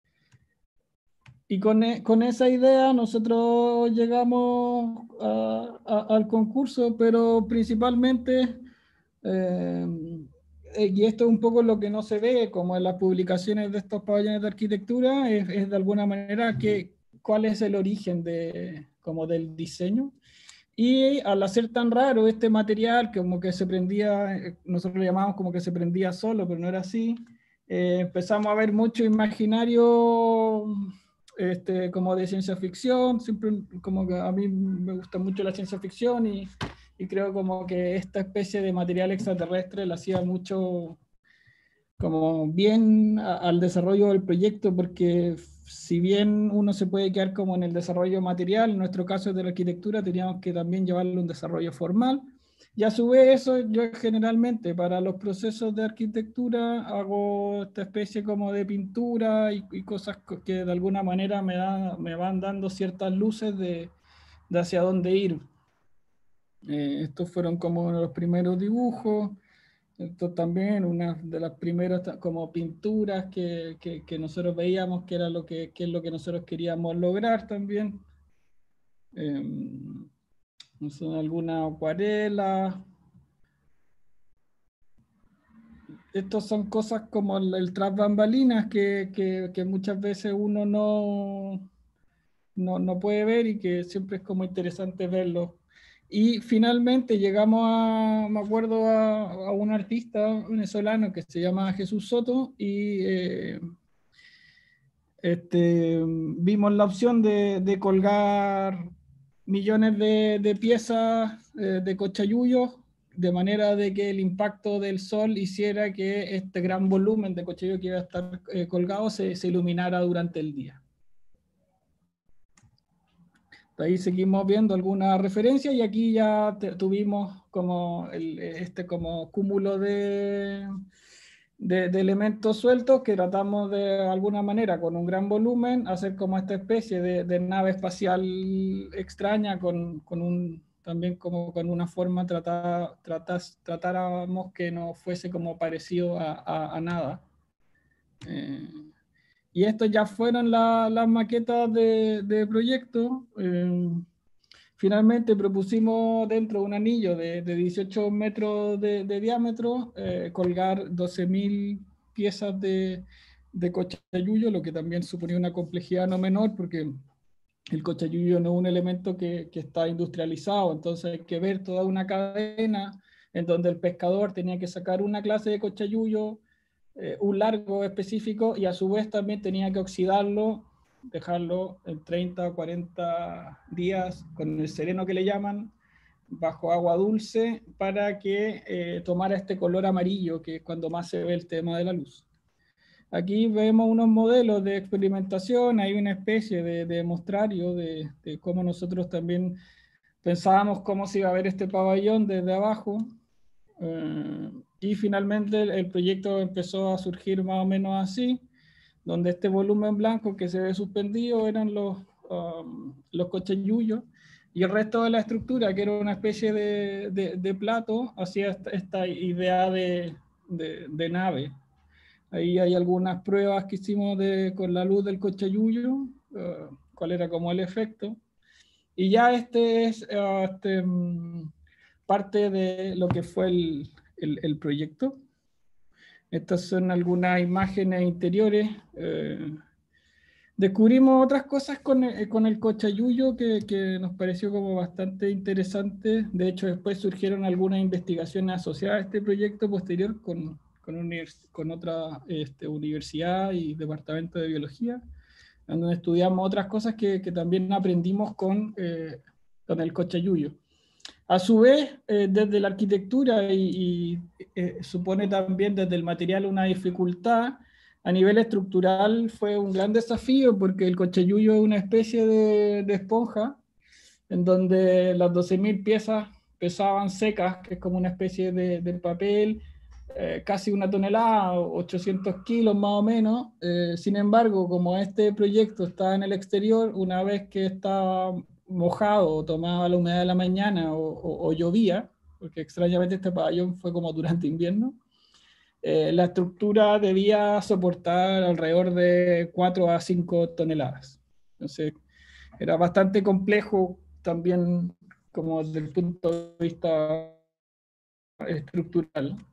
Y con, con esa idea nosotros llegamos a, a, al concurso, pero principalmente eh, y esto es un poco lo que no se ve como en las publicaciones de estos pabellones de arquitectura, es, es de alguna manera que, cuál es el origen de, como del diseño. Y al hacer tan raro este material, como que se prendía, nosotros lo llamamos como que se prendía solo, pero no era así, eh, empezamos a ver mucho imaginario este, como de ciencia ficción, siempre como que a mí me gusta mucho la ciencia ficción y y creo como que esta especie de material extraterrestre le hacía mucho como bien a, al desarrollo del proyecto, porque si bien uno se puede quedar como en el desarrollo material, en nuestro caso de la arquitectura teníamos que también llevarle un desarrollo formal, y a su vez eso yo generalmente para los procesos de arquitectura hago esta especie como de pintura y, y cosas que de alguna manera me, da, me van dando ciertas luces de, de hacia dónde ir. Eh, estos fueron como los primeros dibujos, esto también una de las primeras como pinturas que, que, que nosotros veíamos que era lo que, que es lo que nosotros queríamos lograr también. Eh, son algunas acuarelas. Estos son cosas como el, el tras bambalinas que, que, que muchas veces uno no, no, no puede ver y que siempre es como interesante verlo. Y finalmente llegamos a, me acuerdo, a, a un artista venezolano que se llama Jesús Soto y eh, este, vimos la opción de, de colgar millones de, de piezas eh, de cochayuyos, de manera de que el impacto del sol hiciera que este gran volumen de cochayuyos que iba a estar eh, colgado se, se iluminara durante el día. De ahí seguimos viendo alguna referencia y aquí ya te, tuvimos como el, este como cúmulo de, de, de elementos sueltos que tratamos de alguna manera con un gran volumen hacer como esta especie de, de nave espacial extraña con, con un, también como con una forma tratar, tratas, tratáramos que no fuese como parecido a, a, a nada. Eh, Y estos ya fueron la, las maquetas de, de proyecto. Eh, finalmente propusimos dentro de un anillo de, de dieciocho metros de, de diámetro eh, colgar doce mil piezas de, de cochayuyo, lo que también suponía una complejidad no menor porque el cochayuyo no es un elemento que, que está industrializado, entonces hay que ver toda una cadena en donde el pescador tenía que sacar una clase de cochayuyo, Eh, un largo específico y a su vez también tenía que oxidarlo, dejarlo en treinta o cuarenta días con el sereno que le llaman, bajo agua dulce, para que eh, tomara este color amarillo, que es cuando más se ve el tema de la luz. Aquí vemos unos modelos de experimentación, hay una especie de, de mostrario de, de cómo nosotros también pensábamos cómo se iba a ver este pabellón desde abajo. Eh, y finalmente el, el proyecto empezó a surgir más o menos así, donde este volumen blanco que se ve suspendido eran los, um, los cochayuyos, y el resto de la estructura, que era una especie de, de, de plato, hacía esta, esta idea de, de, de nave. Ahí hay algunas pruebas que hicimos de, con la luz del cochayuyo, uh, cuál era como el efecto. Y ya este es uh, este, um, parte de lo que fue el, el, el proyecto. Estas son algunas imágenes interiores. Eh, descubrimos otras cosas con el, con el cochayuyo que, que nos pareció como bastante interesante. De hecho, después surgieron algunas investigaciones asociadas a este proyecto posterior con, con, univers, con otra este, universidad y departamento de biología, en donde estudiamos otras cosas que, que también aprendimos con, eh, con el cochayuyo. A su vez, eh, desde la arquitectura y, y eh, supone también desde el material una dificultad, a nivel estructural fue un gran desafío porque el cochayuyo es una especie de, de esponja en donde las doce mil piezas pesaban secas, que es como una especie de, de papel, eh, casi una tonelada, ochocientos kilos más o menos. Eh, sin embargo, como este proyecto está en el exterior, una vez que estaba mojado o tomaba la humedad de la mañana o, o, o llovía, porque extrañamente este pabellón fue como durante invierno, eh, la estructura debía soportar alrededor de cuatro a cinco toneladas. Entonces era bastante complejo también como desde el punto de vista estructural.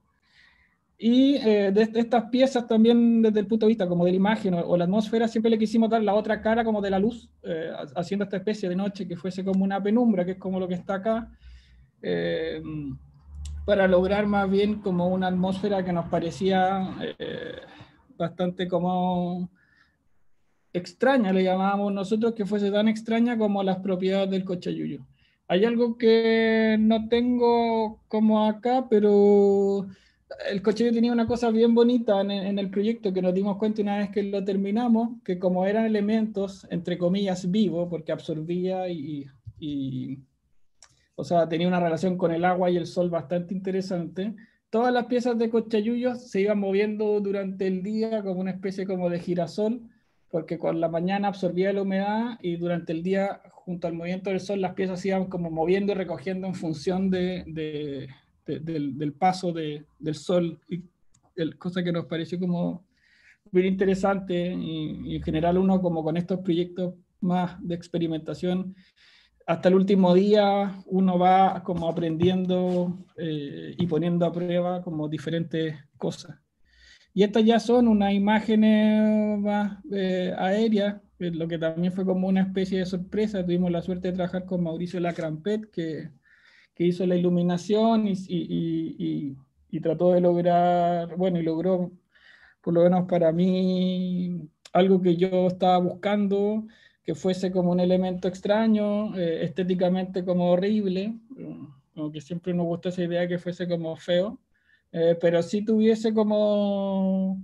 Y eh, de estas piezas también desde el punto de vista como de la imagen o, o la atmósfera, siempre le quisimos dar la otra cara como de la luz, eh, haciendo esta especie de noche que fuese como una penumbra, que es como lo que está acá, eh, para lograr más bien como una atmósfera que nos parecía eh, bastante como extraña, le llamábamos nosotros, que fuese tan extraña como las propiedades del cochayuyo. Hay algo que no tengo como acá, pero el cochayuyo tenía una cosa bien bonita en, en el proyecto que nos dimos cuenta una vez que lo terminamos, que como eran elementos, entre comillas, vivos, porque absorbía y, y, o sea, tenía una relación con el agua y el sol bastante interesante, todas las piezas de cochayuyo se iban moviendo durante el día como una especie como de girasol, porque con la mañana absorbía la humedad y durante el día, junto al movimiento del sol, las piezas se iban como moviendo y recogiendo en función de... de De, del, del paso de, del sol, y el, cosa que nos pareció como muy interesante, y, y en general uno como con estos proyectos más de experimentación, hasta el último día uno va como aprendiendo eh, y poniendo a prueba como diferentes cosas. Y estas ya son unas imágenes más eh, aéreas, lo que también fue como una especie de sorpresa. Tuvimos la suerte de trabajar con Mauricio Lacrampet, que que hizo la iluminación y, y, y, y trató de lograr, bueno, y logró, por lo menos para mí, algo que yo estaba buscando, que fuese como un elemento extraño, eh, estéticamente como horrible, como que siempre nos gusta esa idea que fuese como feo, eh, pero sí tuviese como,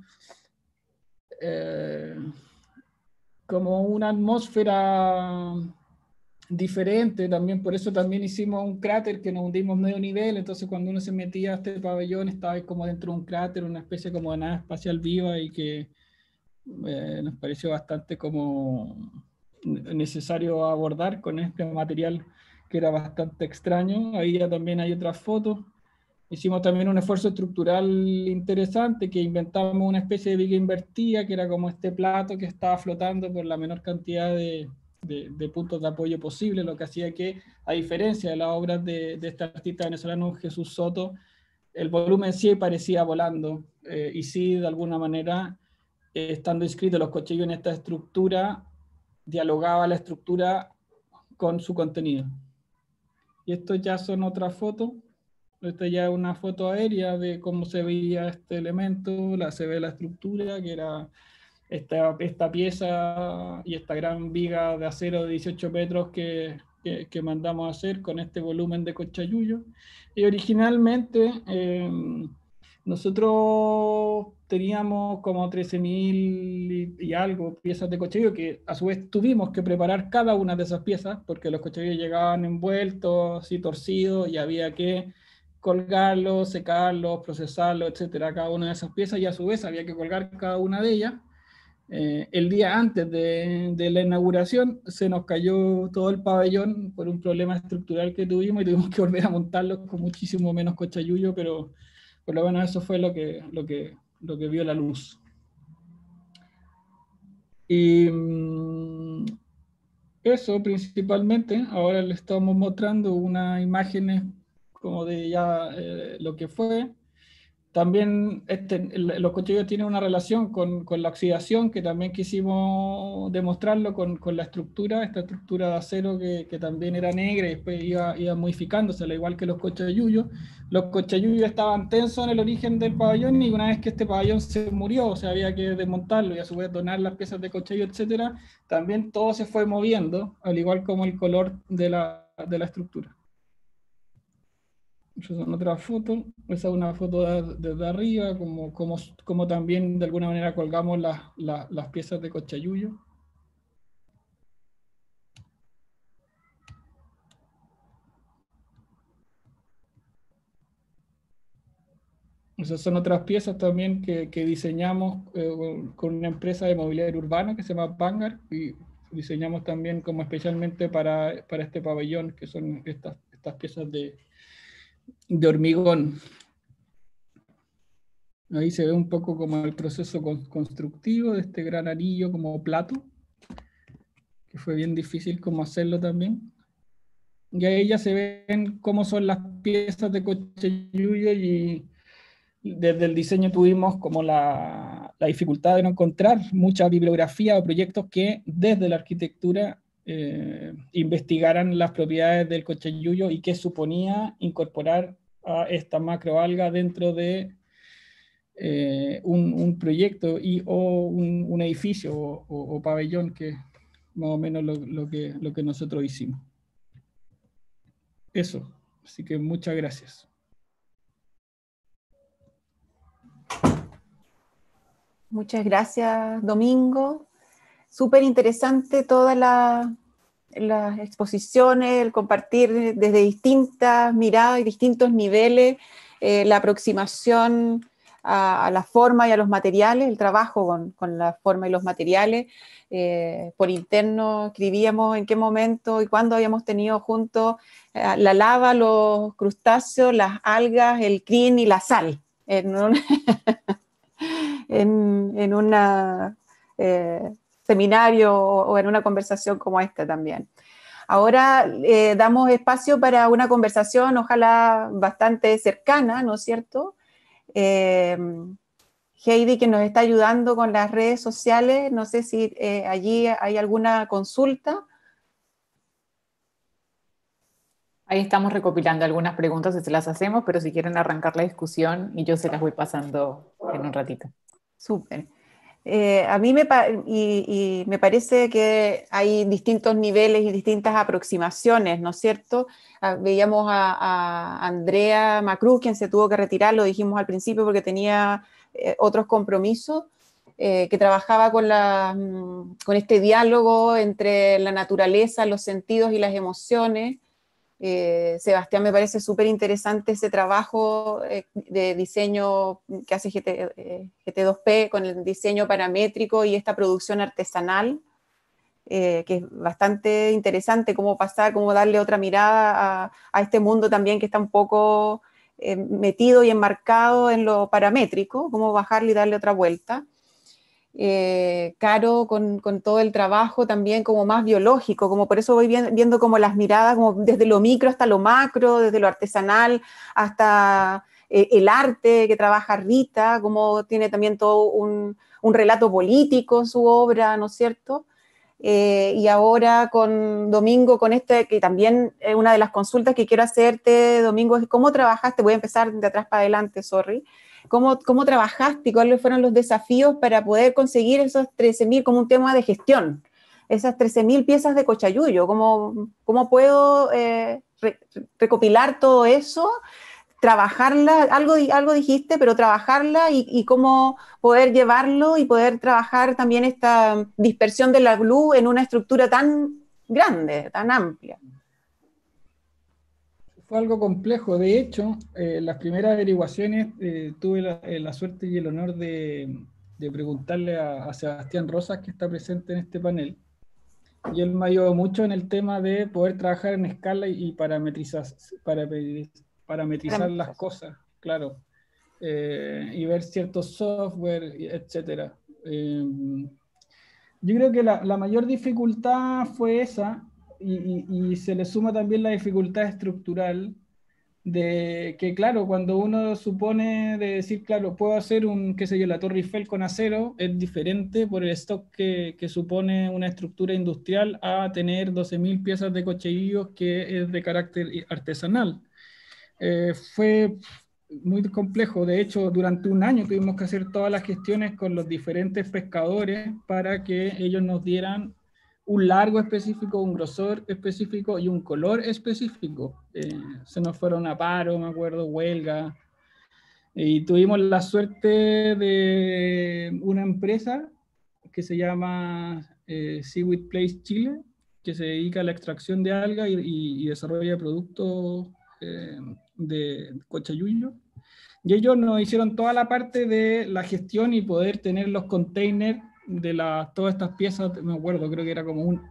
eh, como una atmósfera diferente también. Por eso también hicimos un cráter que nos hundimos medio nivel, entonces cuando uno se metía a este pabellón estaba como dentro de un cráter, una especie como de nave espacial viva, y que eh, nos pareció bastante como necesario abordar con este material que era bastante extraño. Ahí ya también hay otras fotos. Hicimos también un esfuerzo estructural interesante, que inventamos una especie de viga invertida, que era como este plato que estaba flotando por la menor cantidad de, de, de puntos de apoyo posible, lo que hacía que, a diferencia de las obras de, de este artista venezolano Jesús Soto, el volumen sí parecía volando, eh, y sí, de alguna manera, eh, estando inscritos los cochillos en esta estructura, dialogaba la estructura con su contenido. Y esto ya son otras fotos. Esta ya es una foto aérea de cómo se veía este elemento, la, se ve la estructura, que era esta, esta pieza y esta gran viga de acero de dieciocho metros que, que, que mandamos a hacer con este volumen de cochayuyo. Y originalmente eh, nosotros teníamos como trece mil y, y algo piezas de cochayuyo, que a su vez tuvimos que preparar cada una de esas piezas, porque los cochayuyos llegaban envueltos, así torcidos, y había que colgarlos, secarlos, procesarlos, etcétera, cada una de esas piezas, y a su vez había que colgar cada una de ellas. Eh, el día antes de, de la inauguración se nos cayó todo el pabellón por un problema estructural que tuvimos, y tuvimos que volver a montarlo con muchísimo menos cochayuyo, pero por lo menos eso fue lo que, lo que, lo que vio la luz. Y mm, eso principalmente. Ahora le estamos mostrando unas imágenes como de ya eh, lo que fue. También este, el, los cochillos tienen una relación con, con la oxidación, que también quisimos demostrarlo con, con la estructura, esta estructura de acero que, que también era negra y después iba, iba modificándose, al igual que los cochayuyos. Los cochayuyos estaban tensos en el origen del pabellón, y una vez que este pabellón se murió, o sea, había que desmontarlo y a su vez donar las piezas de cochayuyo, etcétera, también todo se fue moviendo, al igual como el color de la, de la estructura. Esa es otra foto. Esa es una foto desde de arriba, como, como, como también de alguna manera colgamos las, las, las piezas de cochayuyo. Esas son otras piezas también que, que diseñamos eh, con una empresa de mobiliario urbano que se llama Vanguard, y diseñamos también como especialmente para, para este pabellón, que son estas, estas piezas de, de hormigón. Ahí se ve un poco como el proceso constructivo de este gran anillo como plato, que fue bien difícil como hacerlo también. Y ahí ya se ven cómo son las piezas de cochayuyo, y desde el diseño tuvimos como la, la dificultad de no encontrar mucha bibliografía o proyectos que desde la arquitectura eh, investigaran las propiedades del cochayuyo y qué suponía incorporar a esta macroalga dentro de eh, un, un proyecto y, o un, un edificio o, o, o pabellón, que es más o menos lo, lo, que, lo que nosotros hicimos. Eso, así que muchas gracias. Muchas gracias, Domingo. Súper interesante todas la, las exposiciones, el compartir desde distintas miradas y distintos niveles, eh, la aproximación a, a la forma y a los materiales, el trabajo con, con la forma y los materiales. Eh, por interno escribíamos en qué momento y cuándo habíamos tenido juntos eh, la lava, los crustáceos, las algas, el crin y la sal. En un en, en un eh, seminario o, o en una conversación como esta también. Ahora eh, damos espacio para una conversación, ojalá bastante cercana, ¿no es cierto? Eh, Heidi, que nos está ayudando con las redes sociales, no sé si eh, allí hay alguna consulta. Ahí estamos recopilando algunas preguntas y se las hacemos, pero si quieren arrancar la discusión y yo se las voy pasando en un ratito. Súper. Eh, a mí me, pa y, y me parece que hay distintos niveles y distintas aproximaciones, ¿no es cierto? Ah, veíamos a, a Andrea Macruz, quien se tuvo que retirar, lo dijimos al principio porque tenía eh, otros compromisos, eh, que trabajaba con, la, con este diálogo entre la naturaleza, los sentidos y las emociones. Eh, Sebastián, me parece súper interesante ese trabajo eh, de diseño que hace G T, eh, G T dos P con el diseño paramétrico y esta producción artesanal, eh, que es bastante interesante cómo pasar, cómo darle otra mirada a, a este mundo también que está un poco eh, metido y enmarcado en lo paramétrico, cómo bajarle y darle otra vuelta. Eh, Caro con, con todo el trabajo también como más biológico, como por eso voy viendo, viendo como las miradas como desde lo micro hasta lo macro, desde lo artesanal hasta eh, el arte que trabaja Rita, como tiene también todo un, un relato político en su obra, ¿no es cierto? Eh, y ahora con Domingo, con este, que también es una de las consultas que quiero hacerte, Domingo, es cómo trabajaste, voy a empezar de atrás para adelante, sorry, ¿Cómo, ¿Cómo trabajaste y cuáles fueron los desafíos para poder conseguir esos trece mil como un tema de gestión? Esas trece mil piezas de Cochayuyo, ¿cómo, cómo puedo eh, re, recopilar todo eso, trabajarla? Algo, algo dijiste, pero trabajarla y, y cómo poder llevarlo y poder trabajar también esta dispersión de la glue en una estructura tan grande, tan amplia. Fue algo complejo. De hecho, eh, las primeras averiguaciones eh, tuve la, eh, la suerte y el honor de, de preguntarle a, a Sebastián Rosas, que está presente en este panel, y él me ayudó mucho en el tema de poder trabajar en escala y parametrizar, parametrizar, parametrizar las cosas, claro, eh, y ver ciertos software, etcétera. Eh, yo creo que la, la mayor dificultad fue esa. Y, y, y se le suma también la dificultad estructural de que, claro, cuando uno supone de decir, claro, puedo hacer un, qué sé yo, la Torre Eiffel con acero, es diferente por el stock que, que supone una estructura industrial a tener doce mil piezas de cochillos que es de carácter artesanal. Eh, fue muy complejo. De hecho, durante un año tuvimos que hacer todas las gestiones con los diferentes pescadores para que ellos nos dieran un largo específico, un grosor específico y un color específico. Eh, se nos fueron a paro, me acuerdo, huelga. Y tuvimos la suerte de una empresa que se llama eh, Seaweed Place Chile, que se dedica a la extracción de algas y, y, y desarrolla productos eh, de Cochayuyo. Y ellos nos hicieron toda la parte de la gestión y poder tener los containers de la, todas estas piezas, me acuerdo, creo que era como un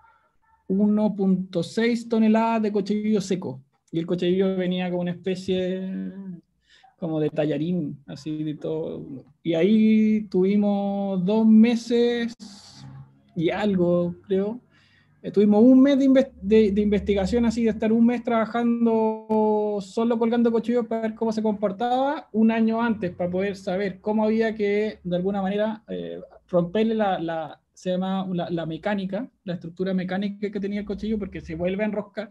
uno punto seis toneladas de cochillo seco, y el cochillo venía como una especie como de tallarín, así de todo, y ahí tuvimos dos meses y algo, creo, tuvimos un mes de, inve de, de investigación, así de estar un mes trabajando solo colgando cochillos para ver cómo se comportaba, un año antes para poder saber cómo había que, de alguna manera, eh, romperle la, la, se llama la, la mecánica, la estructura mecánica que tenía el cochillo, porque se vuelve a enroscar.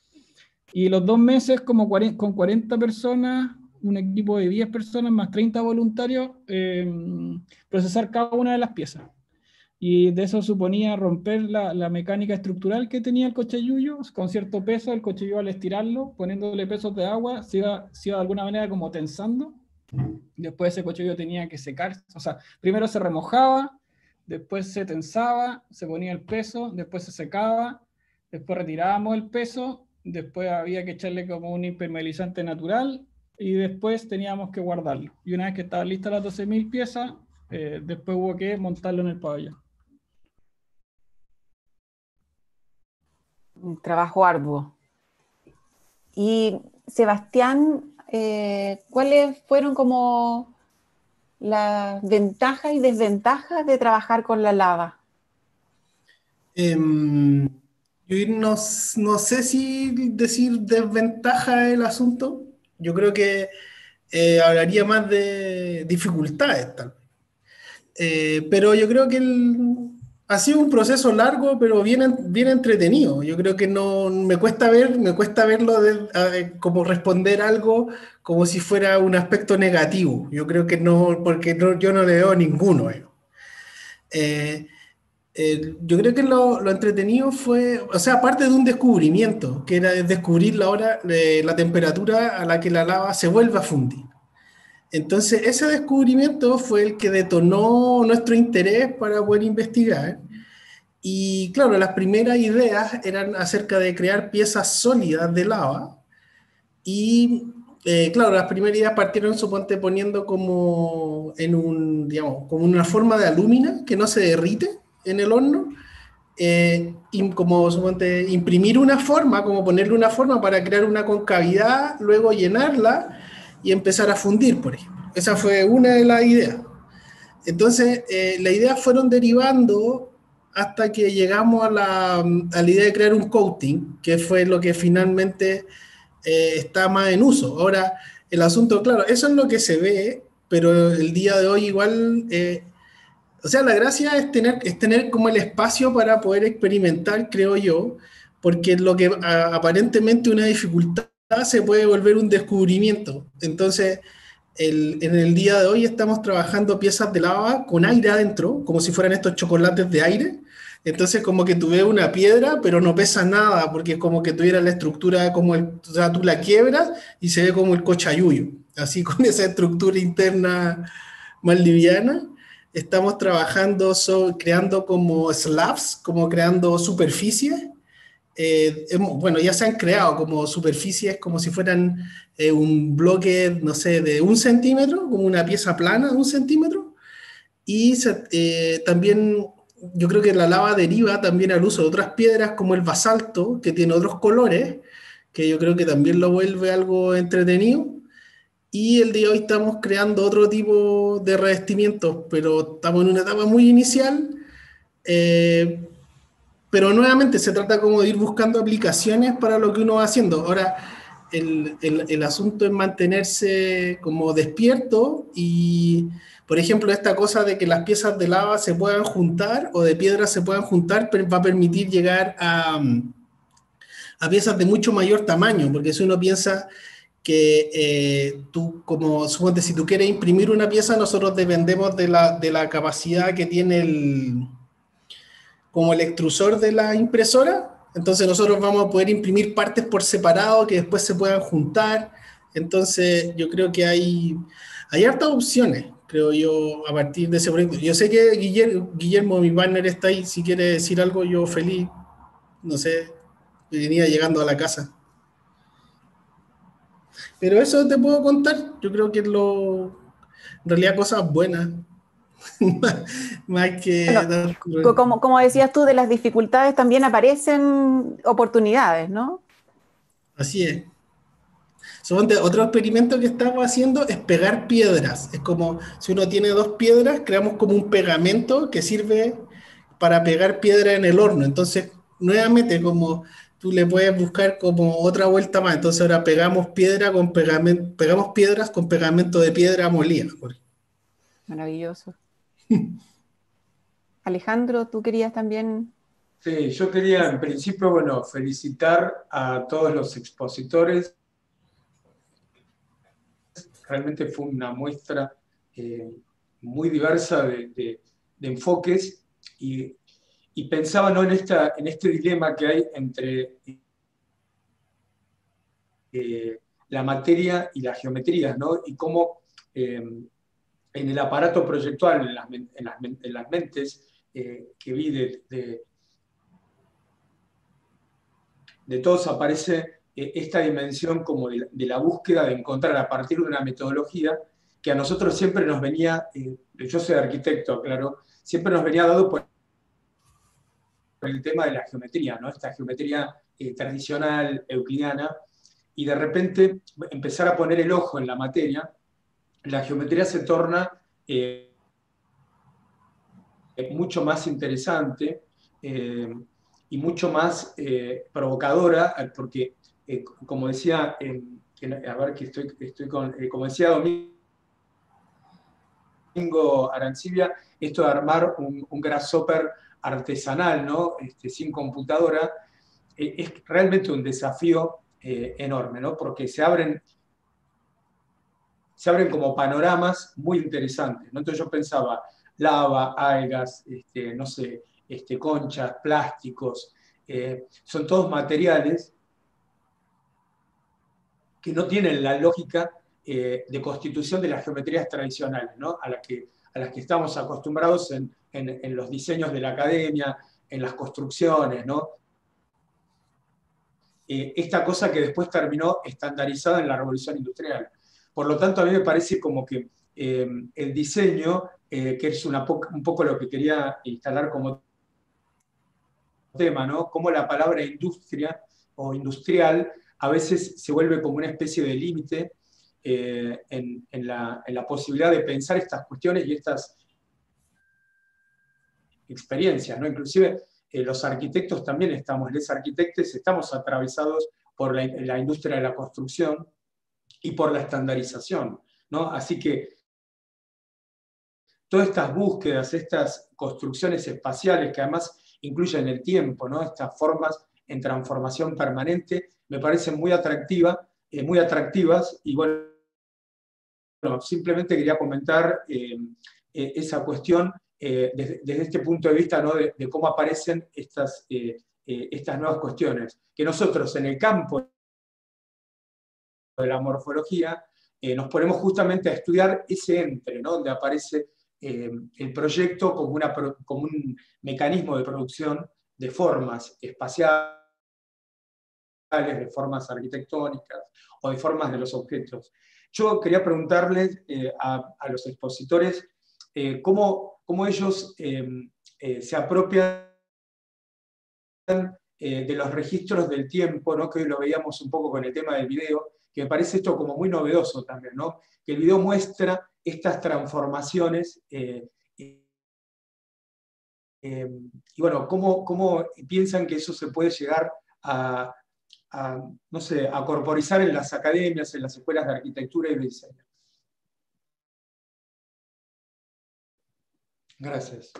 Y los dos meses, como cuarenta, con cuarenta personas, un equipo de diez personas más treinta voluntarios, eh, procesar cada una de las piezas. Y de eso suponía romper la, la mecánica estructural que tenía el cochayuyo, con cierto peso. El cochayuyo, al estirarlo, poniéndole pesos de agua, se iba, se iba de alguna manera como tensando. Después ese cochillo tenía que secarse, o sea, primero se remojaba, después se tensaba, se ponía el peso, después se secaba, después retirábamos el peso, después había que echarle como un impermeabilizante natural y después teníamos que guardarlo. Y una vez que estaban listas las doce mil piezas, eh, después hubo que montarlo en el pabellón. Un trabajo arduo. Y Sebastián, eh, ¿cuáles fueron como las ventajas y desventajas de trabajar con la lava? Eh, yo no, no sé si decir desventaja del asunto. Yo creo que eh, hablaría más de dificultades, tal vez. Eh, pero yo creo que el, ha sido un proceso largo, pero bien, bien entretenido. Yo creo que no me cuesta ver, me cuesta verlo de, a, como responder algo como si fuera un aspecto negativo. Yo creo que no, porque no, yo no le veo ninguno. Eh. Eh, eh, yo creo que lo, lo entretenido fue, o sea, aparte de un descubrimiento, que era descubrir la hora, eh, la temperatura a la que la lava se vuelve a fundir. Entonces, ese descubrimiento fue el que detonó nuestro interés para poder investigar. Y claro, las primeras ideas eran acerca de crear piezas sólidas de lava. Y eh, claro, las primeras ideas partieron, suponte, poniendo como en un, digamos, como una forma de alúmina que no se derrite en el horno. Eh, y como suponte, imprimir una forma, como ponerle una forma para crear una concavidad, luego llenarla y empezar a fundir, por ejemplo. Esa fue una de las ideas. Entonces, eh, las ideas fueron derivando hasta que llegamos a la, a la idea de crear un coating, que fue lo que finalmente eh, está más en uso. Ahora, el asunto, claro, eso es lo que se ve, pero el día de hoy igual, eh, o sea, la gracia es tener, es tener como el espacio para poder experimentar, creo yo, porque lo que a, aparentemente una dificultad se puede volver un descubrimiento. Entonces, el, en el día de hoy estamos trabajando piezas de lava con aire adentro, como si fueran estos chocolates de aire. Entonces, como que tú ves una piedra, pero no pesa nada, porque es como que tuviera la estructura, como el, o sea, tú la quiebras y se ve como el cochayuyo, así con esa estructura interna más liviana. Estamos trabajando, so, creando como slabs, como creando superficies. Eh, hemos, bueno, ya se han creado como superficies como si fueran eh, un bloque, no sé, de un centímetro, como una pieza plana de un centímetro. Y se, eh, también yo creo que la lava deriva también al uso de otras piedras como el basalto, que tiene otros colores, que yo creo que también lo vuelve algo entretenido. Y el día de hoy estamos creando otro tipo de revestimientos, pero estamos en una etapa muy inicial. Eh, Pero nuevamente se trata como de ir buscando aplicaciones para lo que uno va haciendo. Ahora, el, el, el asunto es mantenerse como despierto y, por ejemplo, esta cosa de que las piezas de lava se puedan juntar o de piedra se puedan juntar va a permitir llegar a, a piezas de mucho mayor tamaño, porque si uno piensa que eh, tú, como suponte, si tú quieres imprimir una pieza, nosotros dependemos de la, de la capacidad que tiene el como el extrusor de la impresora. Entonces nosotros vamos a poder imprimir partes por separado que después se puedan juntar. Entonces yo creo que hay, hay hartas opciones, creo yo, a partir de ese proyecto. Yo sé que Guillermo, Guillermo, mi partner, está ahí. Si quiere decir algo, yo feliz. No sé, venía llegando a la casa. Pero eso te puedo contar. Yo creo que es lo, en realidad, cosas buenas. Más que bueno, como, como decías tú, de las dificultades también aparecen oportunidades, ¿no? Así es. Suponte, otro experimento que estamos haciendo es pegar piedras. Es como si uno tiene dos piedras, creamos como un pegamento que sirve para pegar piedra en el horno. Entonces, nuevamente, como tú le puedes buscar como otra vuelta más. Entonces ahora pegamos piedra con pegamento, pegamos piedras con pegamento de piedra molida. Maravilloso. Alejandro, ¿tú querías también? Sí, yo quería en principio, bueno, felicitar a todos los expositores. Realmente fue una muestra eh, muy diversa de, de, de enfoques y, y pensaba, ¿no?, en, esta, en este dilema que hay entre eh, la materia y la geometría, ¿no? Y cómo eh, en el aparato proyectual, en las, en las, en las mentes eh, que vi de, de, de todos, aparece eh, esta dimensión como de, de la búsqueda de encontrar a partir de una metodología que a nosotros siempre nos venía, eh, yo soy arquitecto, claro, siempre nos venía dado por el tema de la geometría, ¿no? Esta geometría eh, tradicional, euclidiana, y de repente empezar a poner el ojo en la materia, la geometría se torna eh, mucho más interesante eh, y mucho más eh, provocadora, porque, eh, como decía, eh, a ver que estoy, estoy con, eh, como decía Domingo Arancibia, esto de armar un, un grasshopper artesanal, ¿no? Este, sin computadora, eh, es realmente un desafío eh, enorme, ¿no? Porque se abren se abren como panoramas muy interesantes, ¿no? Entonces yo pensaba, lava, algas, este, no sé, este, conchas, plásticos, eh, son todos materiales que no tienen la lógica eh, de constitución de las geometrías tradicionales, ¿no? a, la que, a las que estamos acostumbrados en, en, en los diseños de la academia, en las construcciones, ¿no? Eh, esta cosa que después terminó estandarizada en la revolución industrial. Por lo tanto, a mí me parece como que eh, el diseño, eh, que es una po un poco lo que quería instalar como tema, ¿no? Cómo la palabra industria o industrial a veces se vuelve como una especie de límite eh, en, en, la, en la posibilidad de pensar estas cuestiones y estas experiencias, ¿no? Inclusive eh, los arquitectos también estamos, los arquitectos estamos atravesados por la, la industria de la construcción y por la estandarización, ¿no? Así que todas estas búsquedas, estas construcciones espaciales que además incluyen el tiempo, ¿no? Estas formas en transformación permanente, me parecen muy atractivas, eh, muy atractivas y bueno, bueno simplemente quería comentar eh, eh, esa cuestión eh, desde, desde este punto de vista, ¿no? de, de cómo aparecen estas, eh, eh, estas nuevas cuestiones, que nosotros en el campo de la morfología eh, nos ponemos justamente a estudiar ese entre, ¿no? Donde aparece eh, el proyecto como, una, como un mecanismo de producción de formas espaciales, de formas arquitectónicas o de formas de los objetos. Yo quería preguntarles eh, a, a los expositores eh, cómo, cómo ellos eh, eh, se apropian eh, de los registros del tiempo, ¿no? Que hoy lo veíamos un poco con el tema del video, que me parece esto como muy novedoso también, ¿no? Que el video muestra estas transformaciones eh, eh, eh, y bueno, ¿cómo, cómo piensan que eso se puede llegar a, a, no sé, a corporizar en las academias, en las escuelas de arquitectura y de diseño? Gracias.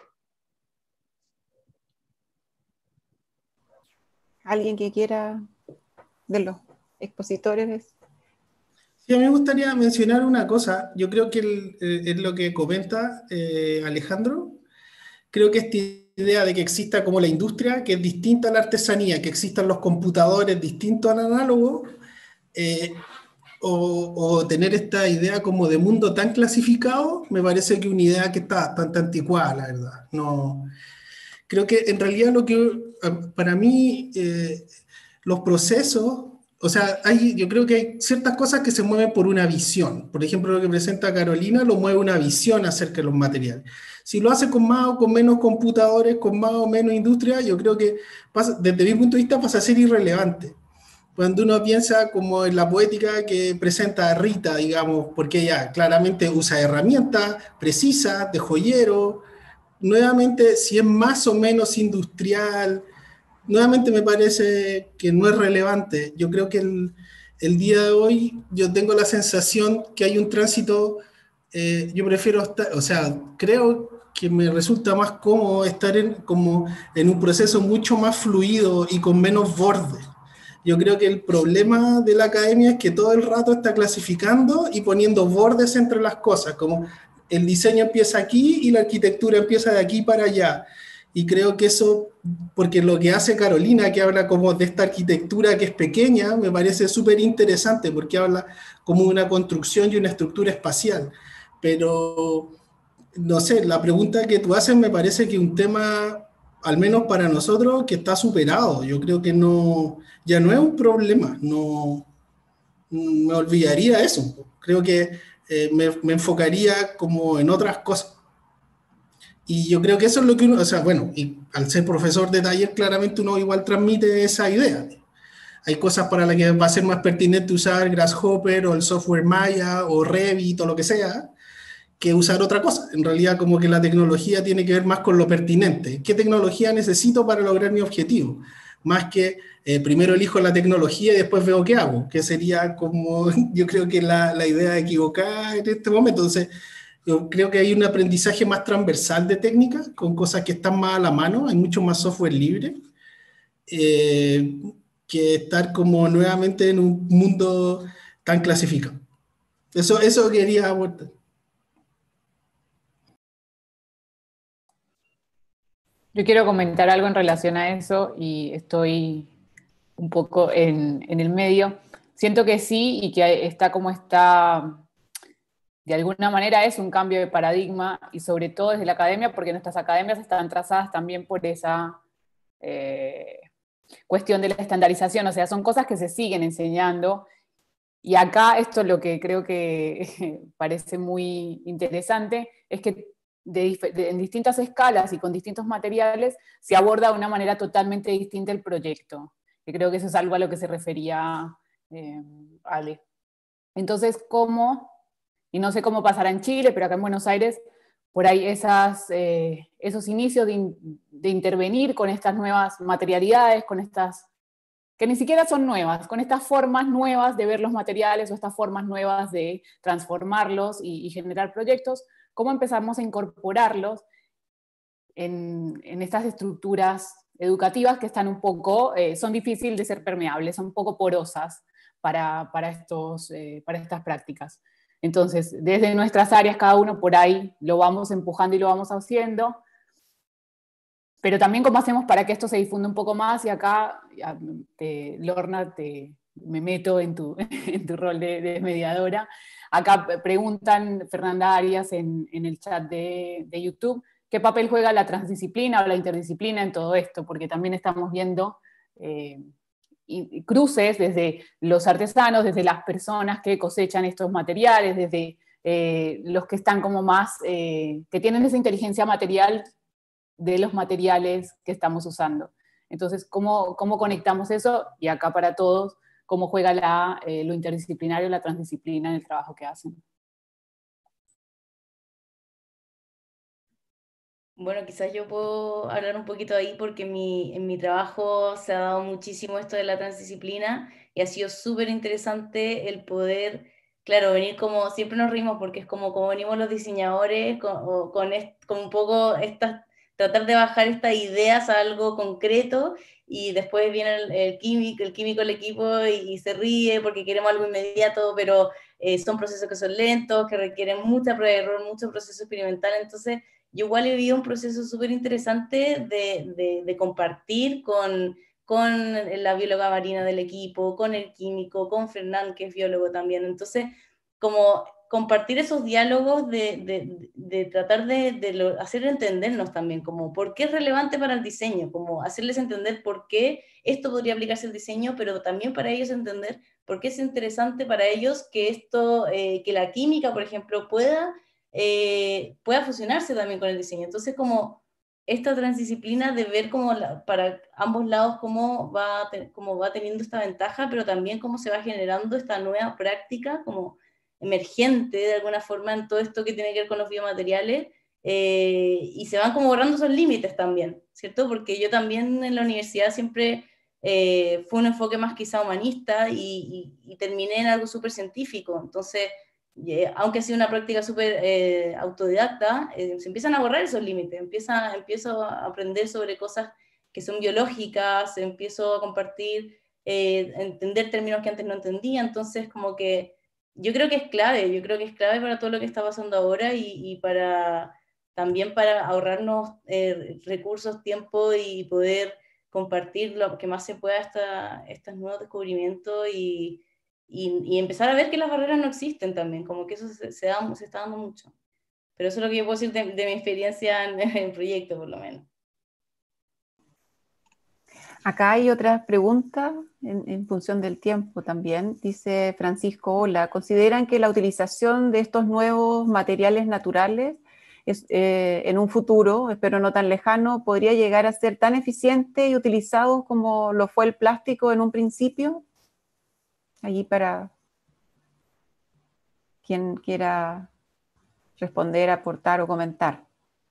¿Alguien que quiera de los expositores? Sí, a mí me gustaría mencionar una cosa. Yo creo que el, eh, es lo que comenta eh, Alejandro. Creo que esta idea de que exista como la industria, que es distinta a la artesanía, que existan los computadores distintos al análogo, eh, o, o tener esta idea como de mundo tan clasificado, me parece que una idea que está bastante anticuada, la verdad. No, creo que en realidad lo que, para mí, eh, los procesos, o sea, hay, yo creo que hay ciertas cosas que se mueven por una visión. Por ejemplo, lo que presenta Carolina lo mueve una visión acerca de los materiales. Si lo hace con más o con menos computadores, con más o menos industria, yo creo que pasa, desde mi punto de vista pasa a ser irrelevante. Cuando uno piensa como en la poética que presenta Rita, digamos, porque ella claramente usa herramientas precisas, de joyero, nuevamente, si es más o menos industrial, nuevamente me parece que no es relevante. Yo creo que el, el día de hoy yo tengo la sensación que hay un tránsito, eh, yo prefiero estar, o sea, creo que me resulta más cómodo estar en, como en un proceso mucho más fluido y con menos bordes. Yo creo que el problema de la academia es que todo el rato está clasificando y poniendo bordes entre las cosas, como el diseño empieza aquí y la arquitectura empieza de aquí para allá. Y creo que eso, porque lo que hace Carolina, que habla como de esta arquitectura que es pequeña, me parece súper interesante, porque habla como de una construcción y una estructura espacial. Pero, no sé, la pregunta que tú haces me parece que es un tema, al menos para nosotros, que está superado. Yo creo que no, ya no es un problema, no me olvidaría eso. Creo que eh, me, me enfocaría como en otras cosas. Y yo creo que eso es lo que uno, o sea, bueno, y al ser profesor de taller, claramente uno igual transmite esa idea. Hay cosas para las que va a ser más pertinente usar Grasshopper o el software Maya o Revit o lo que sea, que usar otra cosa. En realidad, como que la tecnología tiene que ver más con lo pertinente. ¿Qué tecnología necesito para lograr mi objetivo? Más que eh, primero elijo la tecnología y después veo qué hago, que sería como, yo creo que la, la idea equivocada en este momento. Entonces, yo creo que hay un aprendizaje más transversal de técnicas, con cosas que están más a la mano, hay mucho más software libre, eh, que estar como nuevamente en un mundo tan clasificado. Eso, eso quería aportar. Yo quiero comentar algo en relación a eso y estoy un poco en, en el medio. Siento que sí y que está como está, de alguna manera es un cambio de paradigma y sobre todo desde la academia, porque nuestras academias están trazadas también por esa eh, cuestión de la estandarización, o sea, son cosas que se siguen enseñando. Y acá esto lo que creo que parece muy interesante es que de, de, en distintas escalas y con distintos materiales se aborda de una manera totalmente distinta el proyecto. Que creo que eso es algo a lo que se refería eh, Ale. Entonces, ¿cómo? Y no sé cómo pasará en Chile, pero acá en Buenos Aires, por ahí esas, eh, esos inicios de, in, de intervenir con estas nuevas materialidades, con estas que ni siquiera son nuevas, con estas formas nuevas de ver los materiales o estas formas nuevas de transformarlos y, y generar proyectos, cómo empezamos a incorporarlos en, en estas estructuras educativas que están un poco, eh, son difíciles de ser permeables, son un poco porosas para, para, estos, eh, para estas prácticas. Entonces, desde nuestras áreas, cada uno por ahí lo vamos empujando y lo vamos haciendo, pero también cómo hacemos para que esto se difunda un poco más, y acá, te, Lorna, te, me meto en tu, en tu rol de, de mediadora. Acá preguntan, Fernanda Arias, en, en el chat de, de YouTube, ¿qué papel juega la transdisciplina o la interdisciplina en todo esto? Porque también estamos viendo eh, y, y cruces desde los artesanos, desde las personas que cosechan estos materiales, desde eh, los que están como más, eh, que tienen esa inteligencia material de los materiales que estamos usando. Entonces, ¿cómo, cómo conectamos eso? Y acá para todos, ¿cómo juega la, eh, lo interdisciplinario, la transdisciplina en el trabajo que hacen? Bueno, quizás yo puedo hablar un poquito ahí porque mi, en mi trabajo se ha dado muchísimo esto de la transdisciplina y ha sido súper interesante el poder, claro, venir como, siempre nos rimos porque es como, como venimos los diseñadores con, con, est, con un poco estas, tratar de bajar estas ideas a algo concreto y después viene el, el químico, el químico del equipo y, y se ríe porque queremos algo inmediato, pero eh, son procesos que son lentos, que requieren mucha prueba de error, mucho proceso experimental, entonces yo igual he vivido un proceso súper interesante de, de, de compartir con, con la bióloga marina del equipo, con el químico, con Fernán, que es biólogo también. Entonces, como compartir esos diálogos de, de, de tratar de, de lo, hacer entendernos también, como por qué es relevante para el diseño, como hacerles entender por qué esto podría aplicarse al diseño, pero también para ellos entender por qué es interesante para ellos que esto, eh, que la química, por ejemplo, pueda... Eh, pueda fusionarse también con el diseño. Entonces, como esta transdisciplina de ver como la, para ambos lados cómo va, cómo va teniendo esta ventaja, pero también cómo se va generando esta nueva práctica como emergente de alguna forma en todo esto que tiene que ver con los biomateriales, eh, y se van como borrando esos límites también, ¿cierto? Porque yo también en la universidad siempre eh, fue un enfoque más quizá humanista y, y, y terminé en algo súper científico, entonces aunque ha sido una práctica súper eh, autodidacta, eh, se empiezan a borrar esos límites, empieza, empiezo a aprender sobre cosas que son biológicas, empiezo a compartir, eh, entender términos que antes no entendía, entonces como que yo creo que es clave, yo creo que es clave para todo lo que está pasando ahora y, y para, también para ahorrarnos eh, recursos, tiempo y poder compartir lo que más se pueda esta, estos nuevos descubrimientos y Y, y empezar a ver que las barreras no existen también, como que eso se, se, da, se está dando mucho. Pero eso es lo que yo puedo decir de, de mi experiencia en, en el proyecto, por lo menos. Acá hay otra pregunta en, en función del tiempo también. Dice Francisco, hola, ¿consideran que la utilización de estos nuevos materiales naturales es, eh, en un futuro, espero no tan lejano, podría llegar a ser tan eficiente y utilizado como lo fue el plástico en un principio? Allí para quien quiera responder, aportar o comentar.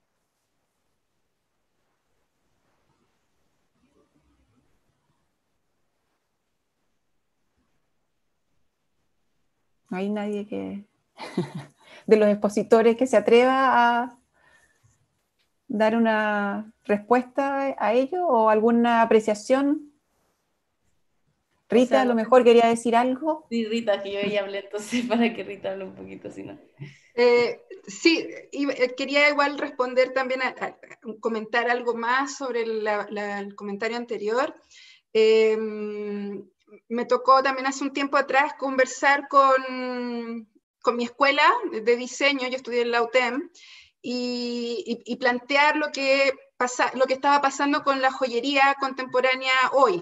No hay nadie que, de los expositores que se atreva a dar una respuesta a ello o alguna apreciación. Rita, o sea, a lo mejor quería decir algo. Sí, Rita, que yo ya hablé, entonces para que Rita hable un poquito, si no. Eh, sí, y quería igual responder también, a, a comentar algo más sobre la, la, el comentario anterior. Eh, me tocó también hace un tiempo atrás conversar con, con mi escuela de diseño, yo estudié en la U T E M, y, y, y plantear lo que, pasa, lo que estaba pasando con la joyería contemporánea hoy.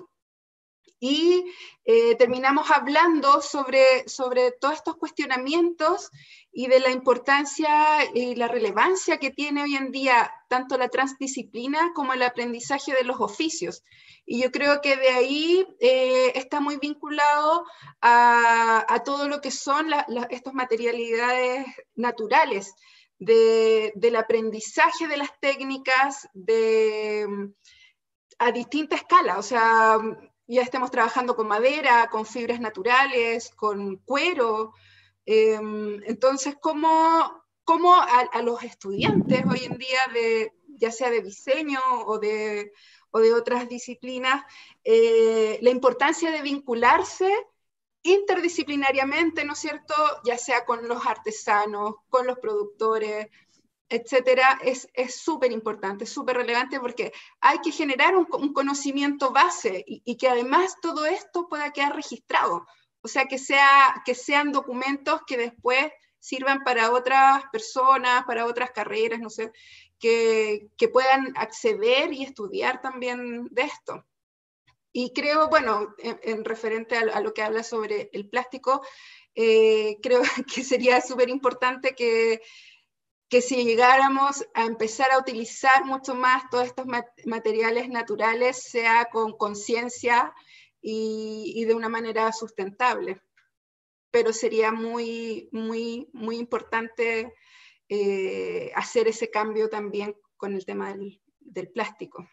Y eh, terminamos hablando sobre, sobre todos estos cuestionamientos y de la importancia y la relevancia que tiene hoy en día tanto la transdisciplina como el aprendizaje de los oficios. Y yo creo que de ahí eh, está muy vinculado a, a todo lo que son la, la, estas materialidades naturales, de, del aprendizaje de las técnicas de, a distinta escala, o sea, ya estemos trabajando con madera, con fibras naturales, con cuero. Eh, entonces, ¿cómo, cómo a, a los estudiantes hoy en día, de, ya sea de diseño o de, o de otras disciplinas, eh, la importancia de vincularse interdisciplinariamente, ¿no es cierto?, ya sea con los artesanos, con los productores, etcétera, es súper importante, súper relevante, porque hay que generar un, un conocimiento base y, y que además todo esto pueda quedar registrado, o sea, que, sea, que sean documentos que después sirvan para otras personas, para otras carreras, no sé, que, que puedan acceder y estudiar también de esto. Y creo, bueno, en, en referente a, a lo que habla sobre el plástico, eh, creo que sería súper importante que que si llegáramos a empezar a utilizar mucho más todos estos materiales naturales, sea con conciencia y, y de una manera sustentable. Pero sería muy, muy, muy importante eh, hacer ese cambio también con el tema del, del plástico.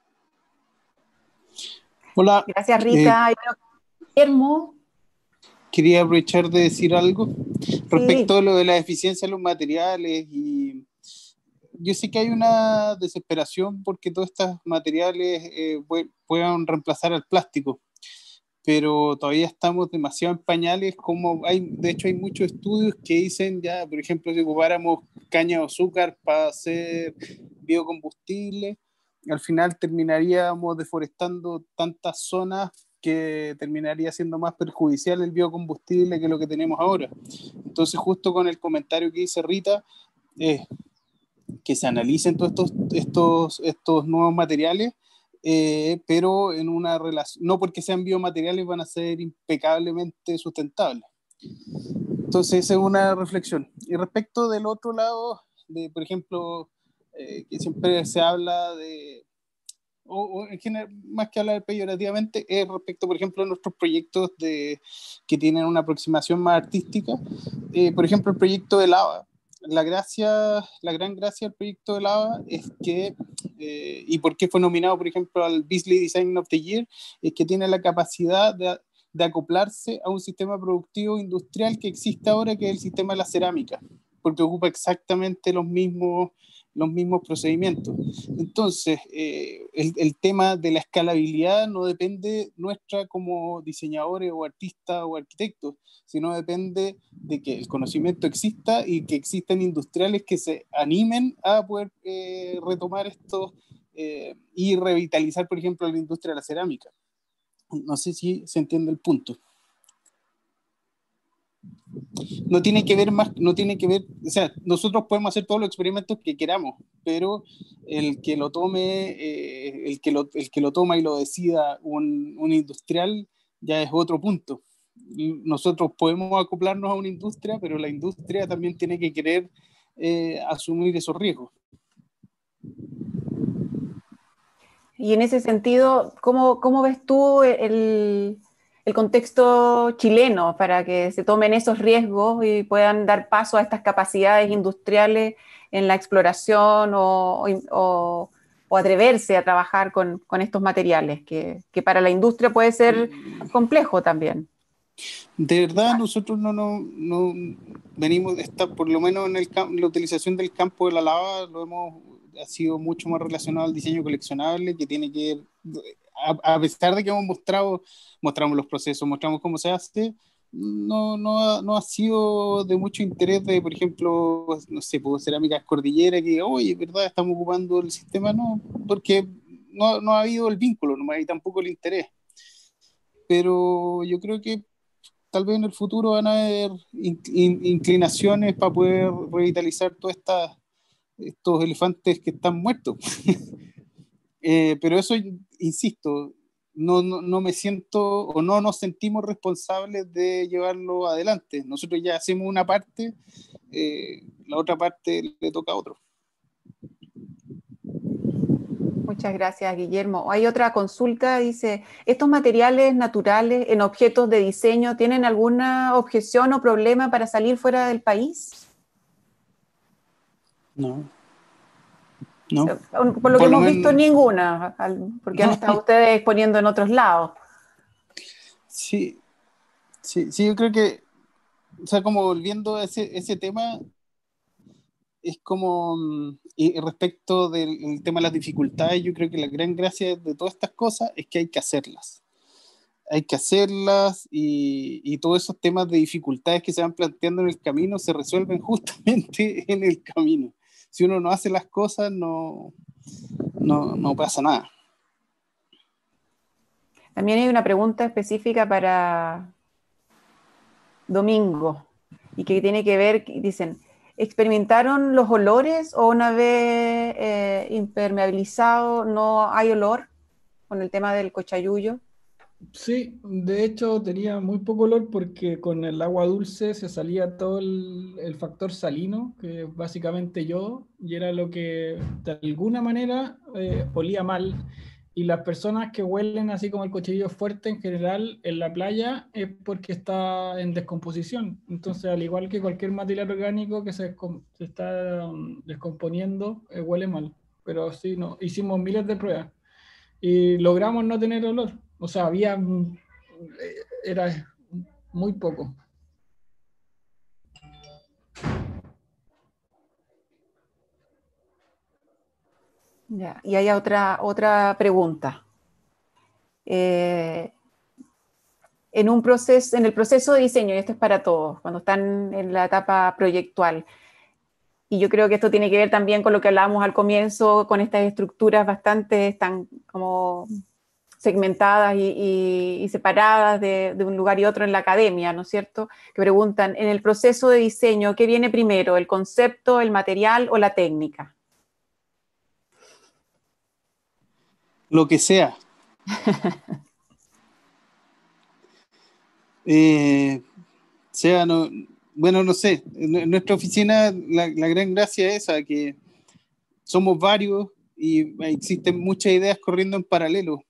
Hola. Gracias, Rita. Eh, Guillermo. Quería aprovechar de decir algo respecto sí. a lo de la eficiencia de los materiales. Y yo sé que hay una desesperación porque todos estos materiales eh, puedan reemplazar al plástico, pero todavía estamos demasiado en pañales. Como hay, de hecho hay muchos estudios que dicen ya, por ejemplo, si ocupáramos caña de azúcar para hacer biocombustible, al final terminaríamos deforestando tantas zonas que terminaría siendo más perjudicial el biocombustible que lo que tenemos ahora. Entonces, justo con el comentario que dice Rita, eh, que se analicen todos estos, estos, estos nuevos materiales, eh, pero en una relación, no porque sean biomateriales van a ser impecablemente sustentables. Entonces, esa es una reflexión. Y respecto del otro lado, de, por ejemplo, eh, que siempre se habla de, o, o en general, más que hablar peyorativamente, es respecto, por ejemplo, a nuestros proyectos de, que tienen una aproximación más artística. Eh, por ejemplo, el proyecto de Lava. La, gracia, la gran gracia del proyecto de Lava es que, eh, y por qué fue nominado, por ejemplo, al Beazley Design of the Year, es que tiene la capacidad de, de acoplarse a un sistema productivo industrial que existe ahora, que es el sistema de la cerámica, porque ocupa exactamente los mismos los mismos procedimientos. Entonces, eh, el, el tema de la escalabilidad no depende nuestra como diseñadores o artistas o arquitectos, sino depende de que el conocimiento exista y que existan industriales que se animen a poder eh, retomar esto eh, y revitalizar, por ejemplo, la industria de la cerámica. No sé si se entiende el punto. No tiene que ver más, no tiene que ver, o sea, nosotros podemos hacer todos los experimentos que queramos, pero el que lo tome, eh, el, que lo, el que lo toma y lo decida un, un industrial ya es otro punto. Nosotros podemos acoplarnos a una industria, pero la industria también tiene que querer eh, asumir esos riesgos. Y en ese sentido, ¿cómo, cómo ves tú el, el contexto chileno para que se tomen esos riesgos y puedan dar paso a estas capacidades industriales en la exploración o, o, o atreverse a trabajar con, con estos materiales, que, que para la industria puede ser complejo también? De verdad, nosotros no, no, no venimos de estar, por lo menos en el, la utilización del campo de la lava, lo hemos, ha sido mucho más relacionado al diseño coleccionable, que tiene que, a, a pesar de que hemos mostrado, mostramos los procesos, mostramos cómo se hace, no, no, ha, no ha sido de mucho interés de, por ejemplo, no sé, pues, Cerámicas Cordillera, que, oye, ¿verdad? Estamos ocupando el sistema, no, porque no, no ha habido el vínculo, no hay tampoco el interés. Pero yo creo que tal vez en el futuro van a haber in, in, inclinaciones para poder revitalizar todas estas estos elefantes que están muertos. eh, pero eso, insisto, no, no, no me siento o no nos sentimos responsables de llevarlo adelante. Nosotros ya hacemos una parte, eh, la otra parte le toca a otro. Muchas gracias, Guillermo. Hay otra consulta, dice, ¿estos materiales naturales en objetos de diseño tienen alguna objeción o problema para salir fuera del país? No. No. Por lo Por que lo hemos men... visto, ninguna, porque han estado ustedes exponiendo en otros lados. Sí, sí, sí, yo creo que, o sea, como volviendo a ese, ese tema, es como, y respecto del tema de las dificultades, yo creo que la gran gracia de todas estas cosas es que hay que hacerlas. Hay que hacerlas y, y todos esos temas de dificultades que se van planteando en el camino se resuelven justamente en el camino. Si uno no hace las cosas, no, no, no pasa nada. También hay una pregunta específica para Domingo, y que tiene que ver, dicen, ¿experimentaron los olores o una vez eh, impermeabilizado no hay olor con el tema del cochayuyo? Sí, de hecho tenía muy poco olor porque con el agua dulce se salía todo el, el factor salino, que es básicamente yodo, y era lo que de alguna manera eh, olía mal. Y las personas que huelen así como el cochayuyo fuerte en general en la playa es porque está en descomposición. Entonces, al igual que cualquier material orgánico que se, se está um, descomponiendo, eh, huele mal. Pero sí, no, hicimos miles de pruebas y logramos no tener olor. O sea, había, era muy poco. Ya, y hay otra, otra pregunta. Eh, en, un proceso, en el proceso de diseño, y esto es para todos, cuando están en la etapa proyectual, y yo creo que esto tiene que ver también con lo que hablábamos al comienzo, con estas estructuras bastante están como segmentadas y, y, y separadas de, de un lugar y otro en la academia, ¿no es cierto? Que preguntan, en el proceso de diseño, ¿qué viene primero, el concepto, el material o la técnica? Lo que sea. eh, sea, no, bueno, no sé, en nuestra oficina la, la gran gracia es esa, que somos varios y existen muchas ideas corriendo en paralelo.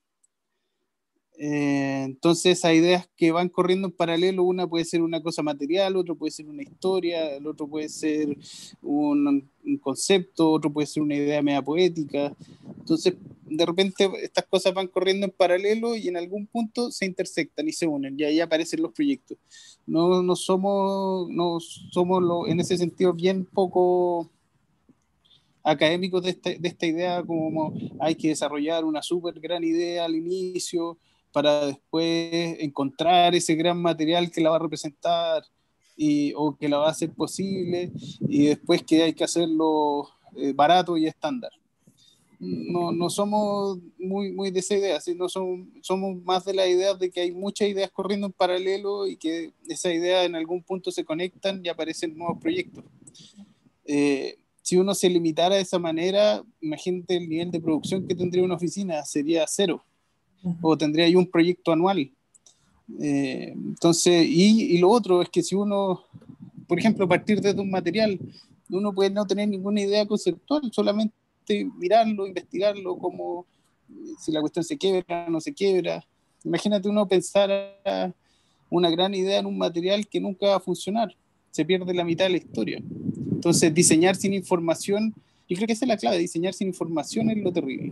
Eh, entonces esas ideas que van corriendo en paralelo, una puede ser una cosa material, otro puede ser una historia, el otro puede ser un, un concepto, otro puede ser una idea media poética. Entonces de repente estas cosas van corriendo en paralelo y en algún punto se intersectan y se unen y ahí aparecen los proyectos. No, no somos, no somos lo, en ese sentido bien poco académicos de esta, de esta idea, como hay que desarrollar una súper gran idea al inicio para después encontrar ese gran material que la va a representar y, o que la va a hacer posible, y después que hay que hacerlo eh, barato y estándar. No, no somos muy, muy de esa idea, sino somos, somos más de la idea de que hay muchas ideas corriendo en paralelo y que esas ideas en algún punto se conectan y aparecen nuevos proyectos. Eh, si uno se limitara de esa manera, imagínate el nivel de producción que tendría una oficina, sería cero. Uh-huh. O tendría ahí un proyecto anual. Eh, entonces, y, y lo otro es que si uno, por ejemplo, a partir de un material, uno puede no tener ninguna idea conceptual, solamente mirarlo, investigarlo, como si la cuestión se quiebra o no se quiebra. Imagínate uno pensar una gran idea en un material que nunca va a funcionar, se pierde la mitad de la historia. Entonces, diseñar sin información, yo creo que esa es la clave, diseñar sin información es lo terrible.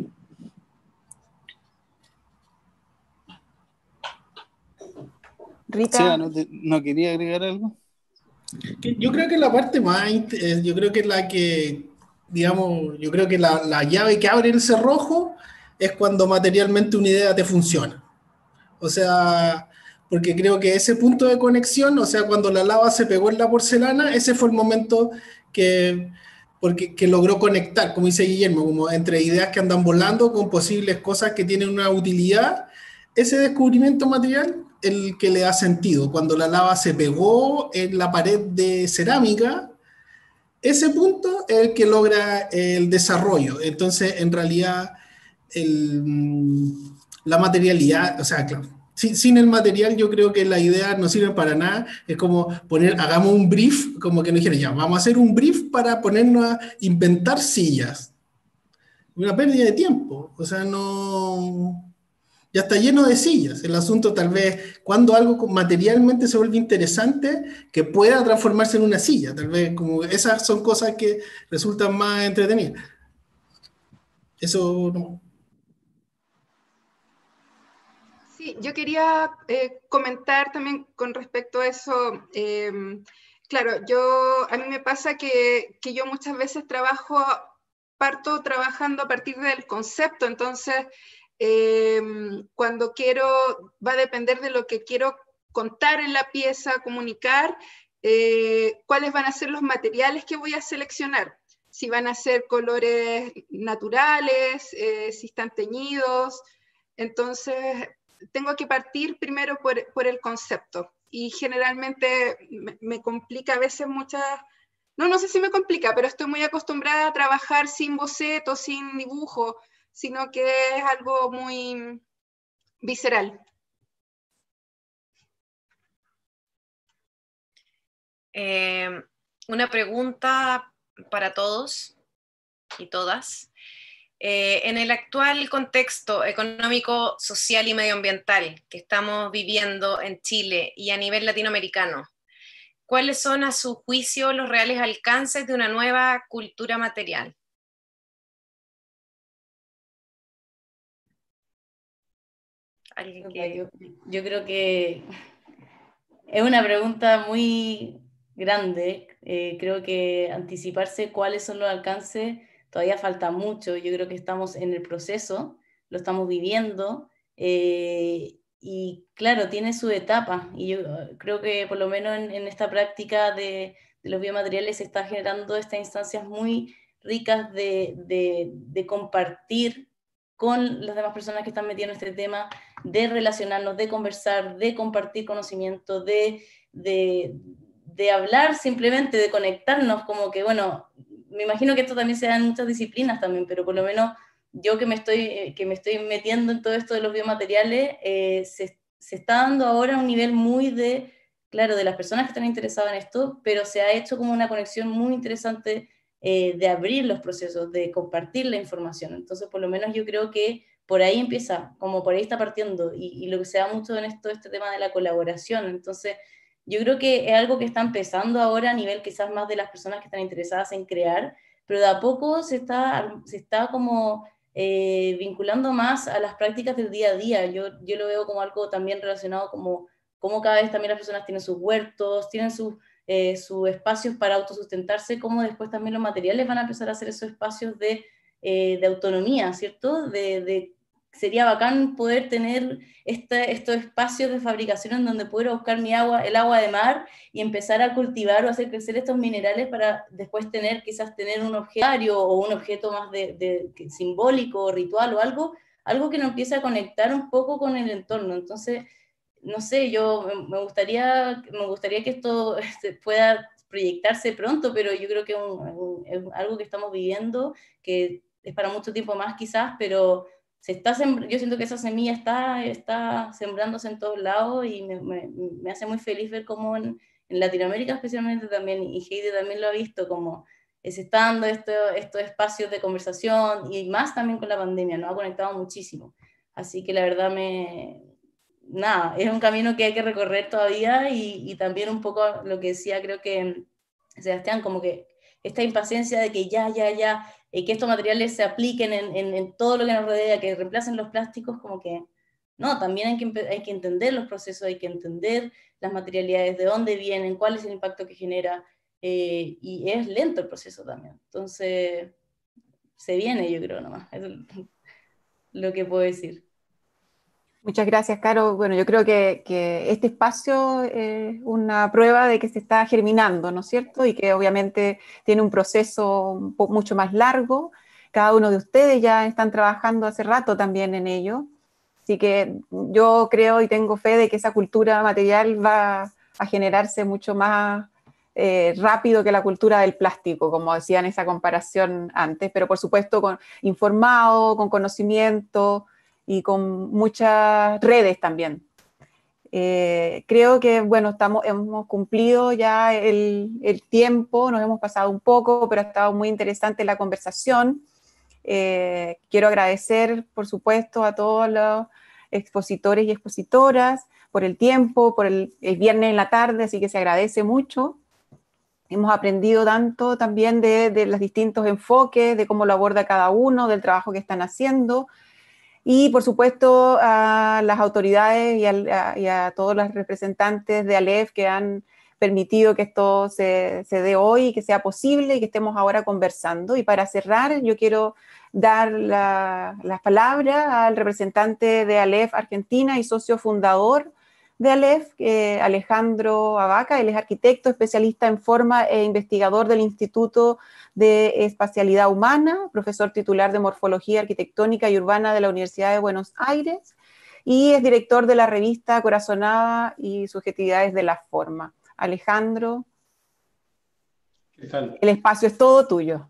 Rita. O sea, ¿no, te, ¿no quería agregar algo? Yo creo que la parte más, yo creo que la que, digamos, yo creo que la, la llave que abre el cerrojo es cuando materialmente una idea te funciona. O sea, porque creo que ese punto de conexión, o sea, cuando la lava se pegó en la porcelana, ese fue el momento que, porque, que logró conectar, como dice Guillermo, como entre ideas que andan volando con posibles cosas que tienen una utilidad. Ese descubrimiento material, el que le da sentido. Cuando la lava se pegó en la pared de cerámica, ese punto es el que logra el desarrollo. Entonces, en realidad, el, la materialidad, o sea, claro, sin, sin el material yo creo que las ideas no sirven para nada. Es como poner, hagamos un brief, como que nos dijeron, ya, vamos a hacer un brief para ponernos a inventar sillas. Una pérdida de tiempo, o sea, no... Ya está lleno de sillas. El asunto tal vez, cuando algo materialmente se vuelve interesante, que pueda transformarse en una silla. Tal vez como esas son cosas que resultan más entretenidas. Eso no. Sí, yo quería eh, comentar también con respecto a eso. Eh, claro, yo, a mí me pasa que, que yo muchas veces trabajo, parto trabajando a partir del concepto, entonces... Eh, cuando quiero, va a depender de lo que quiero contar en la pieza, comunicar, eh, cuáles van a ser los materiales que voy a seleccionar, si van a ser colores naturales, eh, si están teñidos, entonces tengo que partir primero por, por el concepto, y generalmente me, me complica a veces muchas, no, no sé si me complica, pero estoy muy acostumbrada a trabajar sin boceto, sin dibujo, sino que es algo muy visceral. Eh, una pregunta para todos y todas. Eh, en el actual contexto económico, social y medioambiental que estamos viviendo en Chile y a nivel latinoamericano, ¿cuáles son a su juicio los reales alcances de una nueva cultura material? Que... Yo, yo creo que es una pregunta muy grande. Eh, creo que anticiparse cuáles son los alcances todavía falta mucho. Yo creo que estamos en el proceso, lo estamos viviendo, eh, y claro, tiene su etapa. Y yo creo que por lo menos en, en esta práctica de, de los biomateriales se está generando estas instancias muy ricas de, de, de compartir con las demás personas que están metidas en este tema, de relacionarnos, de conversar, de compartir conocimiento, de, de, de hablar simplemente, de conectarnos, como que, bueno, me imagino que esto también se da en muchas disciplinas también, pero por lo menos yo que me estoy, que me estoy metiendo en todo esto de los biomateriales, eh, se, se está dando ahora a un nivel muy de, claro, de las personas que están interesadas en esto, pero se ha hecho como una conexión muy interesante Eh, de abrir los procesos, de compartir la información. Entonces, por lo menos yo creo que por ahí empieza, como por ahí está partiendo, y, y lo que se da mucho en esto, este tema de la colaboración. Entonces, yo creo que es algo que está empezando ahora a nivel quizás más de las personas que están interesadas en crear, pero de a poco se está, se está como eh, vinculando más a las prácticas del día a día. Yo, yo lo veo como algo también relacionado como, como cada vez también las personas tienen sus huertos, tienen sus Eh, sus espacios para autosustentarse, como después también los materiales van a empezar a ser esos espacios de, eh, de autonomía, ¿cierto? De, de, sería bacán poder tener este, estos espacios de fabricación en donde puedo buscar mi agua, el agua de mar, y empezar a cultivar o hacer crecer estos minerales para después tener, quizás tener un objeto o un objeto más de, de, de, simbólico, ritual o algo, algo que nos empiece a conectar un poco con el entorno. Entonces, no sé, yo me gustaría, me gustaría que esto pueda proyectarse pronto, pero yo creo que es, un, un, es algo que estamos viviendo, que es para mucho tiempo más quizás, pero se está yo siento que esa semilla está, está sembrándose en todos lados, y me, me, me hace muy feliz ver cómo en, en Latinoamérica especialmente también, y Heidi también lo ha visto, como se está dando esto, estos espacios de conversación, y más también con la pandemia, nos ha conectado muchísimo. Así que la verdad me... nada, es un camino que hay que recorrer todavía, y, y también un poco lo que decía, creo que Sebastián, como que esta impaciencia de que ya, ya, ya, eh, que estos materiales se apliquen en, en, en todo lo que nos rodea, que reemplacen los plásticos, como que no, también hay que, hay que entender los procesos, hay que entender las materialidades, de dónde vienen, cuál es el impacto que genera, eh, y es lento el proceso también. Entonces, se viene, yo creo, nomás, es lo que puedo decir. Muchas gracias, Caro. Bueno, yo creo que, que este espacio es una prueba de que se está germinando, ¿no es cierto? Y que obviamente tiene un proceso un poco, mucho más largo. Cada uno de ustedes ya están trabajando hace rato también en ello. Así que yo creo y tengo fe de que esa cultura material va a generarse mucho más eh, rápido que la cultura del plástico, como decía en esa comparación antes, pero por supuesto con, informado, con conocimiento y con muchas redes también. Eh, creo que, bueno, estamos, hemos cumplido ya el, el tiempo, nos hemos pasado un poco, pero ha estado muy interesante la conversación. Eh, quiero agradecer, por supuesto, a todos los expositores y expositoras por el tiempo, por el, el viernes en la tarde, así que se agradece mucho. Hemos aprendido tanto también de, de los distintos enfoques, de cómo lo aborda cada uno, del trabajo que están haciendo. Y, por supuesto, a las autoridades y a, a, y a todos los representantes de Aleph que han permitido que esto se, se dé hoy, que sea posible y que estemos ahora conversando. Y para cerrar, yo quiero dar la, la palabra al representante de Aleph Argentina y socio fundador de Aleph, eh, Alejandro Abaca. Él es arquitecto, especialista en forma e investigador del Instituto de Espacialidad Humana, profesor titular de Morfología Arquitectónica y Urbana de la Universidad de Buenos Aires y es director de la revista Corazonada y Subjetividades de la Forma. Alejandro, ¿qué tal? El espacio es todo tuyo.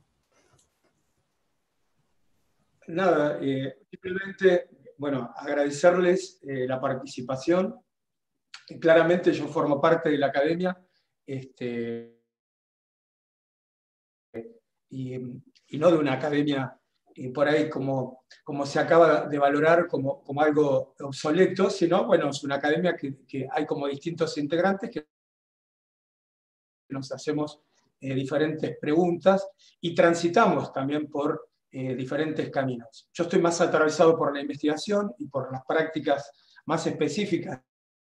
Nada, eh, simplemente, bueno, agradecerles eh, la participación. Claramente yo formo parte de la academia, este, y, y no de una academia eh, por ahí como, como se acaba de valorar como, como algo obsoleto, sino, bueno, es una academia que, que hay como distintos integrantes que nos hacemos eh, diferentes preguntas y transitamos también por eh, diferentes caminos. Yo estoy más atravesado por la investigación y por las prácticas más específicas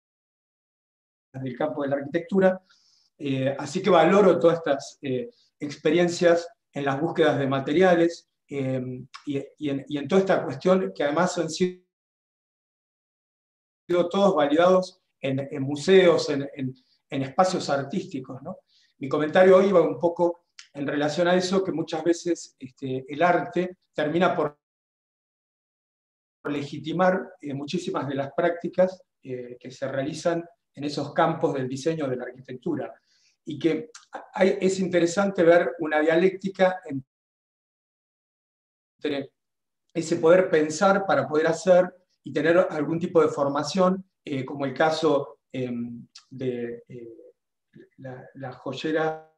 del campo de la arquitectura, eh, así que valoro todas estas eh, experiencias en las búsquedas de materiales eh, y, y, en, y en toda esta cuestión que además han sido todos validados en, en museos, en, en, en espacios artísticos, ¿no? Mi comentario hoy va un poco en relación a eso, que muchas veces este, el arte termina por legitimar eh, muchísimas de las prácticas eh, que se realizan en esos campos del diseño de la arquitectura. Y que hay, es interesante ver una dialéctica entre ese poder pensar para poder hacer y tener algún tipo de formación, eh, como el caso eh, de eh, la, la joyera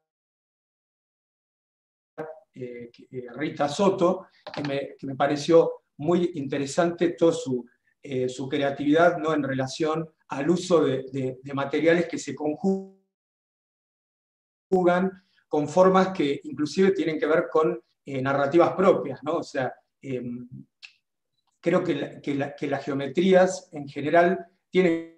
eh, Rita Soto, que me, que me pareció muy interesante toda su, eh, su creatividad, ¿no?, en relación al uso de, de, de materiales que se conjugan con formas que inclusive tienen que ver con eh, narrativas propias, ¿no? O sea, eh, creo que, la, que, la, que las geometrías en general tienen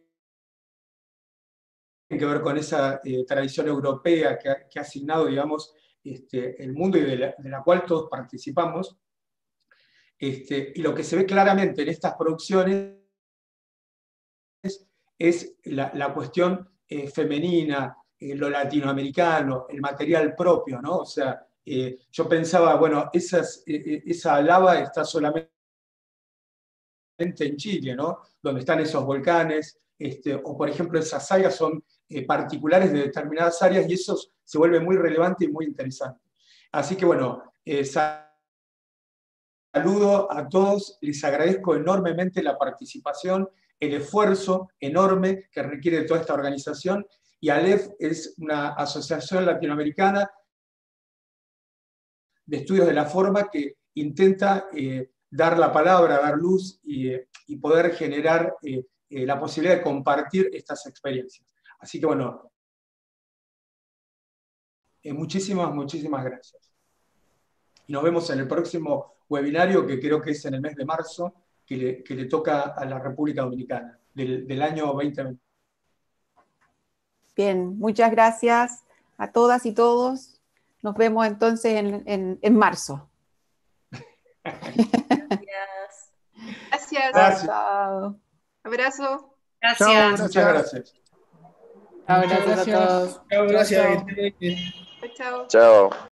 que ver con esa eh, tradición europea que ha, que ha asignado, digamos, este, el mundo y de la, de la cual todos participamos. Este, y lo que se ve claramente en estas producciones es la, la cuestión eh, femenina, eh, lo latinoamericano, el material propio, ¿no? O sea, eh, yo pensaba, bueno, esas, eh, esa lava está solamente en Chile, ¿no?, donde están esos volcanes, este, o por ejemplo esas áreas son eh, particulares de determinadas áreas y eso se vuelve muy relevante y muy interesante. Así que bueno, eh, saludo a todos, les agradezco enormemente la participación, el esfuerzo enorme que requiere toda esta organización, y Aleph es una asociación latinoamericana de estudios de la forma que intenta eh, dar la palabra, dar luz y, eh, y poder generar eh, eh, la posibilidad de compartir estas experiencias. Así que bueno, eh, muchísimas, muchísimas gracias. Y nos vemos en el próximo webinario, que creo que es en el mes de marzo, que le, que le toca a la República Dominicana, del, del año veinte veinte. Bien, muchas gracias a todas y todos. Nos vemos entonces en, en, en marzo. Gracias. Gracias. Gracias. Chao. Abrazo. Gracias. Chao, muchas gracias. Chao, gracias a todos. Gracias. Chao. Chao.